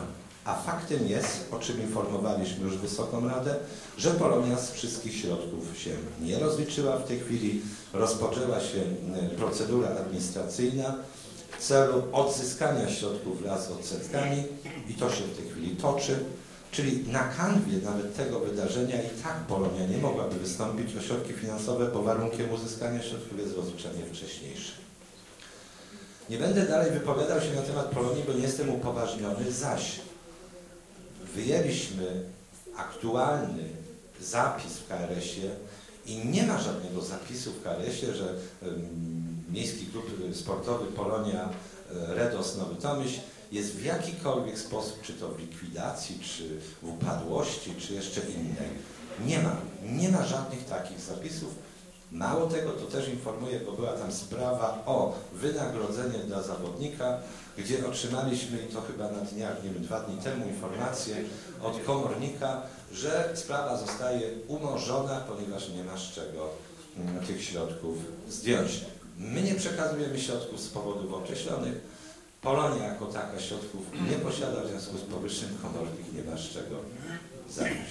A faktem jest, o czym informowaliśmy już Wysoką Radę, że Polonia z wszystkich środków się nie rozliczyła. W tej chwili rozpoczęła się procedura administracyjna w celu odzyskania środków wraz z odsetkami i to się w tej chwili toczy. Czyli na kanwie nawet tego wydarzenia i tak Polonia nie mogłaby wystąpić o środki finansowe, bo warunkiem uzyskania środków jest rozliczenie wcześniejsze. Nie będę dalej wypowiadał się na temat Polonii, bo nie jestem upoważniony, zaś wyjęliśmy aktualny zapis w K R S-ie i nie ma żadnego zapisu w K R S-ie, że um, Miejski Klub Sportowy Polonia Redos Nowy Tomyśl jest w jakikolwiek sposób, czy to w likwidacji, czy w upadłości, czy jeszcze innej. Nie ma, nie ma żadnych takich zapisów. Mało tego, to też informuję, bo była tam sprawa o wynagrodzenie dla zawodnika, gdzie otrzymaliśmy, i to chyba na dniach, nie wiem, dwa dni temu, informację od komornika, że sprawa zostaje umorzona, ponieważ nie ma z czego mm, tych środków zdjąć. My nie przekazujemy środków z powodów określonych. Polonia jako taka środków nie posiada, w związku z powyższym komornik nie ma z czego zająć.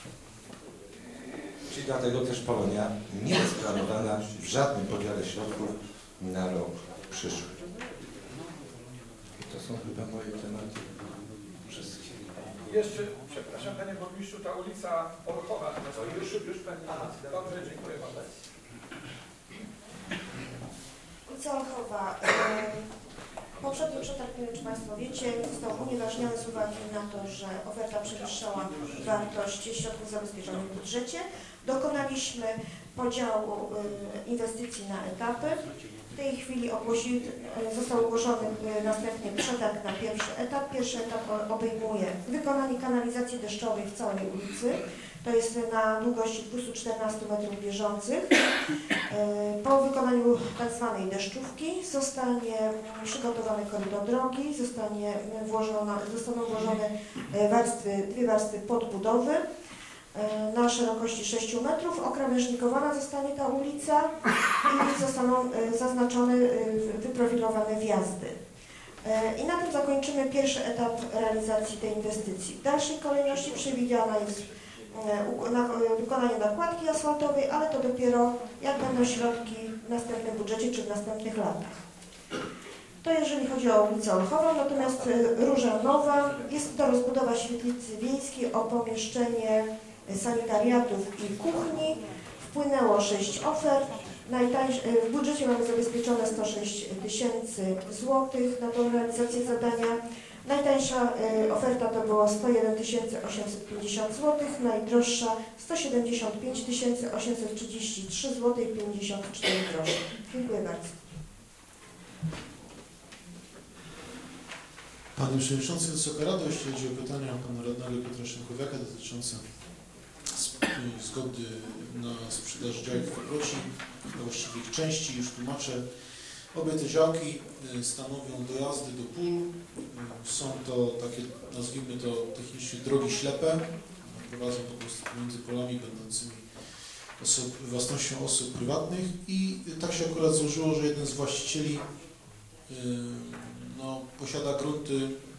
Czyli dlatego też Polonia nie jest planowana w żadnym podziale środków na rok przyszły. To są chyba moje tematy wszystkie. Jeszcze, przepraszam Panie Burmistrzu, ta ulica Orchowa, no już, już Pani. Aha, dobrze, dziękuję bardzo. Ulica Orchowa. Poprzedni przetarg, nie wiem czy Państwo wiecie, został unieważniony z uwagi na to, że oferta przewyższała wartość środków zabezpieczonych w budżecie. Dokonaliśmy podziału y, inwestycji na etapy. W tej chwili ogłosi, y, został ogłoszony y, następnie przetarg na pierwszy etap. Pierwszy etap obejmuje wykonanie kanalizacji deszczowej w całej ulicy. To jest na długości dwieście czternaście metrów bieżących. Po wykonaniu tak zwanej deszczówki zostanie przygotowany korytarz drogi, zostanie włożona, zostaną włożone warstwy, dwie warstwy podbudowy na szerokości sześciu metrów. Okrawężnikowana zostanie ta ulica i zostaną zaznaczone, wyprofilowane wjazdy. I na tym zakończymy pierwszy etap realizacji tej inwestycji. W dalszej kolejności przewidziana jest na wykonanie nakładki asfaltowej, ale to dopiero jak będą środki w następnym budżecie czy w następnych latach. To jeżeli chodzi o ulicę Olchową, natomiast Róża Nowa jest to rozbudowa świetlicy wiejskiej o pomieszczenie sanitariatów i kuchni. Wpłynęło sześć ofert. W budżecie mamy zabezpieczone sto sześć tysięcy złotych na tą realizację zadania. Najtańsza y, oferta to było sto jeden tysięcy osiemset pięćdziesiąt złotych, najdroższa sto siedemdziesiąt pięć tysięcy osiemset trzydzieści trzy złote pięćdziesiąt cztery grosze. Dziękuję bardzo. Panie Przewodniczący, Wysoka Rado, jeśli chodzi o pytania Pana Radnego Piotra Szymkowiaka dotyczące zgody na sprzedaż działek w Paproci, właściwie ich części, już tłumaczę. Obie te działki stanowią dojazdy do pól. Są to takie, nazwijmy to technicznie, drogi ślepe. Prowadzą po prostu pomiędzy polami będącymi osób, własnością osób prywatnych i tak się akurat złożyło, że jeden z właścicieli no, posiada grunty,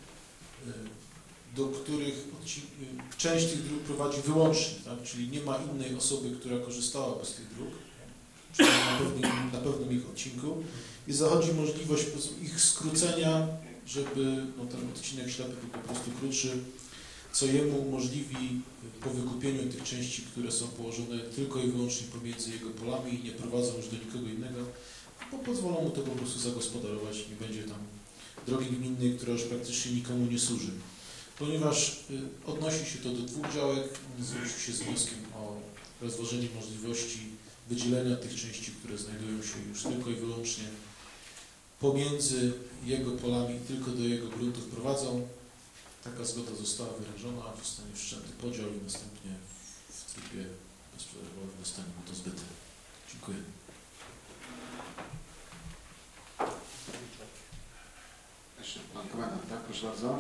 do których część tych dróg prowadzi wyłącznie, tak? Czyli nie ma innej osoby, która korzystałaby z tych dróg, czyli na pewnym, na pewnym ich odcinku. I zachodzi możliwość ich skrócenia, żeby no, ten odcinek ślepy był po prostu krótszy, co jemu umożliwi po wykupieniu tych części, które są położone tylko i wyłącznie pomiędzy jego polami i nie prowadzą już do nikogo innego, bo pozwolą mu to po prostu zagospodarować, nie będzie tam drogi gminnej, która już praktycznie nikomu nie służy. Ponieważ y, odnosi się to do dwóch działek, zwrócił się z wnioskiem o rozważenie możliwości wydzielenia tych części, które znajdują się już tylko i wyłącznie pomiędzy jego polami, tylko do jego gruntów prowadzą. Taka zgoda została wyrażona, zostanie wszczęty podział i następnie w trybie bezprzetargowym zostanie mu to zbyte. Dziękuję. Jeszcze pan komendant, tak? Proszę bardzo.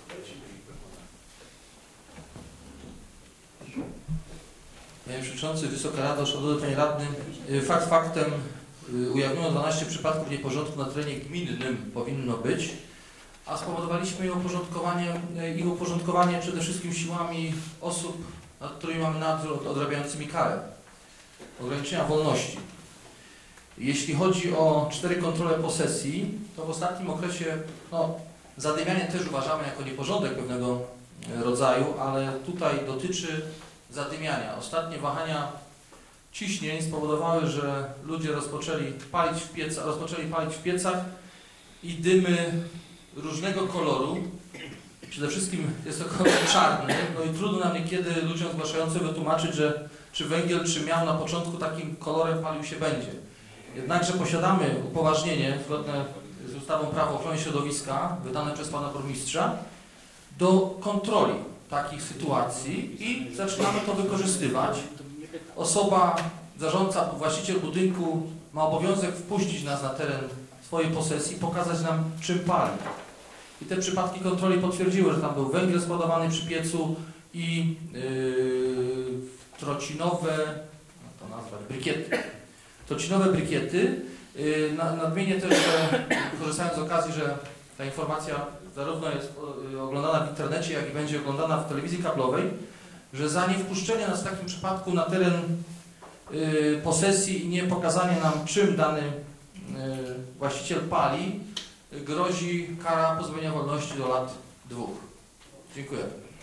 Panie Przewodniczący, Wysoka Rado, Szanowny Panie Radny, fakt faktem ujawniono dwanaście przypadków nieporządku na terenie gminnym powinno być. a spowodowaliśmy ich uporządkowanie, ich uporządkowanie przede wszystkim siłami osób, nad którymi mamy nadzór, odrabiającymi karę ograniczenia wolności. Jeśli chodzi o cztery kontrole posesji, to w ostatnim okresie no, zadymianie też uważamy jako nieporządek pewnego rodzaju, ale tutaj dotyczy zadymiania. Ostatnie wahania ciśnień spowodowały, że ludzie rozpoczęli palić w piecach, rozpoczęli palić w piecach i dymy różnego koloru. Przede wszystkim jest to kolor czarny, no i trudno nam niekiedy ludziom zgłaszającym wytłumaczyć, że czy węgiel, czy miał na początku takim kolorem palił się będzie. Jednakże posiadamy upoważnienie zgodne z ustawą Prawo ochrony środowiska wydane przez pana burmistrza do kontroli takich sytuacji i zaczynamy to wykorzystywać. Osoba, zarządca, właściciel budynku ma obowiązek wpuścić nas na teren swojej posesji, pokazać nam, czym pali. I te przypadki kontroli potwierdziły, że tam był węgiel składowany przy piecu i yy, trocinowe, no to nazwać, brykiety. Trocinowe brykiety. Yy, nadmienię też, że korzystając z okazji, że ta informacja zarówno jest oglądana w internecie, jak i będzie oglądana w telewizji kablowej, że za niewpuszczenie nas w takim przypadku na teren yy, posesji i nie pokazanie nam, czym dany yy, właściciel pali, yy, grozi kara pozbawienia wolności do lat dwóch. Dziękuję.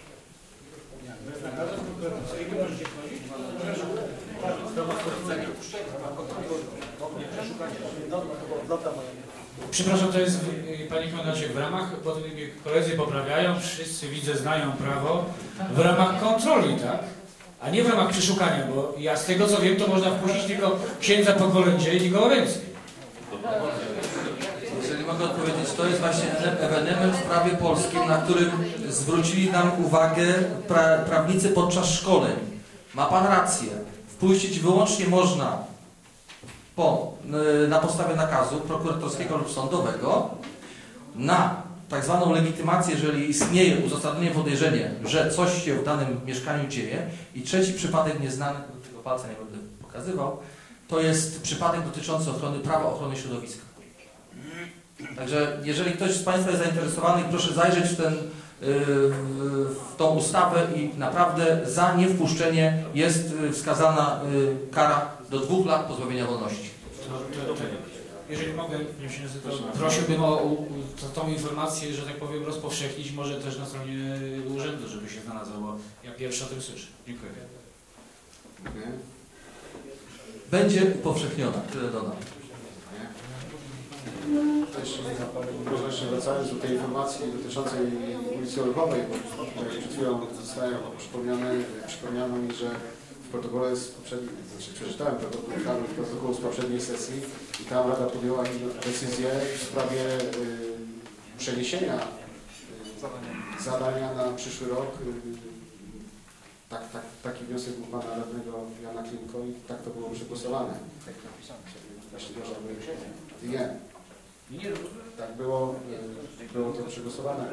Przepraszam, to jest, panie komendancie, w ramach, bo koledzy poprawiają, wszyscy widzę znają prawo, w ramach kontroli, tak? A nie w ramach przeszukania, bo ja z tego co wiem, to można wpuścić tylko księdza po kolędzie i nikogo więcej. Jeżeli mogę odpowiedzieć, to jest właśnie ewenement w prawie polskim, na którym zwrócili nam uwagę pra prawnicy podczas szkoleń. Ma pan rację. Wpuścić wyłącznie można po, na podstawie nakazu prokuratorskiego lub sądowego na tak zwaną legitymację, jeżeli istnieje uzasadnione podejrzenie, że coś się w danym mieszkaniu dzieje. I trzeci przypadek nieznany, tego palca nie będę pokazywał, to jest przypadek dotyczący ochrony prawa ochrony środowiska. Także jeżeli ktoś z Państwa jest zainteresowany, proszę zajrzeć w, ten, w tą ustawę i naprawdę za niewpuszczenie jest wskazana kara do dwóch lat pozbawienia wolności. To, to, to, jeżeli mogę, to prosiłbym o, o tą informację, że tak powiem, rozpowszechnić może też na stronie urzędu, żeby się znalazło, bo ja pierwszy o tym słyszę. Dziękuję. Będzie upowszechniona, tyle dodam. Może jeszcze wracając do tej informacji dotyczącej ulicy Olchowej, bo przed chwilą zostałem przypomniane, przypomniano mi, że w protokole z poprzedniej, znaczy przeczytałem protokół, protokół z poprzedniej sesji i tam Rada podjęła decyzję w sprawie y, przeniesienia y, zadania na przyszły rok. Y, tak, tak, taki wniosek był pana radnego Jana Klimko i tak to było przegłosowane. Właśnie to, żeby nie. Tak było, było to przegłosowane.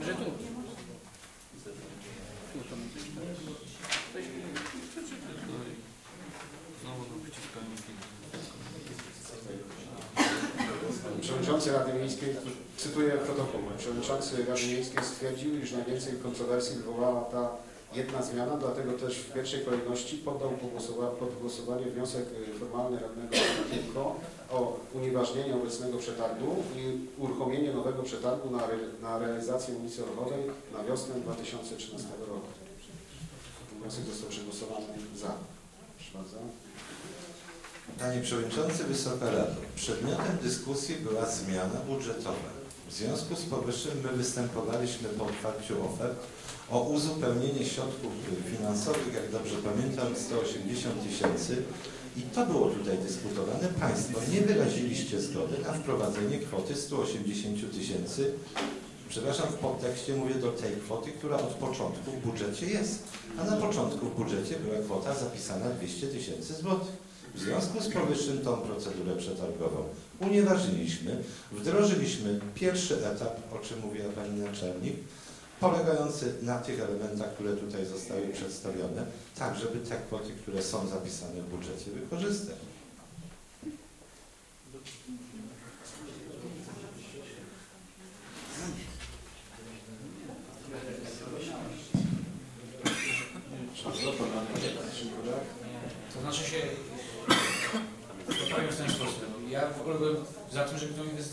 Przewodniczący Rady Miejskiej, cytuję protokół, przewodniczący Rady Miejskiej stwierdził, iż najwięcej kontrowersji wywołała ta jedna zmiana, dlatego też w pierwszej kolejności poddał pod głosowanie wniosek formalny radnego Kilko o unieważnienie obecnego przetargu i uruchomienie nowego przetargu na, re, na realizację ulicy Olchowej na wiosnę dwa tysiące trzynastego roku. Wniosek został przegłosowany za. Proszę bardzo. Panie Przewodniczący, Wysoka Rado, przedmiotem dyskusji była zmiana budżetowa. W związku z powyższym my występowaliśmy po otwarciu ofert o uzupełnienie środków finansowych, jak dobrze pamiętam, sto osiemdziesiąt tysięcy i to było tutaj dyskutowane. Państwo nie wyraziliście zgody na wprowadzenie kwoty stu osiemdziesięciu tysięcy. Przepraszam, w podtekście mówię do tej kwoty, która od początku w budżecie jest, a na początku w budżecie była kwota zapisana dwieście tysięcy złotych. W związku z powyższym tą procedurę przetargową unieważniliśmy, wdrożyliśmy pierwszy etap, o czym mówiła Pani Naczelnik, polegający na tych elementach, które tutaj zostały przedstawione, tak żeby te kwoty, które są zapisane w budżecie, wykorzystać.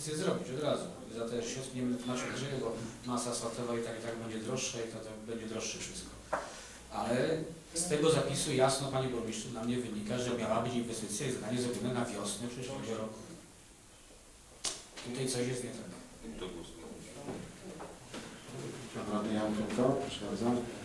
inwestycję zrobić od razu. Za te środki nie będę tłumaczył dlaczego, bo masa asfaltowa i tak i tak będzie droższa i to, to będzie droższe wszystko. Ale z tego zapisu jasno, panie burmistrzu, dla mnie wynika, że miała być inwestycja i zadanie zrobione na wiosnę przyszłego roku. Tutaj coś jest nie tak. Radny Jan Krótko, proszę bardzo.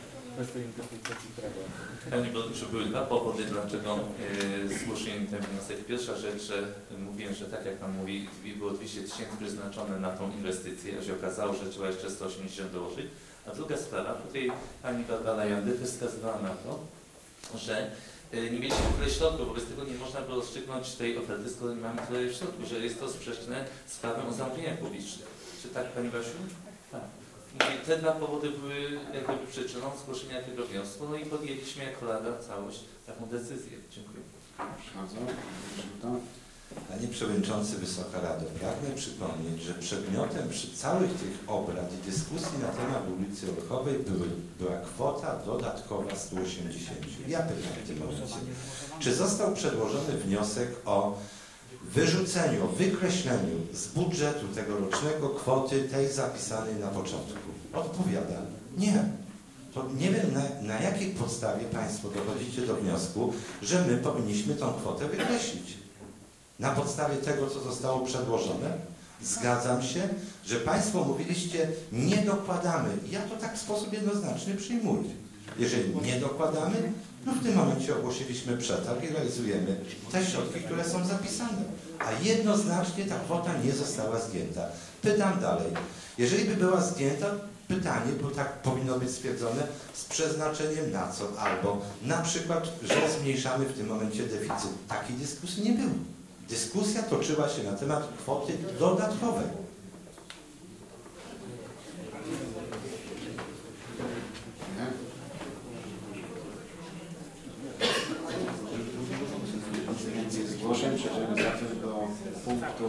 Panie burmistrzu, były dwa powody, dlaczego e, zgłosiłem ten wniosek. Pierwsza rzecz, że mówiłem, że tak jak Pan mówi, było dwieście tysięcy przeznaczone na tą inwestycję, a się okazało, że trzeba jeszcze sto osiemdziesiąt dołożyć. A druga sprawa, tutaj Pani Barbara Jandy też wskazywała na to, że e, nie mieliśmy tyle środków, wobec tego nie można było rozstrzygnąć tej oferty, skoro nie mamy tyle środków, że jest to sprzeczne z prawem o zamówieniach publicznych. Czy tak, Pani Basiu? Tak. I te dwa powody były jak gdyby przyczyną zgłoszenia tego wniosku, no i podjęliśmy jako Rada całość taką decyzję. Dziękuję. Panie Przewodniczący, Wysoka Rado, pragnę przypomnieć, że przedmiotem przy całych tych obrad i dyskusji na temat ulicy Olchowej były, była kwota dodatkowa stu osiemdziesięciu. Ja pytam w tym momencie, czy został przedłożony wniosek o wyrzuceniu, o wykreśleniu z budżetu tegorocznego kwoty tej zapisanej na początku? Odpowiadam, nie. To nie wiem, na, na jakiej podstawie Państwo dochodzicie do wniosku, że my powinniśmy tą kwotę wykreślić. Na podstawie tego, co zostało przedłożone, zgadzam się, że Państwo mówiliście, nie dokładamy. Ja to tak w sposób jednoznaczny przyjmuję. Jeżeli nie dokładamy, no w tym momencie ogłosiliśmy przetarg i realizujemy te środki, które są zapisane. A jednoznacznie ta kwota nie została zdjęta. Pytam dalej. Jeżeli by była zdjęta, pytanie, bo tak powinno być stwierdzone, z przeznaczeniem na co? Albo na przykład, że zmniejszamy w tym momencie deficyt. Takiej dyskusji nie było. Dyskusja toczyła się na temat kwoty dodatkowej. Więcej zgłoszeń. Przejdziemy zatem do punktu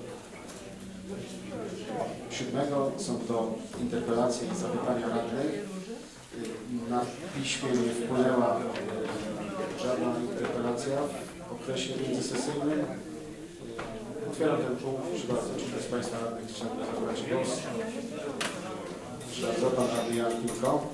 siódmego. Są to interpelacje i zapytania radnych. Na piśmie nie wpłynęła żadna interpelacja w okresie międzysesyjnym. Otwieram ten punkt. Proszę bardzo, czy ktoś z Państwa radnych chciałby zabrać głos? Proszę bardzo, Pan Radny Jan Kilko.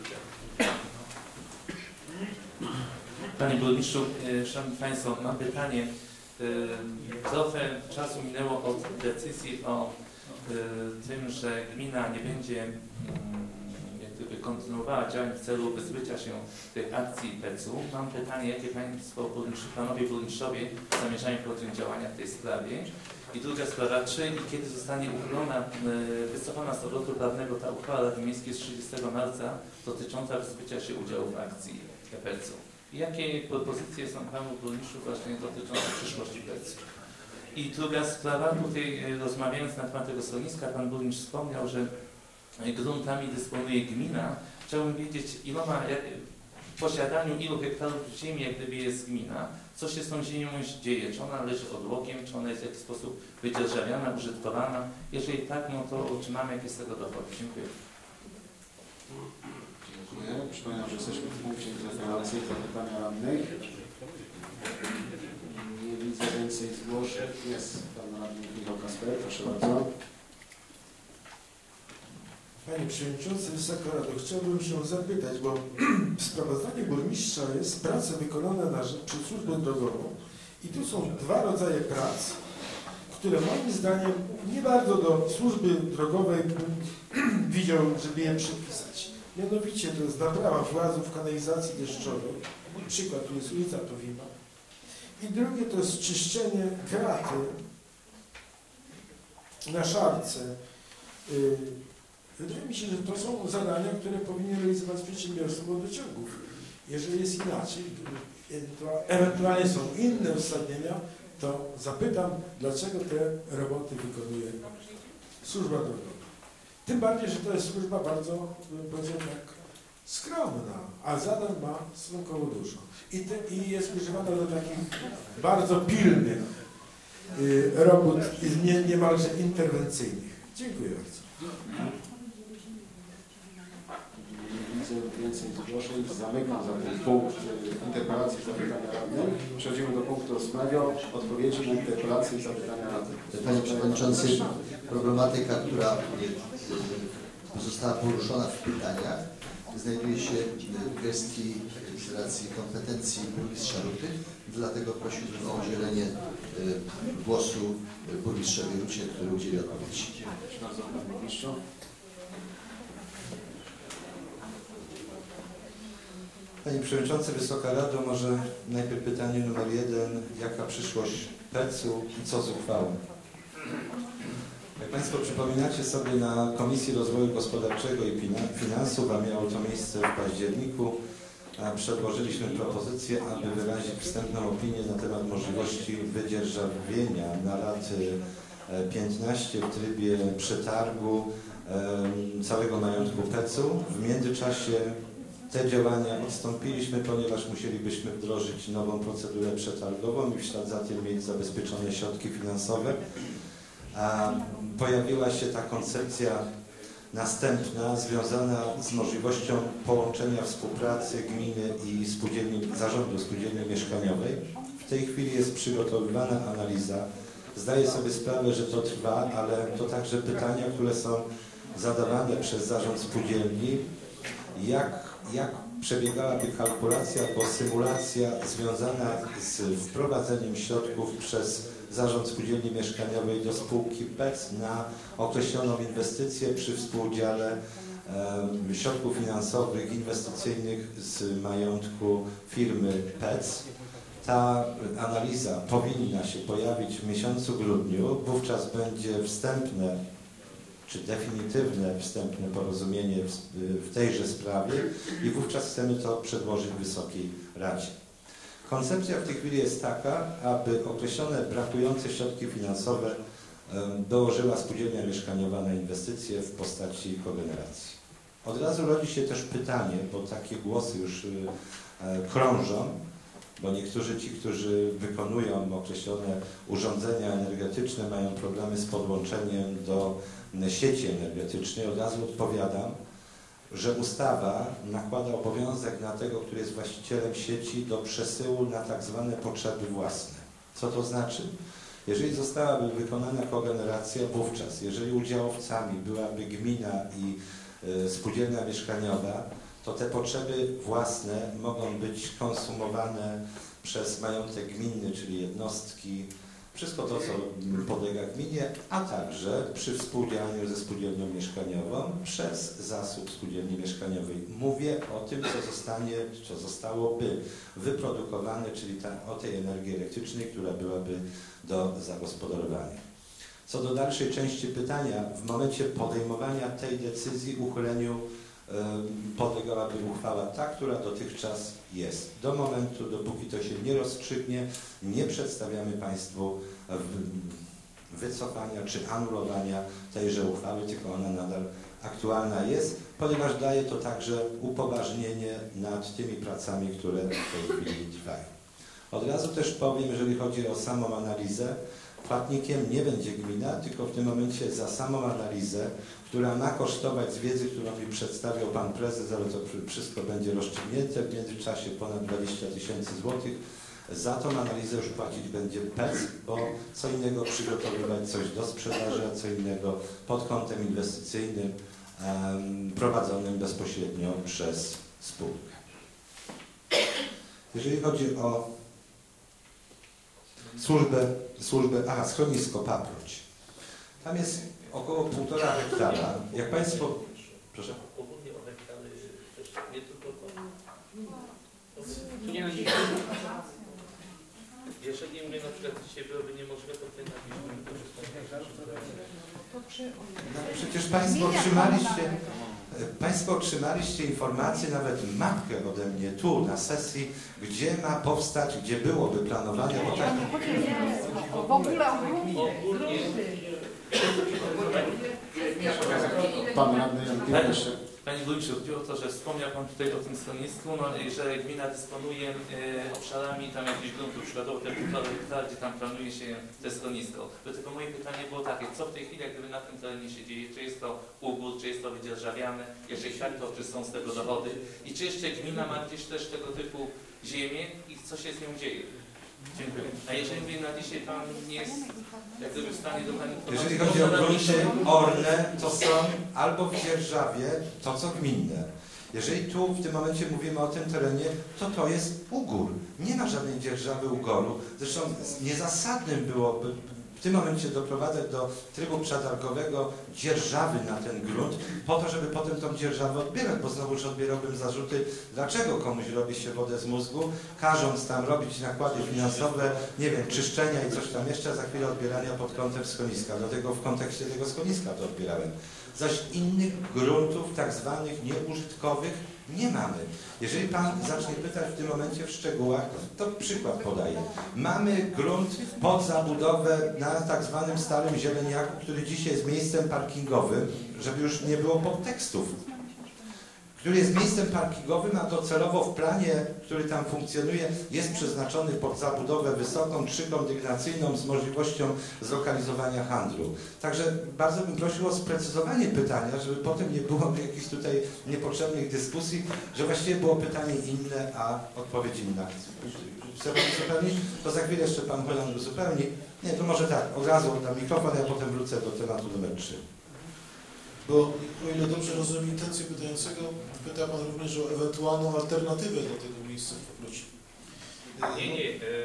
Panie Burmistrzu, Szanowni Państwo, mam pytanie. Trochę czasu minęło od decyzji o tym, że gmina nie będzie jak gdyby kontynuowała działań w celu wyzbycia się tych akcji P E C u. Mam pytanie, jakie Państwo, Panowie Burmistrzowie zamierzają podjąć działania w tej sprawie? I druga sprawa, czy i kiedy zostanie uchylona, wycofana z obrotu prawnego ta uchwała Rady Miejskiej z trzydziestego marca dotycząca wyzbycia się udziału w akcji P E C u? I jakie propozycje są Panów Burmistrzów właśnie dotyczące przyszłości P E C u? I druga sprawa, tutaj rozmawiając na temat tego schroniska, Pan Burmistrz wspomniał, że gruntami dysponuje gmina. Chciałbym wiedzieć, iloma, jak, w posiadaniu ilu hektarów ziemi jak gdyby jest gmina, co się z tą ziemią dzieje, czy ona leży odłogiem, czy ona jest w jakiś sposób wydzierżawiana, użytkowana. Jeżeli tak, no to czy mamy jakieś z tego dochody? Dziękuję. Dziękuję. Przypominam, że jesteśmy w punkcie interpelacji i zapytania radnych. Nie widzę więcej zgłoszeń. Jest Pan Radny Michał Kasper, proszę bardzo. Panie Przewodniczący, Wysoka Rado, chciałbym się zapytać, bo w sprawozdaniu burmistrza jest prace wykonane na rzecz przez służbę drogową i tu są dwa rodzaje prac, które moim zdaniem nie bardzo do służby drogowej bym widział, żeby je przypisać. Mianowicie to jest naprawa włazów kanalizacji deszczowej, przykład tu jest ulica Towima, i drugie to jest czyszczenie kraty na Szarce. Wydaje mi się, że to są zadania, które powinien realizować przedsiębiorstwo wodociągów. Jeżeli jest inaczej, to ewentualnie są inne uzasadnienia, to zapytam, dlaczego te roboty wykonuje służba drogowa. Tym bardziej, że to jest służba bardzo, powiedział tak, skromna, a zadań ma stosunkowo dużo. I, te, i jest używana do takich bardzo pilnych y, robót, nie, niemalże interwencyjnych. Dziękuję bardzo. więcej zgłoszeń. Zamykam za ten punkt y, interpelacji i zapytania radnych. Przechodzimy do punktu ósmego. Odpowiedzi na interpelacje i zapytania radnych. Panie Przewodniczący, problematyka, która została poruszona w pytaniach, znajduje się w kwestii z racji kompetencji burmistrza Ruty, dlatego prosiłbym o udzielenie głosu burmistrzowi Rucie, który udzieli odpowiedzi. Panie Przewodniczący, Wysoka Rado, może najpierw pytanie numer jeden. Jaka przyszłość P E C-u i co z uchwałą? Jak Państwo przypominacie sobie, na Komisji Rozwoju Gospodarczego i Finansów, a miało to miejsce w październiku, przedłożyliśmy propozycję, aby wyrazić wstępną opinię na temat możliwości wydzierżawienia na lat piętnaście w trybie przetargu całego majątku P E C-u. W międzyczasie te działania odstąpiliśmy, ponieważ musielibyśmy wdrożyć nową procedurę przetargową i w ślad za tym mieć zabezpieczone środki finansowe. A pojawiła się ta koncepcja następna, związana z możliwością połączenia współpracy gminy i spółdzielni, zarządu spółdzielni mieszkaniowej. W tej chwili jest przygotowywana analiza. Zdaję sobie sprawę, że to trwa, ale to także pytania, które są zadawane przez zarząd spółdzielni. Jak, jak przebiegałaby kalkulacja albo symulacja związana z wprowadzeniem środków przez Zarząd Spółdzielni Mieszkaniowej do spółki P E C na określoną inwestycję przy współudziale e, środków finansowych inwestycyjnych z majątku firmy P E C. Ta analiza powinna się pojawić w miesiącu grudniu, wówczas będzie wstępne czy definitywne wstępne porozumienie w, w tejże sprawie i wówczas chcemy to przedłożyć Wysokiej Radzie. Koncepcja w tej chwili jest taka, aby określone brakujące środki finansowe um, dołożyła spółdzielnia mieszkaniowa na inwestycje w postaci kogeneracji. Od razu rodzi się też pytanie, bo takie głosy już y, y, krążą, bo niektórzy ci, którzy wykonują określone urządzenia energetyczne, mają problemy z podłączeniem do sieci energetycznej. Od razu odpowiadam, że ustawa nakłada obowiązek na tego, który jest właścicielem sieci, do przesyłu na tak zwane potrzeby własne. Co to znaczy? Jeżeli zostałaby wykonana kogeneracja, wówczas, jeżeli udziałowcami byłaby gmina i y, spółdzielnia mieszkaniowa, to te potrzeby własne mogą być konsumowane przez majątek gminny, czyli jednostki, wszystko to, co podlega gminie, a także przy współdziałaniu ze spółdzielnią mieszkaniową przez zasób spółdzielni mieszkaniowej. Mówię o tym, co zostanie, co zostałoby wyprodukowane, czyli ta, o tej energii elektrycznej, która byłaby do zagospodarowania. Co do dalszej części pytania, w momencie podejmowania tej decyzji uchyleniu podlegałaby uchwała ta, która dotychczas jest. Do momentu, dopóki to się nie rozstrzygnie, nie przedstawiamy Państwu wycofania czy anulowania tejże uchwały, tylko ona nadal aktualna jest, ponieważ daje to także upoważnienie nad tymi pracami, które w tej chwili trwają. Od razu też powiem, jeżeli chodzi o samą analizę, płatnikiem nie będzie gmina, tylko w tym momencie za samą analizę, która ma kosztować z wiedzy, którą mi przedstawiał Pan Prezes, ale to wszystko będzie rozstrzygnięte, w międzyczasie ponad dwadzieścia tysięcy złotych. Za tą analizę już płacić będzie P E C, bo co innego przygotowywać coś do sprzedaży, a co innego pod kątem inwestycyjnym um, prowadzonym bezpośrednio przez spółkę. Jeżeli chodzi o służbę, służbę a schronisko Paproć. Tam jest około półtora hektara. Jak Państwo... Proszę? Ogólnie o hektary też nie tylko to. Tu nie na dziś. Jeżeli mnie na przykład dzisiaj byłoby niemożliwe, to tutaj napiszmy to wszystko. No, przecież Państwo otrzymaliście, Państwo otrzymaliście informację, nawet mapkę ode mnie tu na sesji, gdzie ma powstać, gdzie byłoby planowane. Bo tak... W ogóle Pan radny Jan jeszcze. Panie Burmistrzu, chodzi o to, że wspomniał Pan tutaj o tym schronisku, no, i że gmina dysponuje e, obszarami tam jakichś gruntów, przykładowo te półtorej hektara, gdzie tam planuje się te schronisko. Dlatego moje pytanie było takie, co w tej chwili jak gdyby na tym terenie się dzieje? Czy jest to ugór, czy jest to wydzierżawiane? Jeżeli tak, to czy są z tego dowody? I czy jeszcze gmina ma gdzieś też tego typu ziemię i co się z nią dzieje? Dziękuję. A jeżeli mówię na dzisiaj Pan nie jest jak gdyby w stanie do Pani... Jeżeli chodzi o grunty orne, to są albo w dzierżawie, to co gminne. Jeżeli tu w tym momencie mówimy o tym terenie, to to jest ugór. Nie ma żadnej dzierżawy ugoru. Zresztą niezasadnym byłoby w tym momencie doprowadzać do trybu przetargowego dzierżawy na ten grunt, po to, żeby potem tą dzierżawę odbierać, bo znowuż odbierałbym zarzuty, dlaczego komuś robi się wodę z mózgu, każąc tam robić nakłady finansowe, nie wiem, czyszczenia i coś tam jeszcze, a za chwilę odbierania pod kątem schroniska. Dlatego w kontekście tego schroniska to odbierałem. Zaś innych gruntów, tak zwanych nieużytkowych, nie mamy. Jeżeli Pan zacznie pytać w tym momencie w szczegółach, to przykład podaję. Mamy grunt pod zabudowę na tak zwanym Starym Zieleniaku, który dzisiaj jest miejscem parkingowym, żeby już nie było podtekstów, który jest miejscem parkingowym, a docelowo w planie, który tam funkcjonuje, jest przeznaczony pod zabudowę wysoką, trzykondygnacyjną z możliwością zlokalizowania handlu. Także bardzo bym prosił o sprecyzowanie pytania, żeby potem nie było jakichś tutaj niepotrzebnych dyskusji, że właściwie było pytanie inne, a odpowiedź inna. Chce Pan uzupełnić? To za chwilę jeszcze Pan Wojciech uzupełni. Nie, to może tak, od razu oddam mikrofon, a ja potem wrócę do tematu numer trzy. Bo o ile dobrze rozumiem intencję pytającego, pyta Pan również o ewentualną alternatywę do tego miejsca w Pokroci. Nie, nie.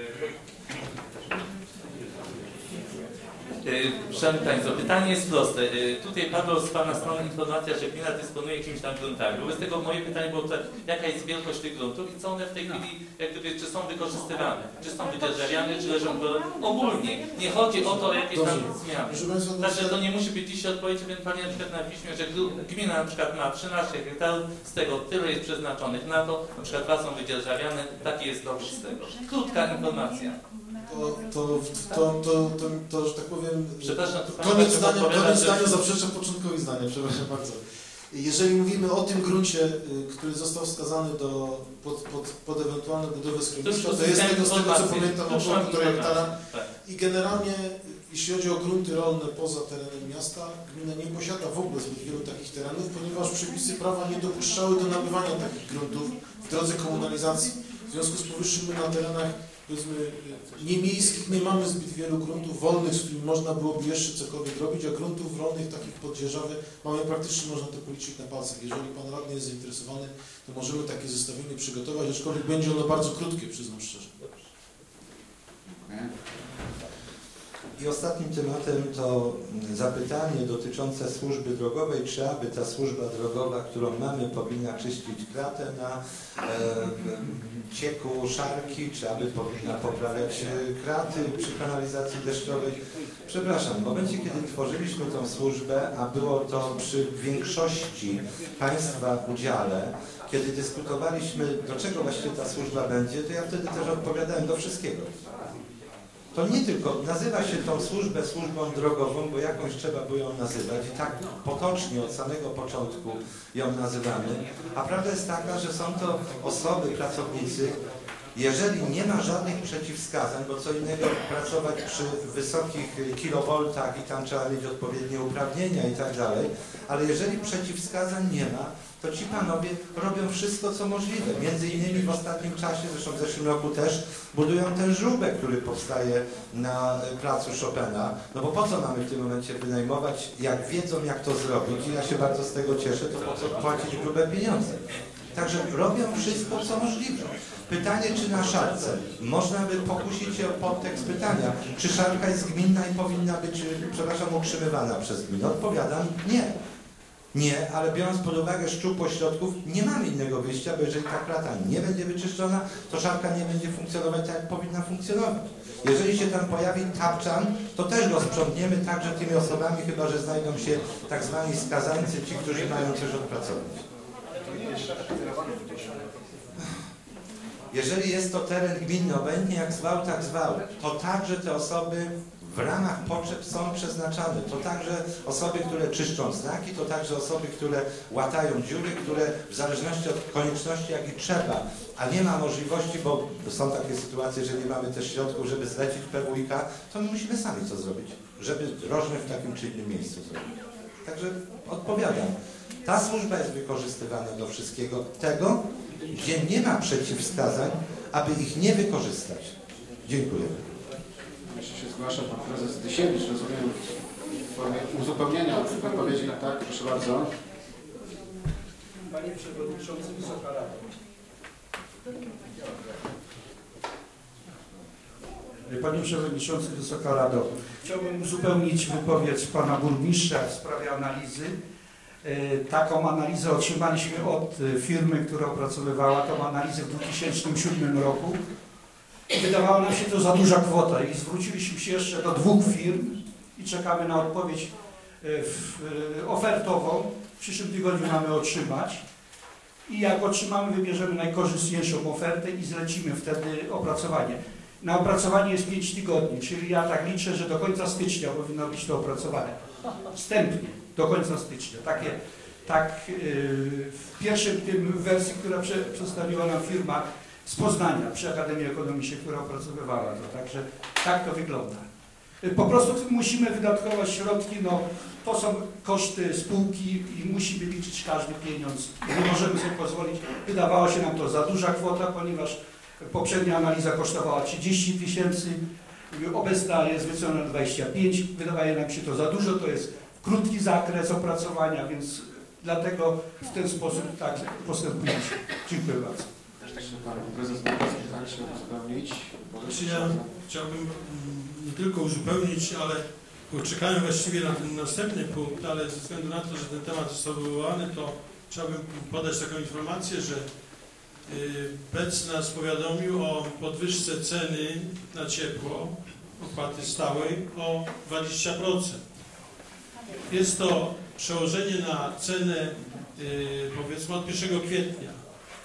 Szanowni Państwo, pytanie jest proste. Tutaj padła z Pana strony informacja, że gmina dysponuje jakimiś tam gruntami. Wobec tego moje pytanie było tak, jaka jest wielkość tych gruntów i co one w tej chwili, jak gdyby, czy są wykorzystywane, czy są wydzierżawiane, czy leżą ogólnie. Nie chodzi o to, jakieś tam zmiany. Także to nie musi być dzisiaj odpowiedź ewentualnie na przykład na piśmie, że gmina na przykład ma trzynaście hektarów, z tego tyle jest przeznaczonych na to, na przykład dwa są wydzierżawiane, taki jest dowód z tego. Krótka informacja. To, to, to, to, to, to, że tak powiem, Przepraszam, koniec zdania, koniec zdania zaprzecza początkowi zdania, przepraszam bardzo. Jeżeli mówimy o tym gruncie, który został wskazany do, pod, pod, pod ewentualną budowę schroniska, to jest tego, z tego co pamiętam około półtora hektara i generalnie jeśli chodzi o grunty rolne poza terenem miasta, gmina nie posiada w ogóle zbyt wielu takich terenów, ponieważ przepisy prawa nie dopuszczały do nabywania takich gruntów w drodze komunalizacji. W związku z powyższym my na terenach, powiedzmy, niemiejskich nie mamy zbyt wielu gruntów wolnych, z którymi można byłoby jeszcze cokolwiek robić, a gruntów rolnych, takich pod dzierżawę, mamy praktycznie, można to policzyć na palcach. Jeżeli Pan Radny jest zainteresowany, to możemy takie zestawienie przygotować, aczkolwiek będzie ono bardzo krótkie, przyznam szczerze. I ostatnim tematem to zapytanie dotyczące służby drogowej, czy aby ta służba drogowa, którą mamy, powinna czyścić kratę na e, cieku szarki, czy aby powinna poprawiać kraty przy kanalizacji deszczowej. Przepraszam, w momencie, kiedy tworzyliśmy tą służbę, a było to przy większości Państwa udziale, kiedy dyskutowaliśmy, do czego właściwie ta służba będzie, to ja wtedy też odpowiadałem do wszystkiego. To nie tylko, nazywa się tą służbę służbą drogową, bo jakąś trzeba było ją nazywać i tak potocznie od samego początku ją nazywamy, a prawda jest taka, że są to osoby, pracownicy, jeżeli nie ma żadnych przeciwwskazań, bo co innego pracować przy wysokich kilowoltach i tam trzeba mieć odpowiednie uprawnienia i tak dalej, ale jeżeli przeciwwskazań nie ma, to ci panowie robią wszystko, co możliwe. Między innymi w ostatnim czasie, zresztą w zeszłym roku też, budują ten żłóbek, który powstaje na placu Chopina. No bo po co mamy w tym momencie wynajmować, jak wiedzą, jak to zrobić i ja się bardzo z tego cieszę, to po co płacić grube pieniądze. Także robią wszystko, co możliwe. Pytanie, czy na szarce można by pokusić się o podtekst pytania, czy szarka jest gminna i powinna być, przepraszam, utrzymywana przez gminę? Odpowiadam, nie. Nie, ale biorąc pod uwagę szczupłość środków, nie mamy innego wyjścia, bo jeżeli ta klata nie będzie wyczyszczona, to szarka nie będzie funkcjonować tak, jak powinna funkcjonować. Jeżeli się tam pojawi tapczan, to też go sprzątniemy także tymi osobami, chyba że znajdą się tak zwani skazańcy, ci, którzy mają coś odpracować. Jeżeli jest to teren gminny, obojętnie jak zwał, tak zwał, to także te osoby w ramach potrzeb są przeznaczane. To także osoby, które czyszczą znaki, to także osoby, które łatają dziury, które w zależności od konieczności, jak i trzeba, a nie ma możliwości, bo są takie sytuacje, że nie mamy też środków, żeby zlecić P W I K, to my musimy sami co zrobić, żeby rożny w takim czy innym miejscu zrobić. Także odpowiadam. Ta służba jest wykorzystywana do wszystkiego tego, gdzie nie ma przeciwwskazań, aby ich nie wykorzystać. Dziękuję. Jeszcze się zgłasza pan prezes Dysiewicz, rozumiem, w formie uzupełnienia wypowiedzi. Tak, proszę bardzo. Panie Przewodniczący, Wysoka Rado. Panie Przewodniczący, Wysoka Rado. Chciałbym uzupełnić wypowiedź Pana Burmistrza w sprawie analizy. Taką analizę otrzymaliśmy od firmy, która opracowywała tą analizę w dwa tysiące siódmym roku. Wydawała nam się to za duża kwota i zwróciliśmy się jeszcze do dwóch firm i czekamy na odpowiedź ofertową. W przyszłym tygodniu mamy otrzymać i jak otrzymamy, wybierzemy najkorzystniejszą ofertę i zlecimy wtedy opracowanie. Na opracowanie jest pięć tygodni, czyli ja tak liczę, że do końca stycznia powinno być to opracowane. Wstępnie, do końca stycznia. Takie, tak yy, w pierwszym tym wersji, która prze, przedstawiła nam firma z Poznania, przy Akademii Ekonomicznej, która opracowywała to. Także tak to wygląda. Po prostu musimy wydatkować środki, no to są koszty spółki i musimy liczyć każdy pieniądz. Nie możemy sobie pozwolić. Wydawała się nam to za duża kwota, ponieważ poprzednia analiza kosztowała trzydzieści tysięcy, obecna jest wyceniona na dwadzieścia pięć. Wydaje nam się to za dużo, to jest krótki zakres opracowania, więc dlatego w ten sposób tak postępujemy. Dziękuję bardzo. Pan prezes Małkowski tak się uzupełnić. Znaczy ja chciałbym nie tylko uzupełnić, ale czekałem właściwie na ten następny punkt, ale ze względu na to, że ten temat został wywołany, to chciałbym podać taką informację, że B E C nas powiadomił o podwyżce ceny na ciepło, opłaty stałej o dwadzieścia procent. Jest to przełożenie na cenę powiedzmy od pierwszego kwietnia.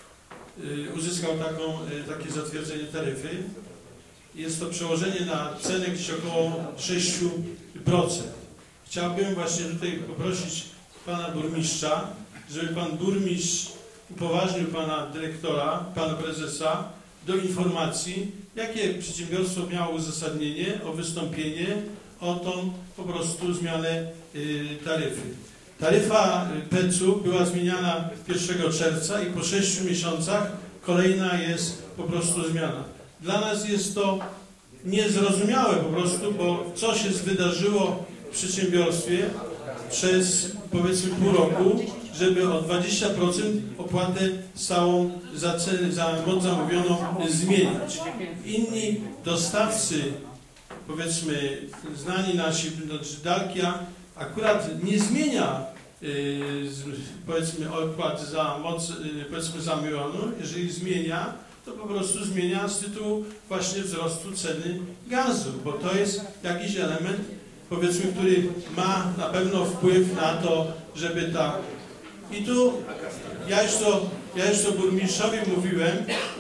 Uzyskał taką, takie zatwierdzenie taryfy. Jest to przełożenie na cenę gdzieś około sześć procent. Chciałbym właśnie tutaj poprosić pana burmistrza, żeby pan burmistrz upoważnił pana dyrektora, pana prezesa do informacji, jakie przedsiębiorstwo miało uzasadnienie o wystąpienie o tą po prostu zmianę y, taryfy. Taryfa P E C u była zmieniana pierwszego czerwca i po sześciu miesiącach kolejna jest po prostu zmiana. Dla nas jest to niezrozumiałe po prostu, bo co się wydarzyło w przedsiębiorstwie przez powiedzmy pół roku, żeby o dwadzieścia procent opłatę stałą za, cenę, za moc zamówioną zmieniać. Inni dostawcy, powiedzmy znani nasi, Dalkia, akurat nie zmienia yy, powiedzmy opłat za moc yy, powiedzmy zamówioną. Jeżeli zmienia, to po prostu zmienia z tytułu właśnie wzrostu ceny gazu, bo to jest jakiś element, powiedzmy, który ma na pewno wpływ na to, żeby ta... I tu ja już to, ja już to burmistrzowi mówiłem,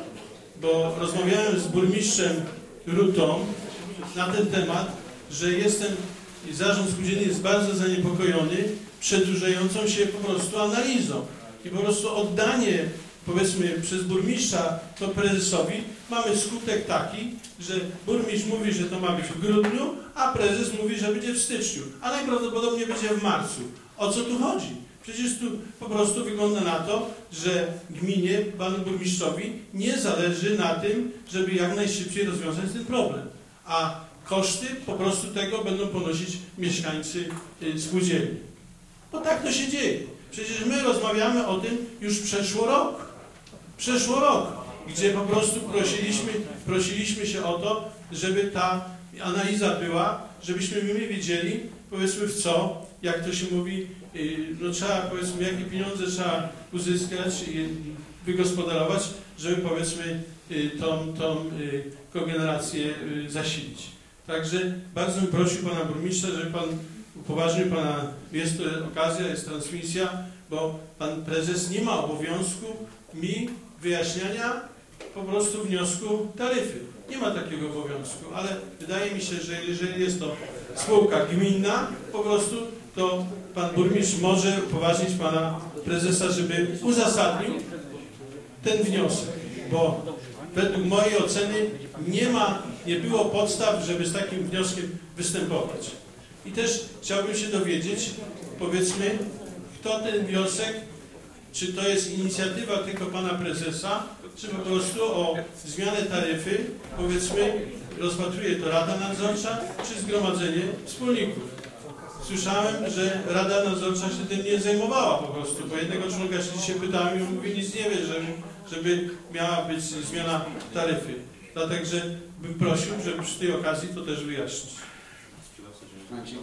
bo rozmawiałem z burmistrzem Rutą na ten temat, że jestem, i zarząd spółdzielni jest bardzo zaniepokojony przedłużającą się po prostu analizą. I po prostu oddanie, powiedzmy, przez burmistrza to prezesowi, mamy skutek taki, że burmistrz mówi, że to ma być w grudniu, a prezes mówi, że będzie w styczniu, a najprawdopodobniej będzie w marcu. O co tu chodzi? Przecież tu po prostu wygląda na to, że gminie, panu burmistrzowi nie zależy na tym, żeby jak najszybciej rozwiązać ten problem. A koszty po prostu tego będą ponosić mieszkańcy spółdzielni. Bo tak to się dzieje. Przecież my rozmawiamy o tym już przeszło rok. Przeszło rok, gdzie po prostu prosiliśmy, prosiliśmy się o to, żeby ta analiza była, żebyśmy my wiedzieli, powiedzmy w co, jak to się mówi, no trzeba, powiedzmy, jakie pieniądze trzeba uzyskać i wygospodarować, żeby, powiedzmy, tą, tą kogenerację zasilić. Także bardzo bym prosił pana burmistrza, żeby pan upoważnił pana, jest to okazja, jest transmisja, bo pan prezes nie ma obowiązku mi wyjaśniania po prostu wniosku taryfy. nie ma takiego obowiązku, ale wydaje mi się, że jeżeli jest to spółka gminna, po prostu to pan burmistrz może upoważnić pana prezesa, żeby uzasadnił ten wniosek, bo według mojej oceny nie ma, nie było podstaw, żeby z takim wnioskiem występować. I też chciałbym się dowiedzieć, powiedzmy, kto ten wniosek, czy to jest inicjatywa tylko pana prezesa, czy po prostu o zmianę taryfy, powiedzmy, rozpatruje to Rada Nadzorcza, czy Zgromadzenie Wspólników. Słyszałem, że Rada Nadzorcza się tym nie zajmowała po prostu, bo jednego członka się dzisiaj pytałem i on mówi, nic nie wie, żeby, żeby miała być zmiana taryfy. Dlatego, że bym prosił, żeby przy tej okazji to też wyjaśnić. Maciek,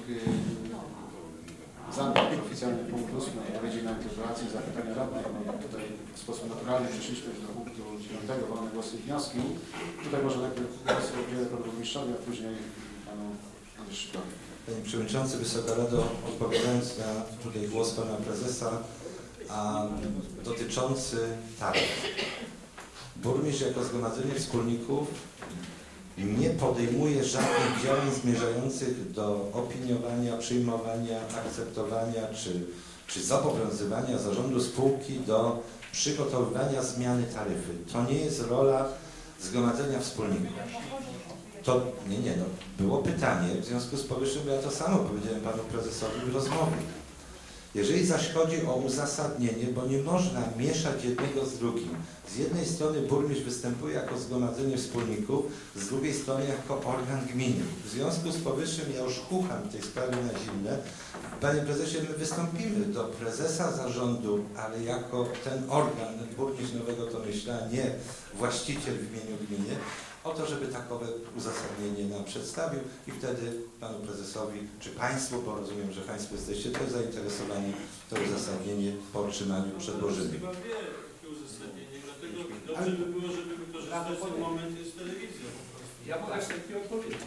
zamknąć oficjalny punkt ósmy, odpowiedzi na interpelację i zapytania radnych. No, tutaj w sposób naturalny przeszliśmy do punktu dziewiątego, wolne głosy i wnioski. Tutaj może najpierw głos udzielę panu burmistrzowi, a później panu Andrzejczykowi. Panie Przewodniczący, Wysoka Rado, odpowiadając na tutaj głos pana prezesa, a dotyczący taryf. Burmistrz jako Zgromadzenie Wspólników nie podejmuje żadnych działań zmierzających do opiniowania, przyjmowania, akceptowania czy, czy zobowiązywania zarządu spółki do przygotowywania zmiany taryfy. To nie jest rola Zgromadzenia Wspólników. To, nie, nie, no, było pytanie, w związku z powyższym ja to samo powiedziałem panu prezesowi w rozmowie. Jeżeli zaś chodzi o uzasadnienie, bo nie można mieszać jednego z drugim. Z jednej strony burmistrz występuje jako Zgromadzenie Wspólników, z drugiej strony jako organ gminy. W związku z powyższym ja już chucham tej sprawie na zimne. Panie prezesie, my wystąpimy do prezesa zarządu, ale jako ten organ, burmistrz Nowego Tomyśla, nie właściciel w imieniu gminy, o to, żeby takowe uzasadnienie nam przedstawił i wtedy panu prezesowi, czy państwu, bo rozumiem, że państwo jesteście też zainteresowani, to uzasadnienie po otrzymaniu przedłożymy. Chyba wie, jakie uzasadnienie, dlatego dobrze by było, żeby wykorzystać ten moment z telewizją. Ja mogę sobie odpowiedzieć.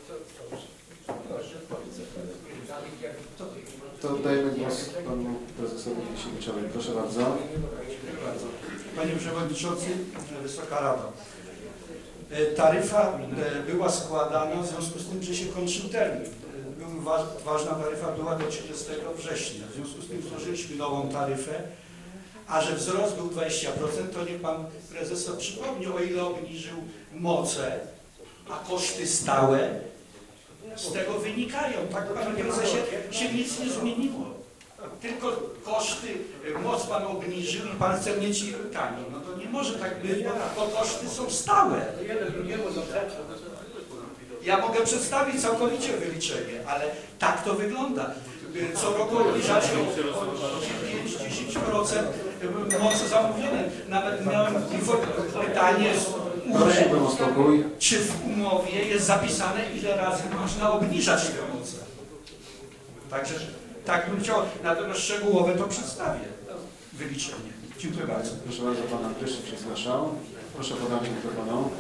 To oddajemy głos panu prezesowi Siewiczowi. Proszę bardzo. Panie Przewodniczący, Wysoka Rado. Taryfa była składana w związku z tym, że się kończył termin. Był wa ważna taryfa była do trzydziestego września. W związku z tym stworzyliśmy nową taryfę, a że wzrost był dwadzieścia procent, to niech pan prezes przypomni, o ile obniżył moce, a koszty stałe z tego wynikają. Tak, panie prezesie, się nic nie zmieniło. Tylko koszty, moc pan obniżył i pan chce mieć taniej. No to nie może tak być, bo koszty są stałe. Ja mogę przedstawić całkowicie wyliczenie, ale tak to wygląda. Co roku obniżacie o pięć do dziesięciu procent mocy zamówione. Nawet miałem pytanie z U R E, czy w umowie jest zapisane, ile razy można obniżać te moce. Także tak bym chciał, natomiast szczegółowe to przedstawię wyliczenie. Dziękuję bardzo. Proszę bardzo, pan Andrzejczyk się zgłaszał. Proszę podać mikrofonu.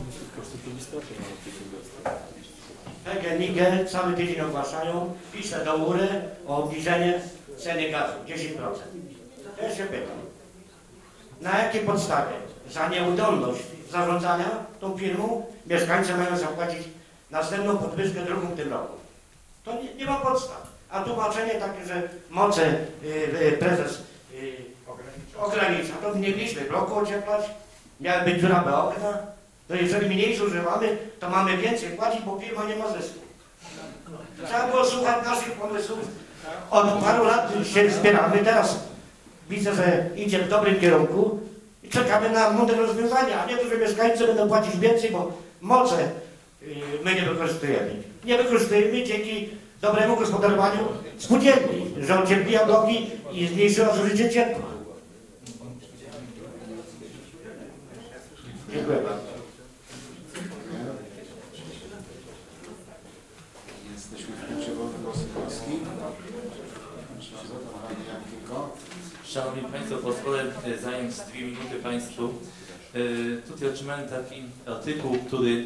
P G N I G cały tydzień ogłaszają, piszę do U R E o obniżenie ceny gazu dziesięć procent. Też się pytam, na jakiej podstawie za nieudolność zarządzania tą firmą mieszkańcy mają zapłacić następną podwyżkę drugą w tym roku? To nie, nie ma podstaw. A tłumaczenie takie, że moce yy, yy, prezes yy, ogranicza, to nie mieliśmy bloku ocieplać, miały być dziurawe okna, to jeżeli mniej zużywamy, to mamy więcej płacić, bo firma nie ma zysku. Trzeba było słuchać naszych pomysłów. Od paru lat się zbieramy, teraz widzę, że idzie w dobrym kierunku i czekamy na mądre rozwiązania, a nie to, że mieszkańcy będą płacić więcej, bo moce yy, my nie wykorzystujemy. Nie wykorzystujemy dzięki dobremu gospodarowaniu spółdzielni, że ociepliła bloki i zmniejszyła zużycie ciepła. Dziękuję bardzo. Jesteśmy w punkcie wolnych głosów Polski. Szanowni Państwo, pozwolę zająć dwie minuty Państwu. Tutaj otrzymałem taki artykuł, który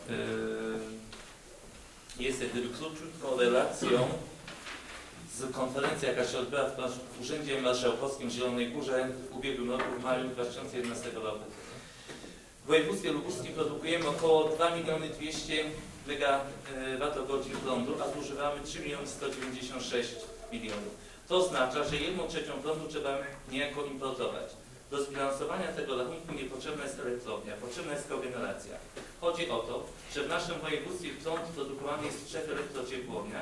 jest jak gdyby krótką relacją z konferencji, jaka się odbyła w Urzędzie Marszałkowskim w Zielonej Górze w ubiegłym roku, w maju dwa tysiące jedenastego roku. W województwie lubuskim produkujemy około dwa miliony dwieście megawattogodzin prądu, a zużywamy trzy miliony sto dziewięćdziesiąt sześć milionów. To oznacza, że jedną trzecią prądu trzeba niejako importować. Do zbilansowania tego rachunku niepotrzebna jest elektrownia, potrzebna jest kogeneracja. Chodzi o to, że w naszym województwie prąd produkowany jest w trzech elektrociepłowniach,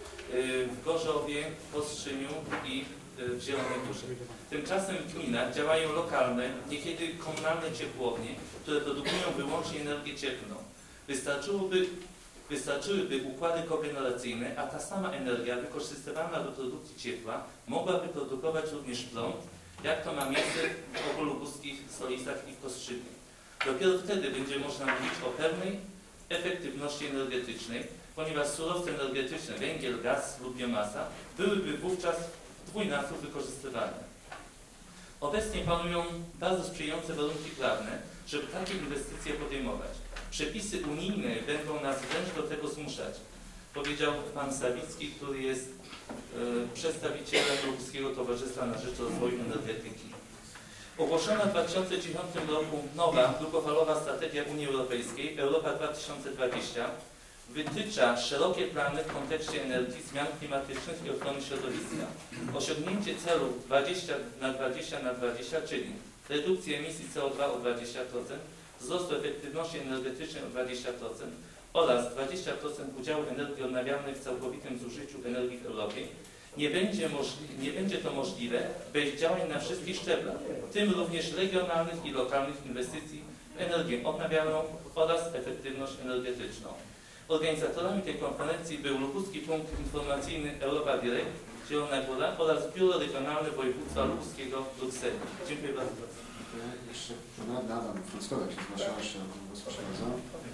w Gorzowie, Kostrzyniu i w Zielonej Górze. Tymczasem w gminach działają lokalne, niekiedy komunalne ciepłownie, które produkują wyłącznie energię cieplną. Wystarczyłoby, wystarczyłyby układy kogeneracyjne, a ta sama energia wykorzystywana do produkcji ciepła mogłaby produkować również prąd, jak to ma miejsce w obu lubuskich stolicach i w Kostrzyniu. Dopiero wtedy będzie można mówić o pewnej efektywności energetycznej, ponieważ surowce energetyczne, węgiel, gaz lub biomasa, byłyby wówczas dwójnasób wykorzystywane. Obecnie panują bardzo sprzyjające warunki prawne, żeby takie inwestycje podejmować. Przepisy unijne będą nas wręcz do tego zmuszać, powiedział pan Sawicki, który jest e, przedstawicielem Lubuskiego Towarzystwa na Rzecz Rozwoju Energetyki. Ogłoszona w dwa tysiące dziewiątym roku nowa długofalowa strategia Unii Europejskiej Europa dwa tysiące dwadzieścia wytycza szerokie plany w kontekście energii, zmian klimatycznych i ochrony środowiska. Osiągnięcie celu dwadzieścia na dwadzieścia na dwadzieścia, czyli redukcji emisji C O dwa o dwadzieścia procent, wzrostu efektywności energetycznej o dwadzieścia procent oraz dwadzieścia procent udziału energii odnawialnej w całkowitym zużyciu energii w Europie, nie będzie, nie będzie to możliwe bez działań na wszystkich szczeblach, w tym również regionalnych i lokalnych inwestycji w energię odnawialną oraz efektywność energetyczną. Organizatorami tej konferencji był Lubuski Punkt Informacyjny Europa Direct, Zielona Góra oraz Biuro Regionalne Województwa Lubuskiego w Brukseli. Dziękuję bardzo. Jeszcze Adam Frąckowiak się zgłaszał, jeszcze głos przekazał.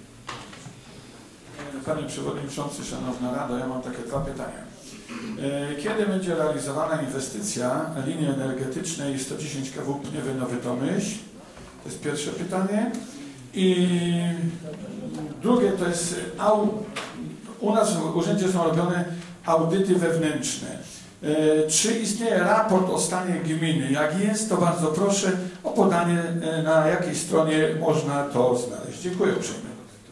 Panie Przewodniczący, Szanowna Rado, ja mam takie dwa pytania. Kiedy będzie realizowana inwestycja linii energetycznej sto dziesięć kilowołtów Pniewy-Nowy Tomyśl? To jest pierwsze pytanie. I drugie to jest, au, u nas w urzędzie są robione audyty wewnętrzne. Czy istnieje raport o stanie gminy? Jak jest, to bardzo proszę o podanie, na jakiej stronie można to znaleźć. Dziękuję uprzejmie.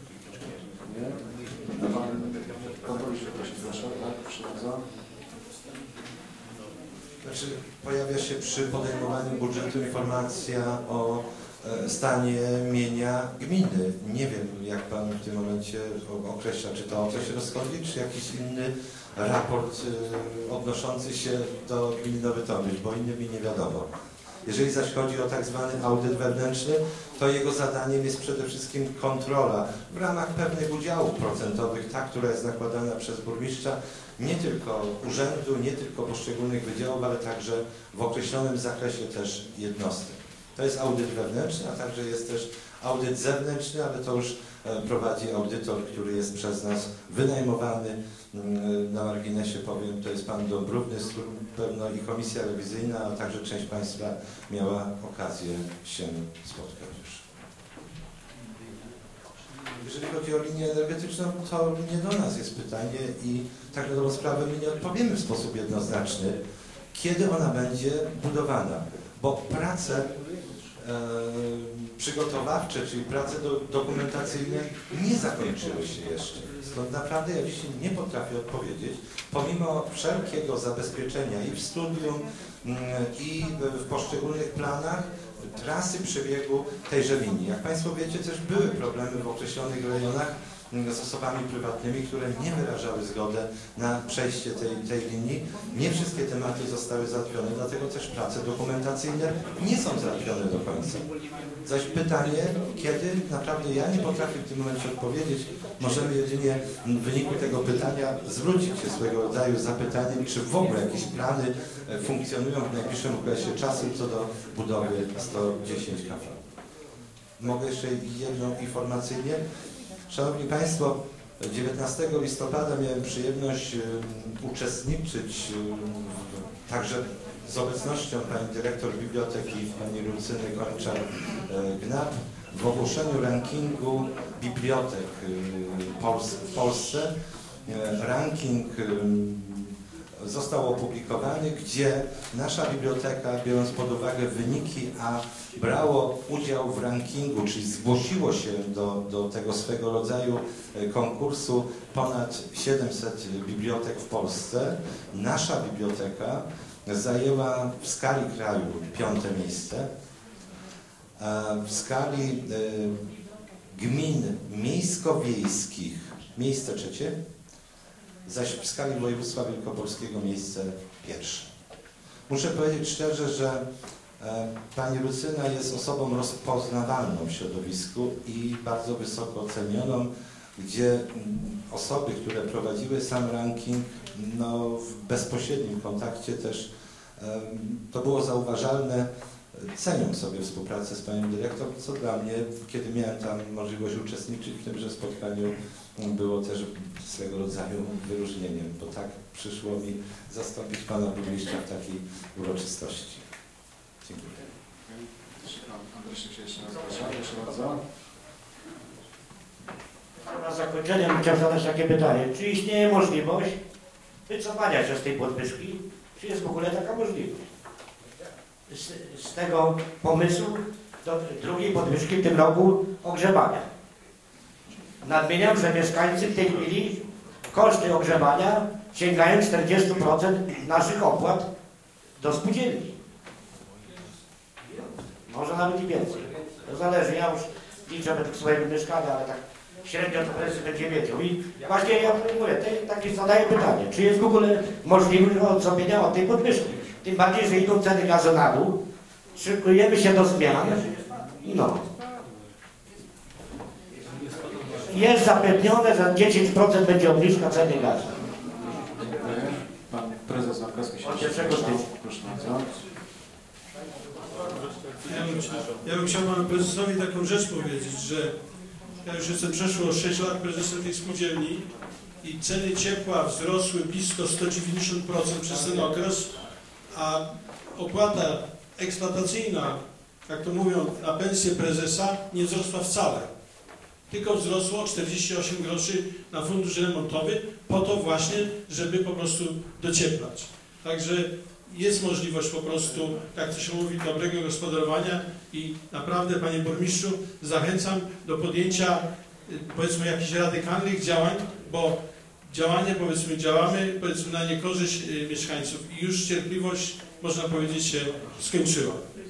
Znaczy, pojawia się przy podejmowaniu budżetu informacja o stanie mienia gminy. Nie wiem, jak Pan w tym momencie określa, czy to okres rozchodzi, czy jakiś inny raport odnoszący się do gminy Nowy Tomyśl, bo inny mi nie wiadomo. Jeżeli zaś chodzi o tak zwany audyt wewnętrzny, to jego zadaniem jest przede wszystkim kontrola w ramach pewnych udziałów procentowych, ta, która jest nakładana przez burmistrza, nie tylko urzędu, nie tylko poszczególnych wydziałów, ale także w określonym zakresie też jednostek. To jest audyt wewnętrzny, a także jest też audyt zewnętrzny, ale to już prowadzi audytor, który jest przez nas wynajmowany. Na marginesie powiem, to jest pan Dąbrówny, z którym pewno i komisja rewizyjna, a także część Państwa miała okazję się spotkać już. Jeżeli chodzi o linię energetyczną, to nie do nas jest pytanie i tak na dobrą sprawę my nie odpowiemy w sposób jednoznaczny, kiedy ona będzie budowana, bo prace e, przygotowawcze, czyli prace do, dokumentacyjne nie zakończyły się jeszcze. Stąd naprawdę ja dzisiaj nie potrafię odpowiedzieć, pomimo wszelkiego zabezpieczenia i w studium, i w poszczególnych planach, trasy przebiegu tejże linii. Jak Państwo wiecie, też były problemy w określonych rejonach z osobami prywatnymi, które nie wyrażały zgody na przejście tej, tej linii. Nie wszystkie tematy zostały załatwione, dlatego też prace dokumentacyjne nie są załatwione do końca. Zaś pytanie, kiedy, naprawdę ja nie potrafię w tym momencie odpowiedzieć, możemy jedynie w wyniku tego pytania zwrócić się swego rodzaju zapytaniem, czy w ogóle jakieś plany funkcjonują w najbliższym okresie czasu co do budowy sto dziesięć kilowołtów. Mogę jeszcze jedną informacyjnie. Szanowni Państwo, dziewiętnastego listopada miałem przyjemność um, uczestniczyć um, także z obecnością pani dyrektor biblioteki, pani Lucyny Kończar-Gnap w ogłoszeniu rankingu bibliotek um, Pols w Polsce. Um, ranking um, został opublikowany, gdzie nasza biblioteka, biorąc pod uwagę wyniki, a brało udział w rankingu, czyli zgłosiło się do, do tego swego rodzaju konkursu ponad siedemset bibliotek w Polsce. Nasza biblioteka zajęła w skali kraju piąte miejsce. W skali gmin miejsko-wiejskich miejsce trzecie, zaś w skali województwa wielkopolskiego miejsce pierwsze. Muszę powiedzieć szczerze, że pani Lucyna jest osobą rozpoznawalną w środowisku i bardzo wysoko ocenioną, gdzie osoby, które prowadziły sam ranking, no, w bezpośrednim kontakcie też to było zauważalne, cenią sobie współpracę z panią dyrektor, co dla mnie, kiedy miałem tam możliwość uczestniczyć w tymże spotkaniu, było też swego rodzaju wyróżnieniem, bo tak przyszło mi zastąpić pana burmistrza w takiej uroczystości. Dziękuję. Na zakończenie bym chciał zadać takie pytanie. Czy istnieje możliwość wycofania się z tej podwyżki? Czy jest w ogóle taka możliwość? Z, z tego pomysłu do drugiej podwyżki w tym roku ogrzewania. Nadmieniam, że mieszkańcy w tej chwili koszty ogrzewania sięgają czterdzieści procent naszych opłat do spółdzielni. Może nawet i więcej. To zależy, ja już liczę według swojego mieszkania, ale tak średnio to prezes będzie wiedział. I właśnie ja mówię, takie zadaję pytanie, czy jest w ogóle możliwość odstąpienia od tej podwyżki? Tym bardziej, że idą ceny gazu na dół, szykujemy się do zmian, no. Jest zapewnione, że dziesięć procent będzie obniżka ceny gazu. Pan prezes Markowski się Od pierwszego stycznia. Proszę bardzo. Ja bym, ja bym chciał panu prezesowi taką rzecz powiedzieć, że ja już jestem przeszło sześć lat prezesem tej spółdzielni i ceny ciepła wzrosły blisko sto dziewięćdziesiąt procent przez ten okres, a opłata eksploatacyjna, jak to mówią, na pensję prezesa nie wzrosła wcale. Tylko wzrosło czterdzieści osiem groszy na fundusz remontowy, po to właśnie, żeby po prostu docieplać. Także jest możliwość po prostu, jak to się mówi, dobrego gospodarowania i naprawdę, panie burmistrzu, zachęcam do podjęcia, powiedzmy, jakichś radykalnych działań, bo działanie, powiedzmy, działamy, powiedzmy, na niekorzyść mieszkańców i już cierpliwość, można powiedzieć, się skończyła.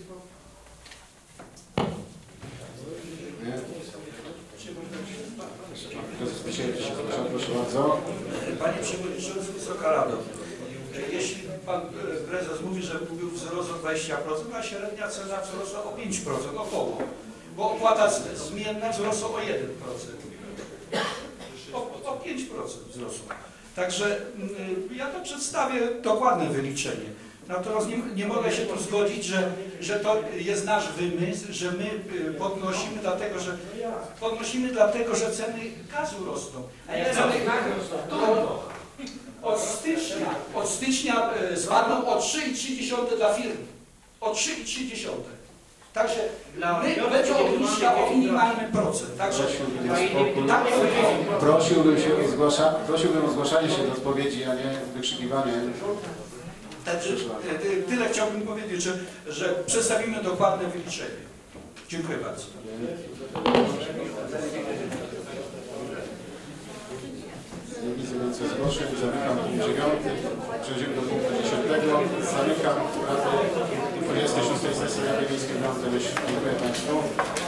Proszę bardzo. Panie Przewodniczący, Wysoka Rado, jeśli Pan Prezes mówi, że był wzrost o dwadzieścia procent, a średnia cena wzrosła o pięć procent, około, bo opłata zmienna wzrosła o jeden procent. O, o pięć procent wzrosła. Także ja to przedstawię dokładne wyliczenie. Natomiast nie, nie mogę się tu zgodzić, że, że to jest nasz wymysł, że my podnosimy dlatego, że podnosimy dlatego, że ceny gazu rosną. A ile ceny gazu? Od stycznia, od stycznia spadną o trzy przecinek trzy dla firm. O trzy przecinek trzy. Także my będzie obniżka o minimalny procent. Także tak prosiłbym się o zgłasza, prosiłbym o zgłaszanie się do odpowiedzi, a nie wykrzykiwanie. Także tyle chciałbym powiedzieć, że, że przedstawimy dokładne wyliczenie. Dziękuję bardzo. Nie widzę więcej zgłoszeń. Zamykam punkt dziewiąty. Przechodzimy do punktu dziesiątego. Zamykam Radę dwudziestej szóstej sesji Rady Miejskiej w Ramtę. Dziękuję Państwu.